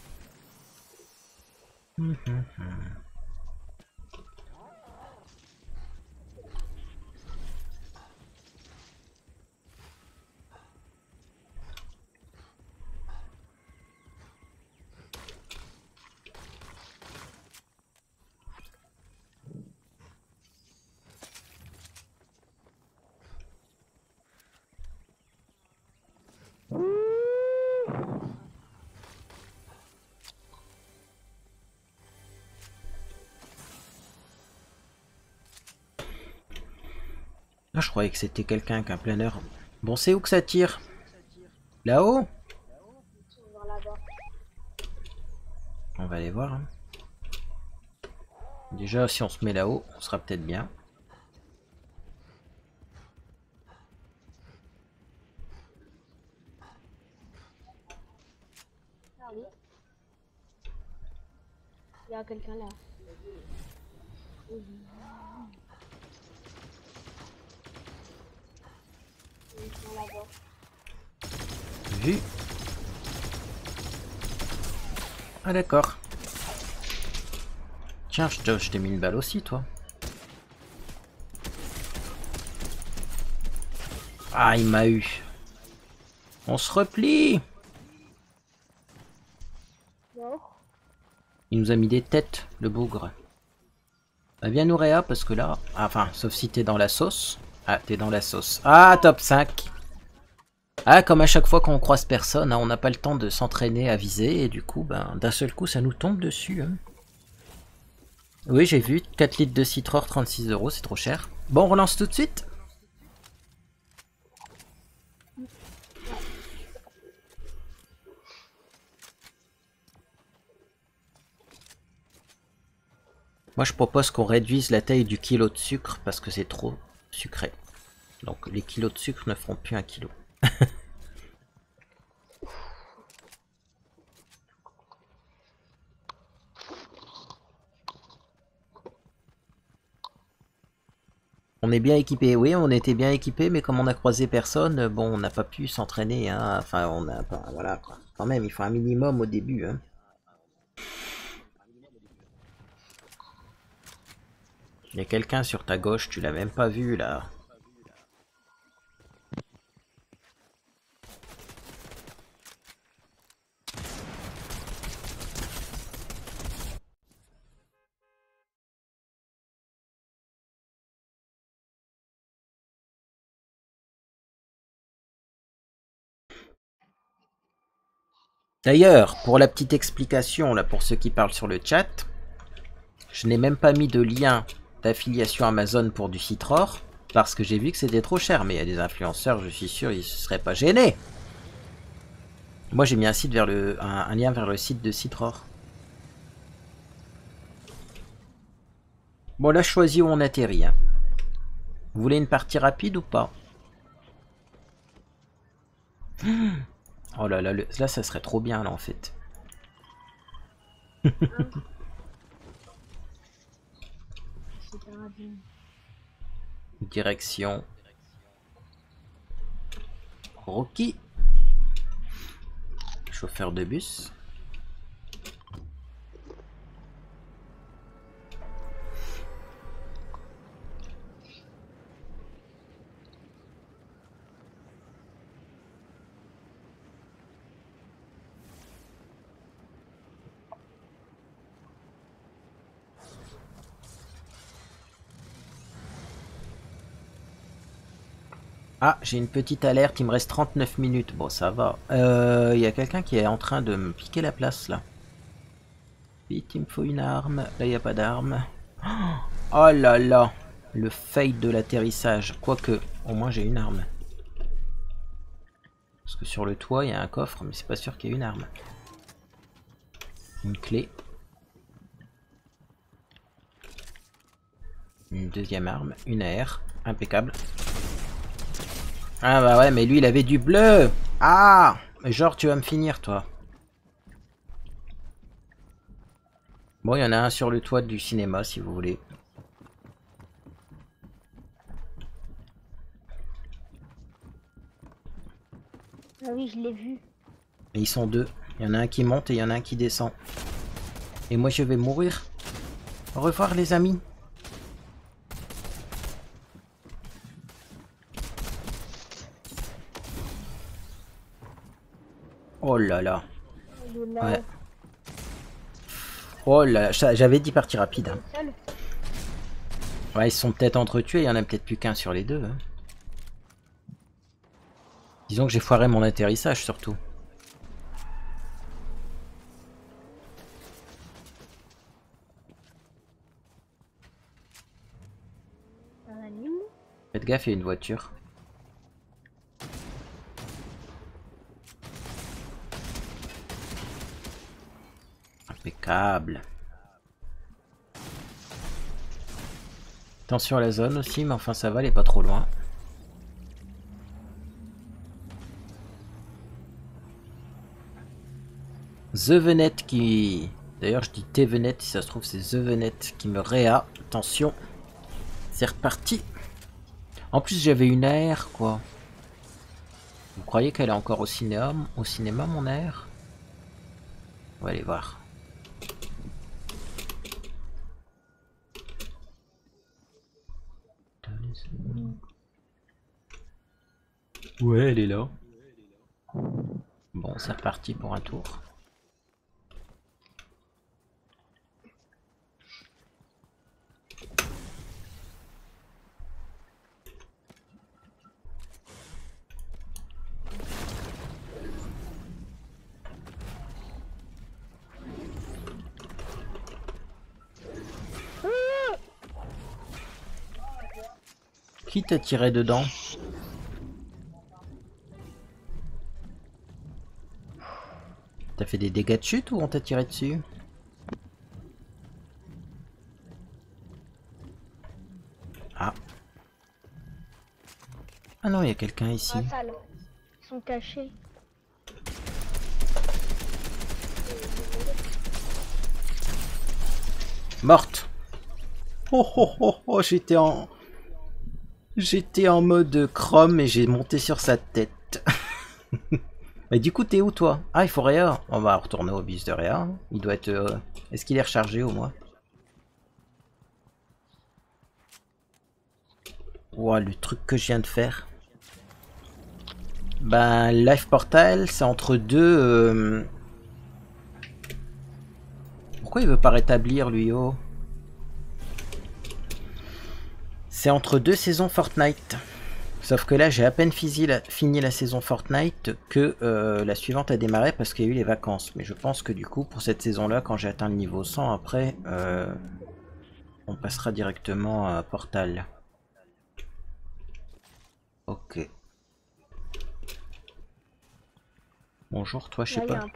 Là, je croyais que c'était quelqu'un avec un planeur. Bon, c'est où que ça tire? Là-haut? On va aller voir. Hein. Déjà, si on se met là-haut, on sera peut-être bien. Ah oui. Il y a quelqu'un là. Vu. Ah d'accord. Tiens, je t'ai mis une balle aussi, toi. Ah, il m'a eu. On se replie. Mort. Il nous a mis des têtes, le bougre. Bah, viens nous réa, parce que là... Enfin, sauf si t'es dans la sauce. Ah, t'es dans la sauce. Ah, top 5. Ah, comme à chaque fois qu'on croise personne, hein, on n'a pas le temps de s'entraîner à viser, et du coup, ben, d'un seul coup, ça nous tombe dessus. Hein. Oui, j'ai vu, 4 litres de Citror, 36 €, c'est trop cher. Bon, on relance tout de suite. Moi, je propose qu'on réduise la taille du kilo de sucre, parce que c'est trop sucré. Donc, les kilos de sucre ne feront plus 1 kilo. On est bien équipé, oui, on était bien équipé, mais comme on a croisé personne, bon, on n'a pas pu s'entraîner, hein. Enfin, on a pas, voilà, quoi. Quand même, il faut un minimum au début, hein. Il y a quelqu'un sur ta gauche, tu l'as même pas vu, là. D'ailleurs, pour la petite explication, là, pour ceux qui parlent sur le chat, je n'ai même pas mis de lien d'affiliation Amazon pour du Citror, parce que j'ai vu que c'était trop cher, mais il y a des influenceurs, je suis sûr, ils ne se seraient pas gênés. Moi, j'ai mis un site vers un lien vers le site de Citror. Bon, là, je choisis où on atterrit. Hein. Vous voulez une partie rapide ou pas? Oh là là, là, ça serait trop bien, là, en fait. Nadine. Direction. Rocky. Chauffeur de bus. Ah, j'ai une petite alerte, il me reste 39 minutes. Bon, ça va. Il y a quelqu'un qui est en train de me piquer la place, là. Vite, il me faut une arme. Là, il n'y a pas d'arme. Oh là là. Le fail de l'atterrissage. Quoique, au moins, j'ai une arme. Parce que sur le toit, il y a un coffre, mais c'est pas sûr qu'il y ait une arme. Une clé. Une deuxième arme. Une AR. Impeccable. Ah bah ouais, mais lui il avait du bleu. Ah, genre tu vas me finir toi. Bon, il y en a un sur le toit du cinéma si vous voulez. Ah oui, je l'ai vu. Et ils sont deux. Il y en a un qui monte et il y en a un qui descend. Et moi je vais mourir. Au revoir les amis. Oh là là. Ouais. Oh là là, j'avais dit partie rapide. Hein. Ouais, ils sont peut-être entretués, il y en a peut-être plus qu'un sur les deux. Hein. Disons que j'ai foiré mon atterrissage surtout. Faites gaffe, il y a une voiture. Impeccable. Attention à la zone aussi, mais enfin ça va, elle est pas trop loin. The Venet qui... D'ailleurs je dis T-Venet, si ça se trouve c'est The Venet qui me réa. Attention. C'est reparti. En plus j'avais une AR quoi. Vous croyez qu'elle est encore au cinéma mon AR? On va aller voir. Ouais, elle est là. Bon, c'est reparti pour un tour. Qui t'a tiré dedans? T'as fait des dégâts de chute ou on t'a tiré dessus? Ah. Ah non, il y a quelqu'un ici. Ils sont cachés. Morte. Oh oh oh oh, j'étais en mode Chrome et j'ai monté sur sa tête. Mais du coup, t'es où toi? Ah, il faut Réa. On va retourner au bus de Réa. Il doit être... Est-ce qu'il est rechargé au moins? Ouah, le truc que je viens de faire. Ben, Life Portal, c'est entre deux... Pourquoi il veut pas rétablir, lui, oh? C'est entre deux saisons Fortnite. Sauf que là, j'ai à peine fini la saison Fortnite que la suivante a démarré parce qu'il y a eu les vacances. Mais je pense que du coup, pour cette saison-là, quand j'ai atteint le niveau 100, après, on passera directement à Portal. Ok. Bonjour, toi, je sais pas.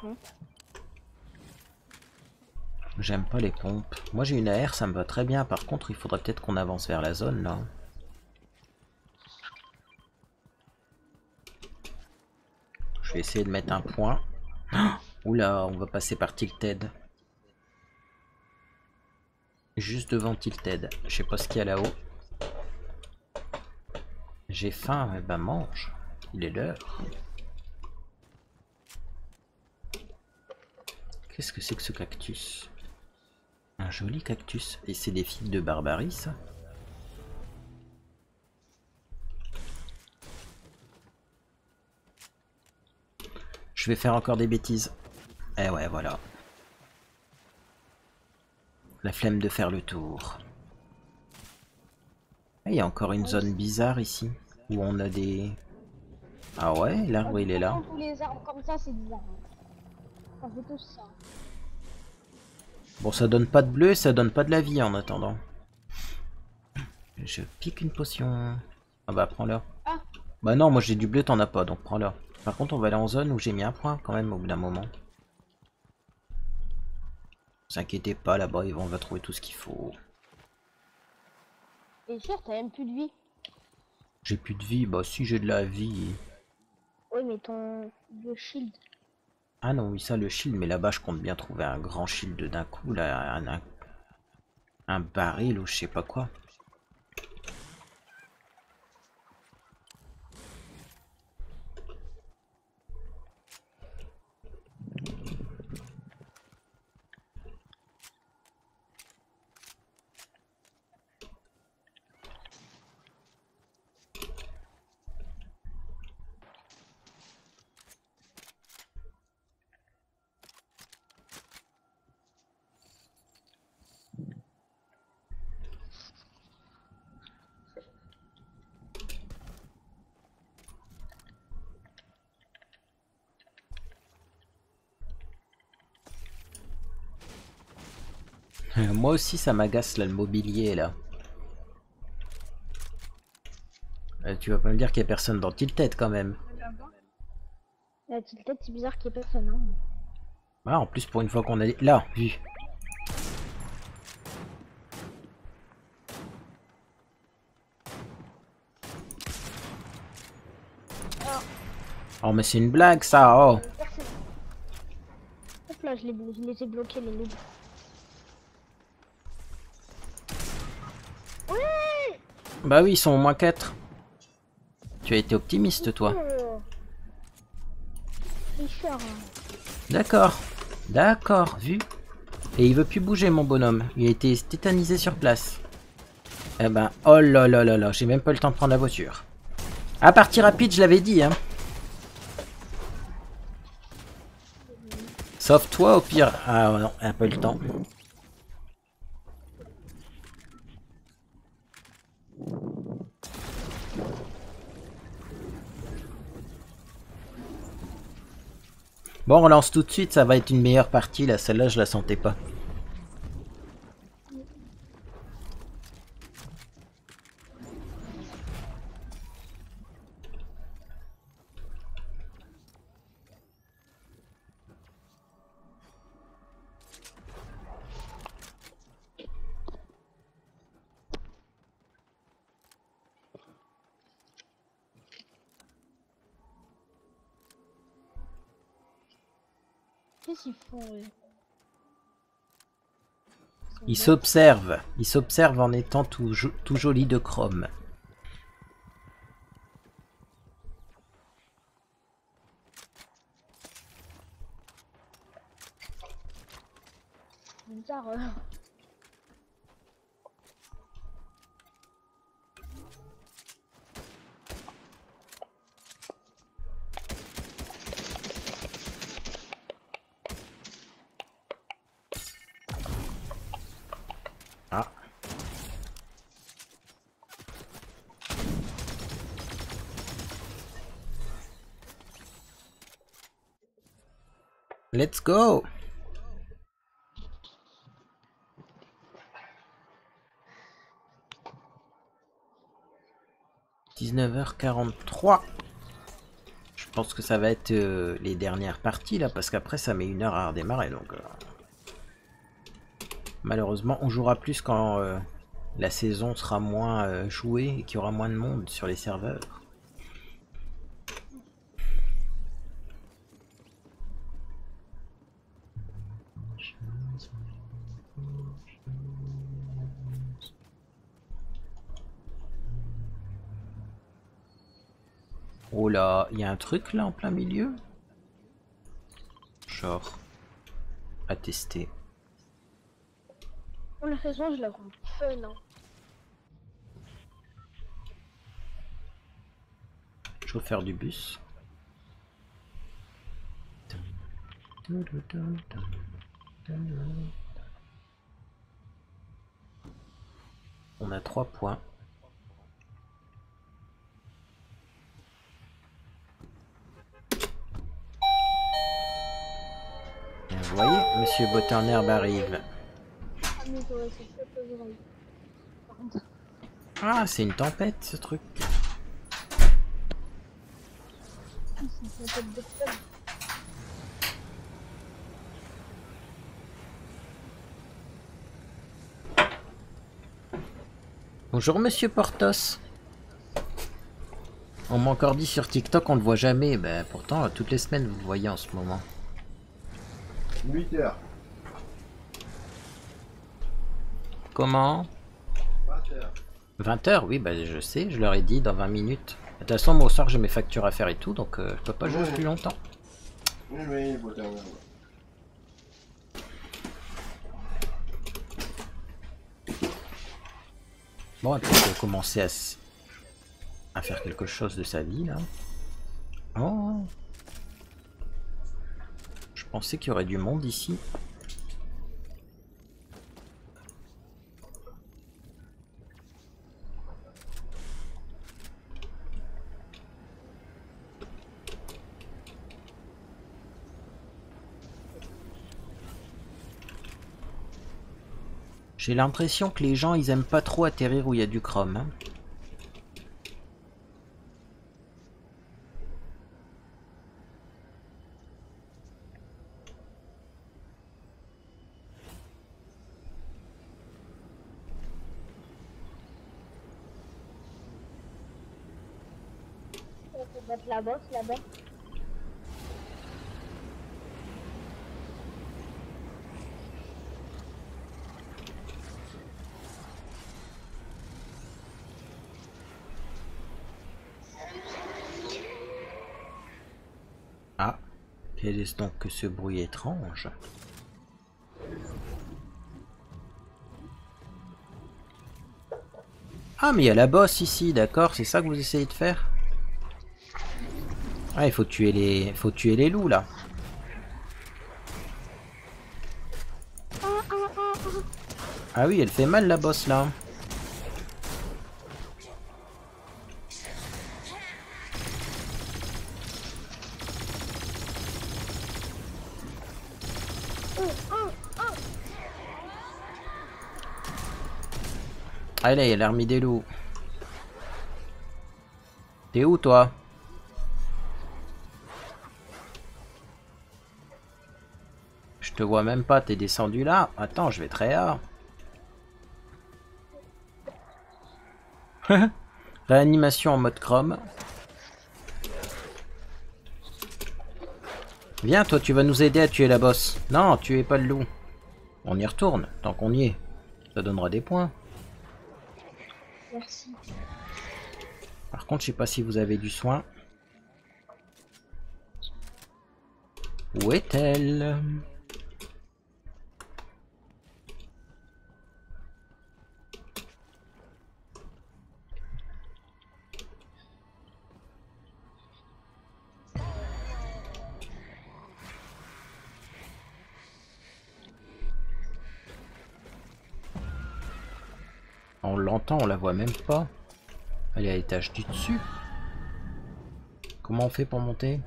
J'aime pas les pompes. Moi, j'ai une AR, ça me va très bien. Par contre, il faudrait peut-être qu'on avance vers la zone, là. Je vais essayer de mettre un point. Oh oula, on va passer par Tilted. juste devant Tilted. Je sais pas ce qu'il y a là-haut. J'ai faim, eh ben mange. Il est l'heure. Qu'est-ce que c'est que ce cactus? Un joli cactus. Et c'est des figues de barbarie, ça? Je vais faire encore des bêtises. Eh ouais, voilà. La flemme de faire le tour. Ah, il y a encore une zone bizarre ici. Où on a des... Ah ouais, l'arbre il est là. Tous les arbres comme ça, c'est bizarre. On fait tous ça. Bon, ça donne pas de bleu, ça donne pas de la vie en attendant. Je pique une potion. Ah bah prends-la. Ah. Bah non, moi j'ai du bleu, t'en as pas, donc prends-la. Par contre, on va aller en zone où j'ai mis un point quand même au bout d'un moment. Ne vous inquiétez pas, là-bas, on va trouver tout ce qu'il faut. Et sûr, t'as même plus de vie. J'ai plus de vie, bah si j'ai de la vie. Oui, mais le shield. Ah non, oui, ça le shield, mais là-bas je compte bien trouver un grand shield d'un coup, là, un baril ou je sais pas quoi. Moi aussi ça m'agace là le mobilier là. Tu vas pas me dire qu'il y a personne dans Tilted quand même. La petite tête, c'est bizarre qu'il y ait personne. Hein. Ah, en plus pour une fois qu'on est là, vu. Oh mais c'est une blague ça, oh. Hop là, je les ai bloqués les noobs. Bah oui, ils sont au moins 4. Tu as été optimiste toi. D'accord. D'accord, vu. Et il veut plus bouger mon bonhomme. Il a été tétanisé sur place. Eh ben, oh là là là là, j'ai même pas le temps de prendre la voiture. À partie rapide, je l'avais dit, hein. Sauf toi au pire. Ah non, un peu le temps. Bon, on lance tout de suite, ça va être une meilleure partie là. Celle-là, je la sentais pas. Qu'est-ce qu'ils font eux? Il s'observe. Il s'observe en étant tout joli de chrome. Bizarre. Ah. Let's go. 19h43. Je pense que ça va être les dernières parties là, parce qu'après ça met 1 heure à redémarrer. Donc malheureusement, on jouera plus quand la saison sera moins jouée et qu'il y aura moins de monde sur les serveurs. Oh là, il y a un truc là en plein milieu. Genre, à tester. Pour la saison, je la compte fun, hein. Chauffeur du bus. On a 3 points. Et vous voyez, Monsieur Botternerbe arrive. Ah, c'est une tempête ce truc. Bonjour Monsieur Portos. On m'a encore dit sur TikTok on le voit jamais. Ben pourtant toutes les semaines vous le voyez en ce moment. 8 heures. Comment? 20 heures. 20 heures, oui, bah je sais, je leur ai dit dans 20 minutes. De toute façon, moi au soir j'ai mes factures à faire et tout, donc je peux pas jouer plus longtemps. Oui, oui, faut terminer. Bon, et puis il faut commencer à faire quelque chose de sa vie là. Oh, je pensais qu'il y aurait du monde ici. J'ai l'impression que les gens ils aiment pas trop atterrir où il y a du chrome. Hein. On peut mettre la bosse là-bas. Ah, quel est donc que ce bruit étrange? Ah mais il y a la bosse ici, d'accord, c'est ça que vous essayez de faire? Ah, il faut tuer les loups là. Ah oui, elle fait mal la bosse là. Allez, il a remis des loups. T'es où toi? Je te vois même pas, t'es descendu là. Attends, je vais très haut. Réanimation en mode chrome. Viens, toi, tu vas nous aider à tuer la bosse. Non, tuez pas le loup. On y retourne, tant qu'on y est. Ça donnera des points. Merci. Par contre, je sais pas si vous avez du soin. Où est-elle? On l'entend, on la voit même pas. Elle est à l'étage du dessus. Comment on fait pour monter?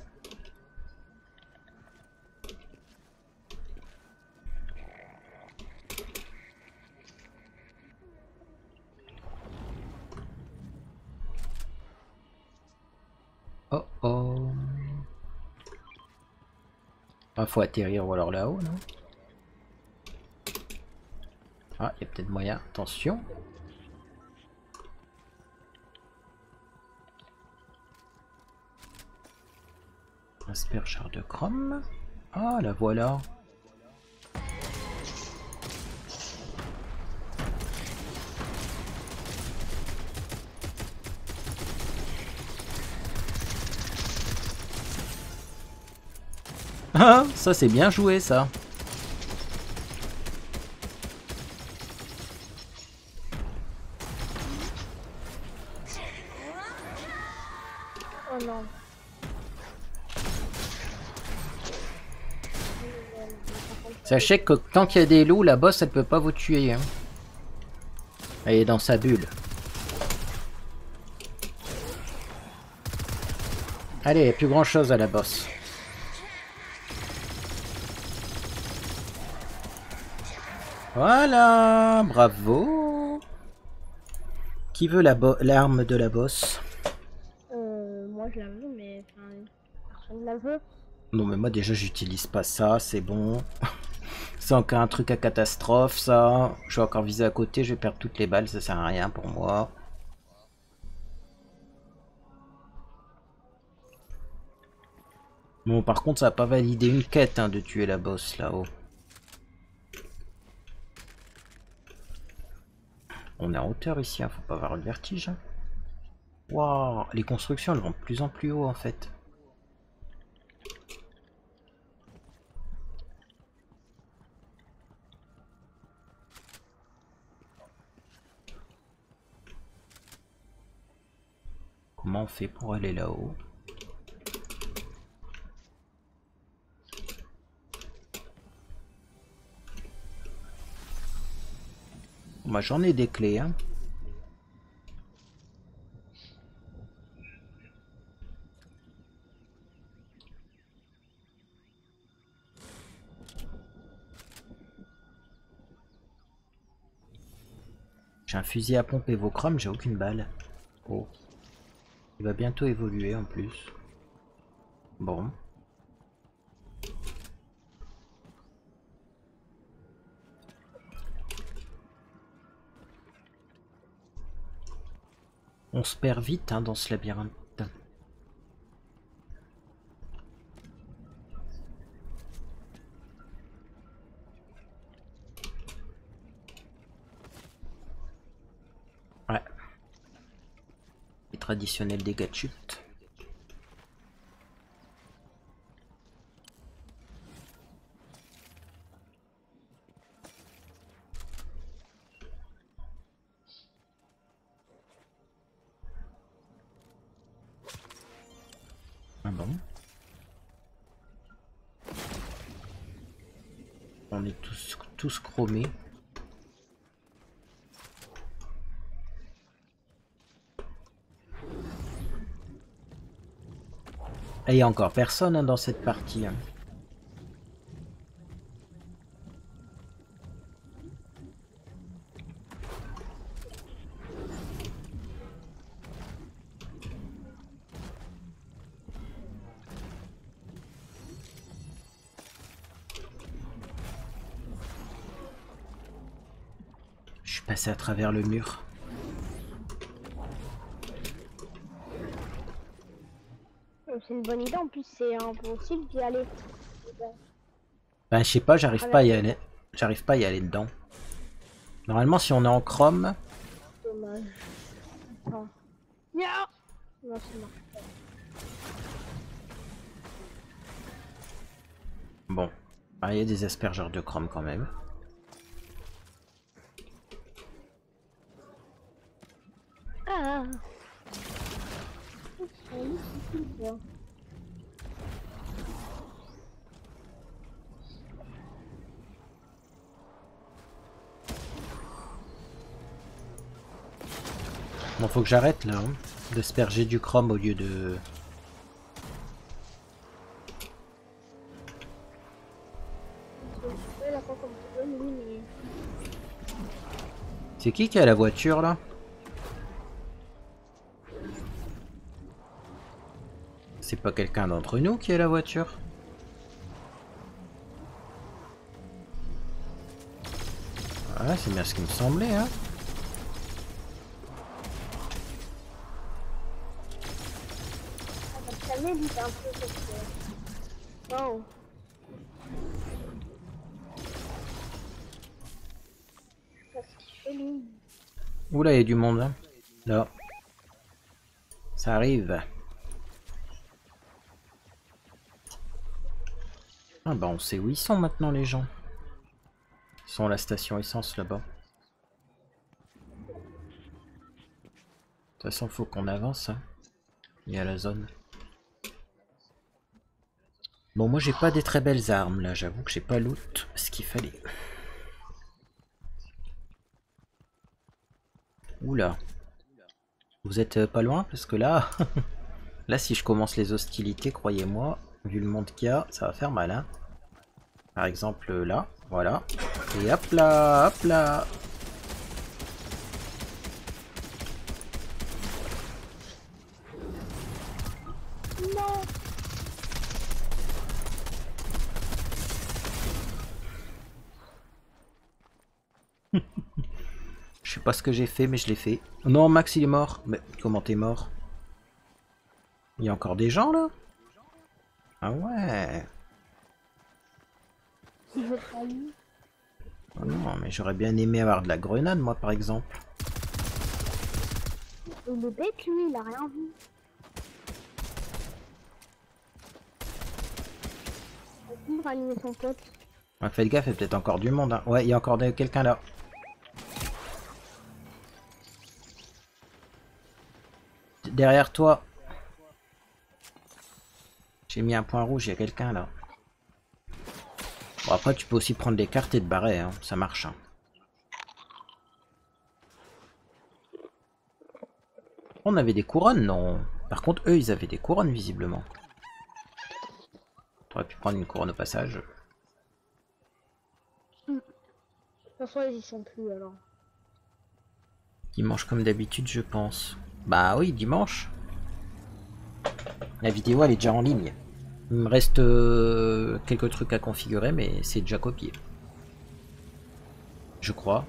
Oh oh. Ah, faut atterrir ou alors là-haut, non? Ah, il y a peut-être moyen. Attention. Aspergeur de chrome. Ah, la voilà. Ça c'est bien joué ça. Oh non. Sachez que tant qu'il y a des loups, la boss elle peut pas vous tuer. Hein. Elle est dans sa bulle. Allez, il n'y a plus grand chose à la boss. Voilà, bravo. Qui veut l'arme de la boss? Moi je la veux, mais enfin, personne la veut. Non mais moi déjà j'utilise pas ça, c'est bon. C'est encore un truc à catastrophe ça. Je vais encore viser à côté, je vais perdre toutes les balles, ça sert à rien pour moi. Bon par contre ça va pas valider une quête hein, de tuer la boss là-haut. On est en hauteur ici, hein, faut pas avoir le vertige. Hein. Waouh, les constructions elles vont de plus en plus haut en fait. Comment on fait pour aller là-haut? Moi j'en ai des clés. Hein. J'ai un fusil à pompe Evochrome, j'ai aucune balle. Oh. Il va bientôt évoluer en plus. Bon. On se perd vite hein, dans ce labyrinthe. Ouais. Les traditionnels dégâts de chute. Ah bon. On est tous chromés. Et il n'y a encore personne hein, dans cette partie. Hein. Je suis passé à travers le mur. C'est une bonne idée, en plus c'est impossible d'y aller. Ben je sais pas, j'arrive pas à y aller. J'arrive pas à y aller dedans. Normalement si on est en chrome. Dommage. Attends. Yeah. Non, c'est mort. Bon. Ah, il y a des aspergeurs de chrome quand même. Ah. Bon, faut que j'arrête là, hein, d'asperger du chrome au lieu de... C'est qui a la voiture là? C'est pas quelqu'un d'entre nous qui a la voiture? Ouais, c'est bien ce qui me semblait, hein. Wow. Oula, il y a du monde, hein. Là. Ça arrive. Ah bah on sait où ils sont maintenant les gens. Ils sont à la station essence là-bas. De toute façon faut qu'on avance. Hein. Il y a la zone. Bon moi j'ai pas des très belles armes là, j'avoue que j'ai pas loot ce qu'il fallait. Oula. Vous êtes pas loin parce que là... là si je commence les hostilités, croyez-moi, vu le monde qu'il y a, ça va faire mal hein. Par exemple là, voilà. Et hop là, hop là. Non. Je sais pas ce que j'ai fait, mais je l'ai fait. Non, Max il est mort. Mais comment t'es mort? Il y a encore des gens là? Ah ouais. Il veut trahir. Oh non, mais j'aurais bien aimé avoir de la grenade moi par exemple. Il est bête lui, il a rien vu. Il va rallumer son pote. Ouais, faites gaffe, il y a peut-être encore du monde. Hein. Ouais, il y a encore quelqu'un là. Derrière toi. J'ai mis un point rouge, il y a quelqu'un là. Bon après tu peux aussi prendre des cartes et te barrer, hein. Ça marche. Hein. On avait des couronnes, non? Par contre eux ils avaient des couronnes visiblement. T'aurais pu prendre une couronne au passage. De toute façon ils y sont plus alors. Dimanche comme d'habitude je pense. Bah oui dimanche. La vidéo elle est déjà en ligne. Il me reste quelques trucs à configurer mais c'est déjà copié. Je crois.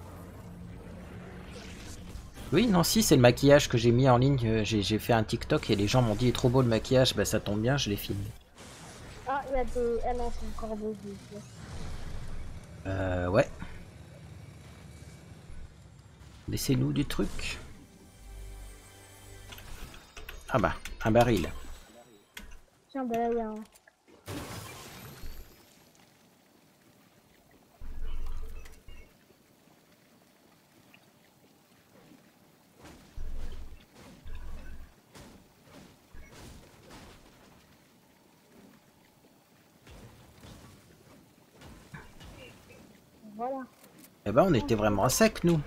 Oui non si c'est le maquillage que j'ai mis en ligne. J'ai fait un TikTok et les gens m'ont dit il est trop beau le maquillage. Bah ça tombe bien je l'ai filmé. Ah il y a des... Ah non c'est encore beau. Ouais. Laissez-nous des trucs. Ah bah, un baril. Tiens bah là il y a un... Voilà. Eh ben on était vraiment à sec nous.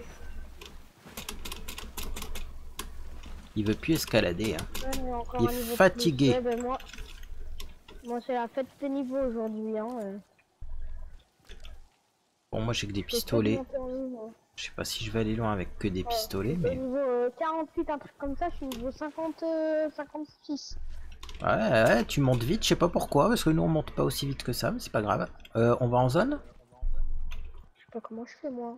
Il veut plus escalader. Hein. Ouais, mais encore Il un est niveau de fatigué. plus. Ouais, bah, moi c'est la fête des niveaux aujourd'hui. Hein, Bon moi j'ai que des je peux pistolets. monter en niveau. Je sais pas si je vais aller loin avec que des pistolets Au mais... niveau 48, un truc comme ça, je suis niveau 50, 56. Ouais, tu montes vite, je sais pas pourquoi, parce que nous on monte pas aussi vite que ça, mais c'est pas grave. On va en zone? Je sais pas comment je fais moi.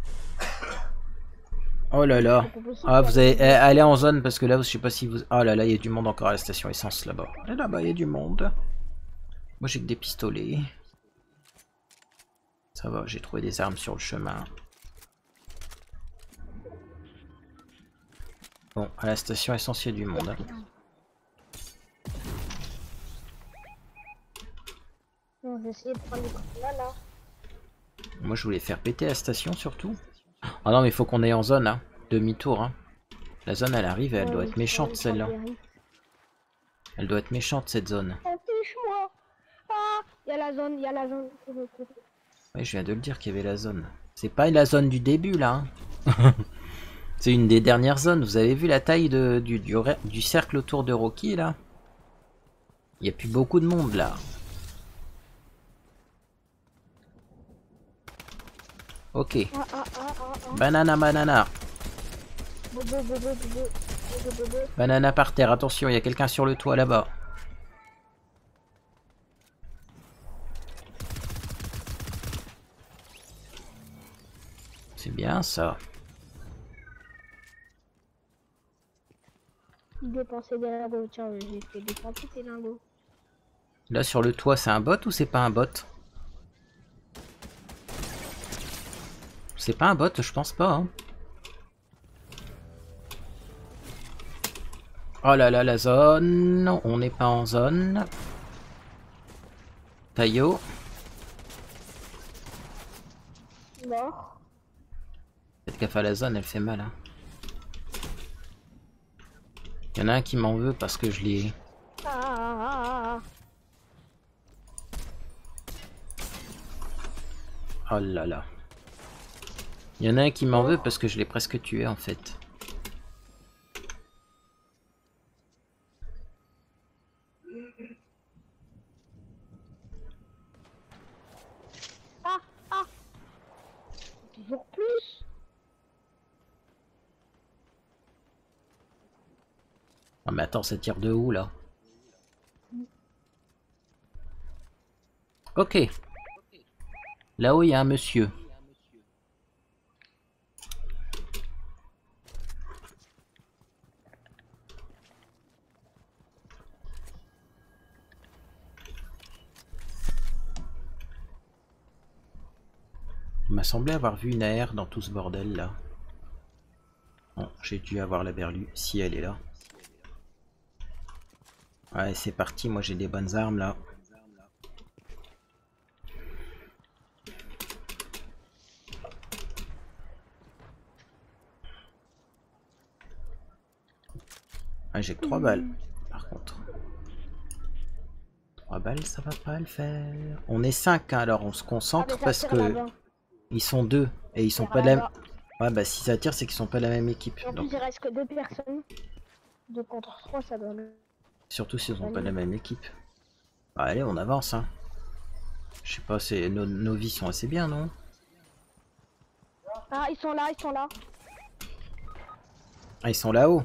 Oh là là. C'est pas possible, Ah vous avez... il y a- allez en zone parce que là je sais pas si vous... Oh là là il y a du monde encore à la station essence là-bas. Et là-bas il y a du monde. Moi j'ai que des pistolets. Ça va, j'ai trouvé des armes sur le chemin. Bon, à la station essence il y a du monde. Hein. Non, j'ai essayé de prendre des coups là. Moi je voulais faire péter la station surtout. Ah non mais il faut qu'on aille en zone hein. Demi-tour hein. La zone elle arrive et elle doit être méchante celle-là. Elle doit être méchante cette zone. Empêche-moi. Ah, il y a la zone, il y a la zone. Ouais je viens de le dire qu'il y avait la zone. C'est pas la zone du début là. Hein. C'est une des dernières zones. Vous avez vu la taille du cercle autour de Rocky là? Il n'y a plus beaucoup de monde là. Ok. Banana, banana. Banana par terre. Attention, il y a quelqu'un sur le toit là-bas. C'est bien ça. Dépenser des lingots. Tiens, j'ai fait dépenser tes lingots. Là sur le toit, c'est un bot ou c'est pas un bot? C'est pas un bot, je pense pas. Hein. Oh là là, la zone. Non, on n'est pas en zone. Taillot. Mort. Faites gaffe à la zone, elle fait mal. Hein. Il y en a un qui m'en veut parce que je l'ai... Ah. Oh là là. Il y en a un qui m'en veut parce que je l'ai presque tué en fait. Toujours plus. Ah mais attends, ça tire de où là? Ok. Là-haut, il y a un monsieur. Il m'a semblé avoir vu une AR dans tout ce bordel là. Bon, j'ai dû avoir la berlue, si elle est là. Ouais, c'est parti, moi j'ai des bonnes armes là. Ah, j'ai que 3 balles, par contre. 3 balles, ça va pas le faire. On est 5, hein, alors on se concentre parce que ils sont 2 et ils sont pas de la même... Ouais, bah si ça tire, c'est qu'ils sont pas de la même équipe. En plus, il reste que 2 personnes. 2 contre 3, ça donne... Surtout s'ils sont pas de la même équipe. Bah, allez, on avance, hein. Je sais pas, nos vies sont assez bien, non? Ah, ils sont là, ils sont là. Ah, ils sont là-haut.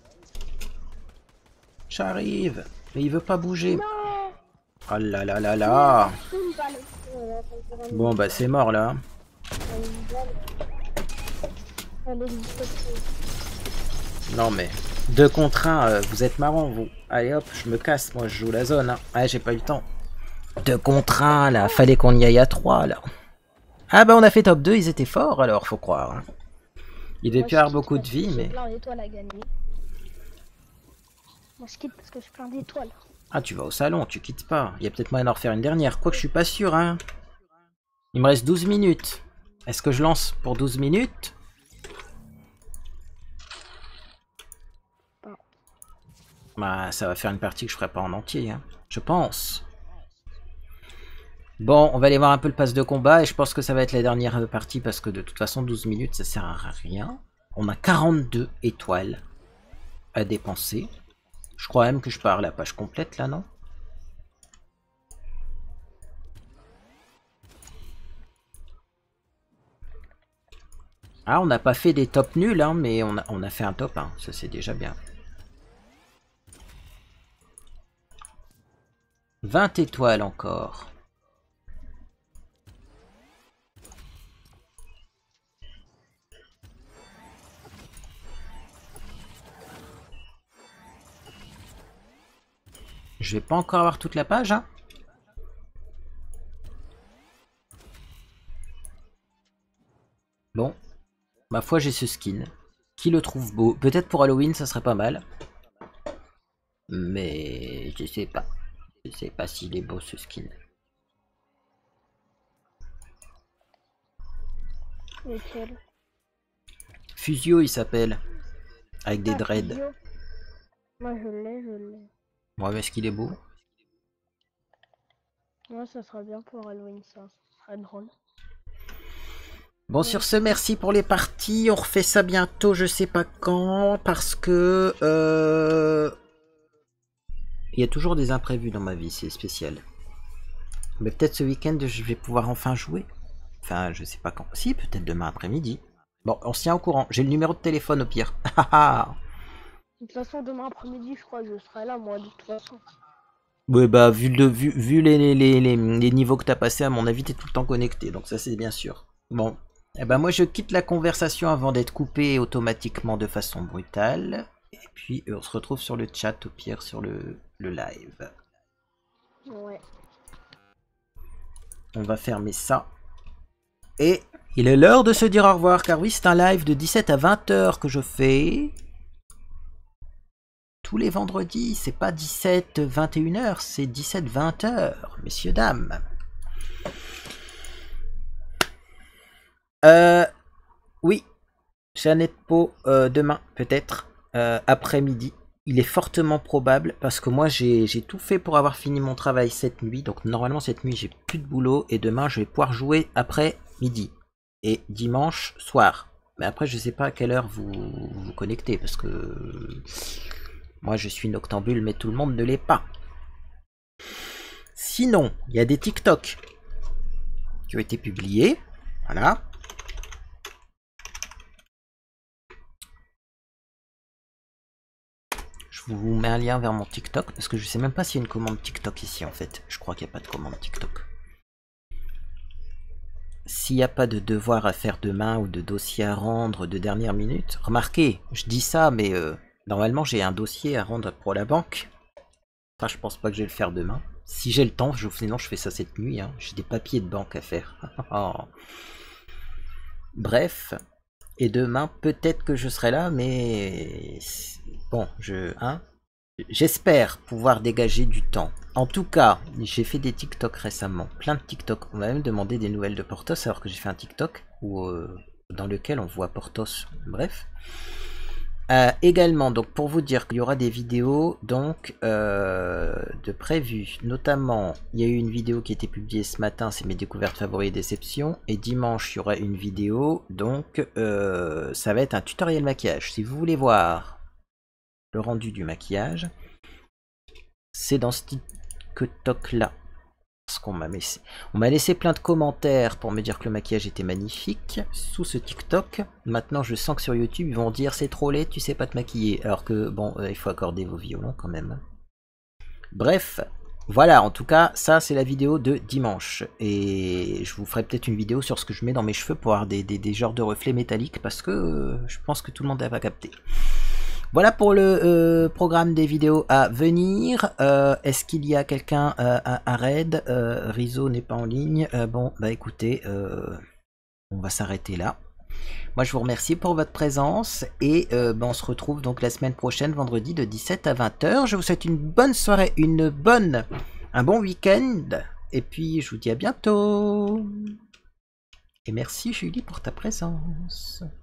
J'arrive. Mais il veut pas bouger. Non. Oh là là là là. Bon, bah c'est mort, là. Non, mais... 2 contre 1, vous êtes marrant, vous. Allez hop, je me casse, moi je joue la zone. Hein. Ah, j'ai pas eu le temps. 2 contre 1, là. Fallait qu'on y aille à 3, là. Ah bah on a fait top 2, ils étaient forts, alors, faut croire. Hein. Il devait plus avoir beaucoup de vie, mais... Moi je quitte parce que j'ai plein d'étoiles. Ah, tu vas au salon, tu quittes pas. Il y a peut-être moyen d'en refaire une dernière. Quoique je suis pas sûr, hein. Il me reste 12 minutes. Est-ce que je lance pour 12 minutes? Bah, ça va faire une partie que je ferai pas en entier, hein. Je pense. Bon, on va aller voir un peu le pass de combat et je pense que ça va être la dernière partie parce que de toute façon 12 minutes ça sert à rien. On a 42 étoiles à dépenser. Je crois même que je pars à la page complète là, non? Ah, on n'a pas fait des tops nuls, hein, mais on a fait un top 1, ça c'est déjà bien. 20 étoiles encore. Je vais pas encore avoir toute la page, hein. Bon. Ma foi, j'ai ce skin. Qui le trouve beau? Peut-être pour Halloween, ça serait pas mal. Mais je sais pas. Je sais pas s'il est beau ce skin. Lequel? Fusio, il s'appelle. Avec des dreads. Fusio. Moi je l'ai. Ouais, mais est-ce qu'il est beau? Ouais, ça sera bien pour Halloween, ça sera drôle. Bon, sur ce, merci pour les parties. On refait ça bientôt, je sais pas quand, parce que... il y a toujours des imprévus dans ma vie, c'est spécial. Mais peut-être ce week-end, je vais pouvoir enfin jouer. Enfin, je sais pas quand. Si, peut-être demain après-midi. Bon, on se tient au courant. J'ai le numéro de téléphone au pire. De toute façon, demain après-midi, je crois que je serai là, moi, de toute façon. Ouais, bah, vu les niveaux que t'as passé, à mon avis, t'es tout le temps connecté. Donc ça, c'est bien sûr. Bon. Eh ben, moi, je quitte la conversation avant d'être coupé automatiquement de façon brutale. Et puis, on se retrouve sur le chat, au pire, sur le live. Ouais. On va fermer ça. Et il est l'heure de se dire au revoir, car oui, c'est un live de 17 à 20 h que je fais. tous les vendredis, c'est pas 17-21h, c'est 17-20h, messieurs, dames. Oui, Jeannette Po, demain, peut-être, après-midi. Il est fortement probable, parce que moi, j'ai tout fait pour avoir fini mon travail cette nuit. Donc, normalement, cette nuit, j'ai plus de boulot. Et demain, je vais pouvoir jouer après-midi. Et dimanche soir. Mais après, je sais pas à quelle heure vous vous connectez, parce que moi, je suis noctambule, mais tout le monde ne l'est pas. Sinon, il y a des TikTok qui ont été publiés. Voilà. Je vous mets un lien vers mon TikTok, parce que je sais même pas s'il y a une commande TikTok ici, en fait. Je crois qu'il n'y a pas de commande TikTok. S'il n'y a pas de devoir à faire demain ou de dossier à rendre de dernière minute, remarquez, je dis ça, mais normalement j'ai un dossier à rendre pour la banque. Enfin, je pense pas que je vais le faire demain. Si j'ai le temps, sinon je fais ça cette nuit. Hein. J'ai des papiers de banque à faire. Bref, et demain peut-être que je serai là, mais bon, j'espère pouvoir dégager du temps. En tout cas, j'ai fait des TikTok récemment, plein de TikTok. On m'a même demandé des nouvelles de Porthos, alors que j'ai fait un TikTok dans lequel on voit Porthos. Bref. Également, donc pour vous dire qu'il y aura des vidéos donc de prévues. Notamment, il y a eu une vidéo qui a été publiée ce matin, c'est mes découvertes favoris et déceptions. Et dimanche, il y aura une vidéo, donc ça va être un tutoriel maquillage. Si vous voulez voir le rendu du maquillage, c'est dans ce TikTok là. Parce qu'on m'a laissé plein de commentaires pour me dire que le maquillage était magnifique sous ce TikTok. Maintenant je sens que sur YouTube ils vont dire c'est trop laid, tu sais pas te maquiller. Alors que bon, il faut accorder vos violons quand même. Bref, voilà, en tout cas ça c'est la vidéo de dimanche. Et je vous ferai peut-être une vidéo sur ce que je mets dans mes cheveux pour avoir des genres de reflets métalliques. Parce que je pense que tout le monde n'a pas capté. Voilà pour le programme des vidéos à venir. Est-ce qu'il y a quelqu'un à raid? Rizzo n'est pas en ligne. Bon, bah écoutez, on va s'arrêter là. Moi, je vous remercie pour votre présence. Et bah, on se retrouve donc la semaine prochaine, vendredi, de 17 à 20h. Je vous souhaite une bonne soirée, un bon week-end. Et puis, je vous dis à bientôt. Et merci, Julie, pour ta présence.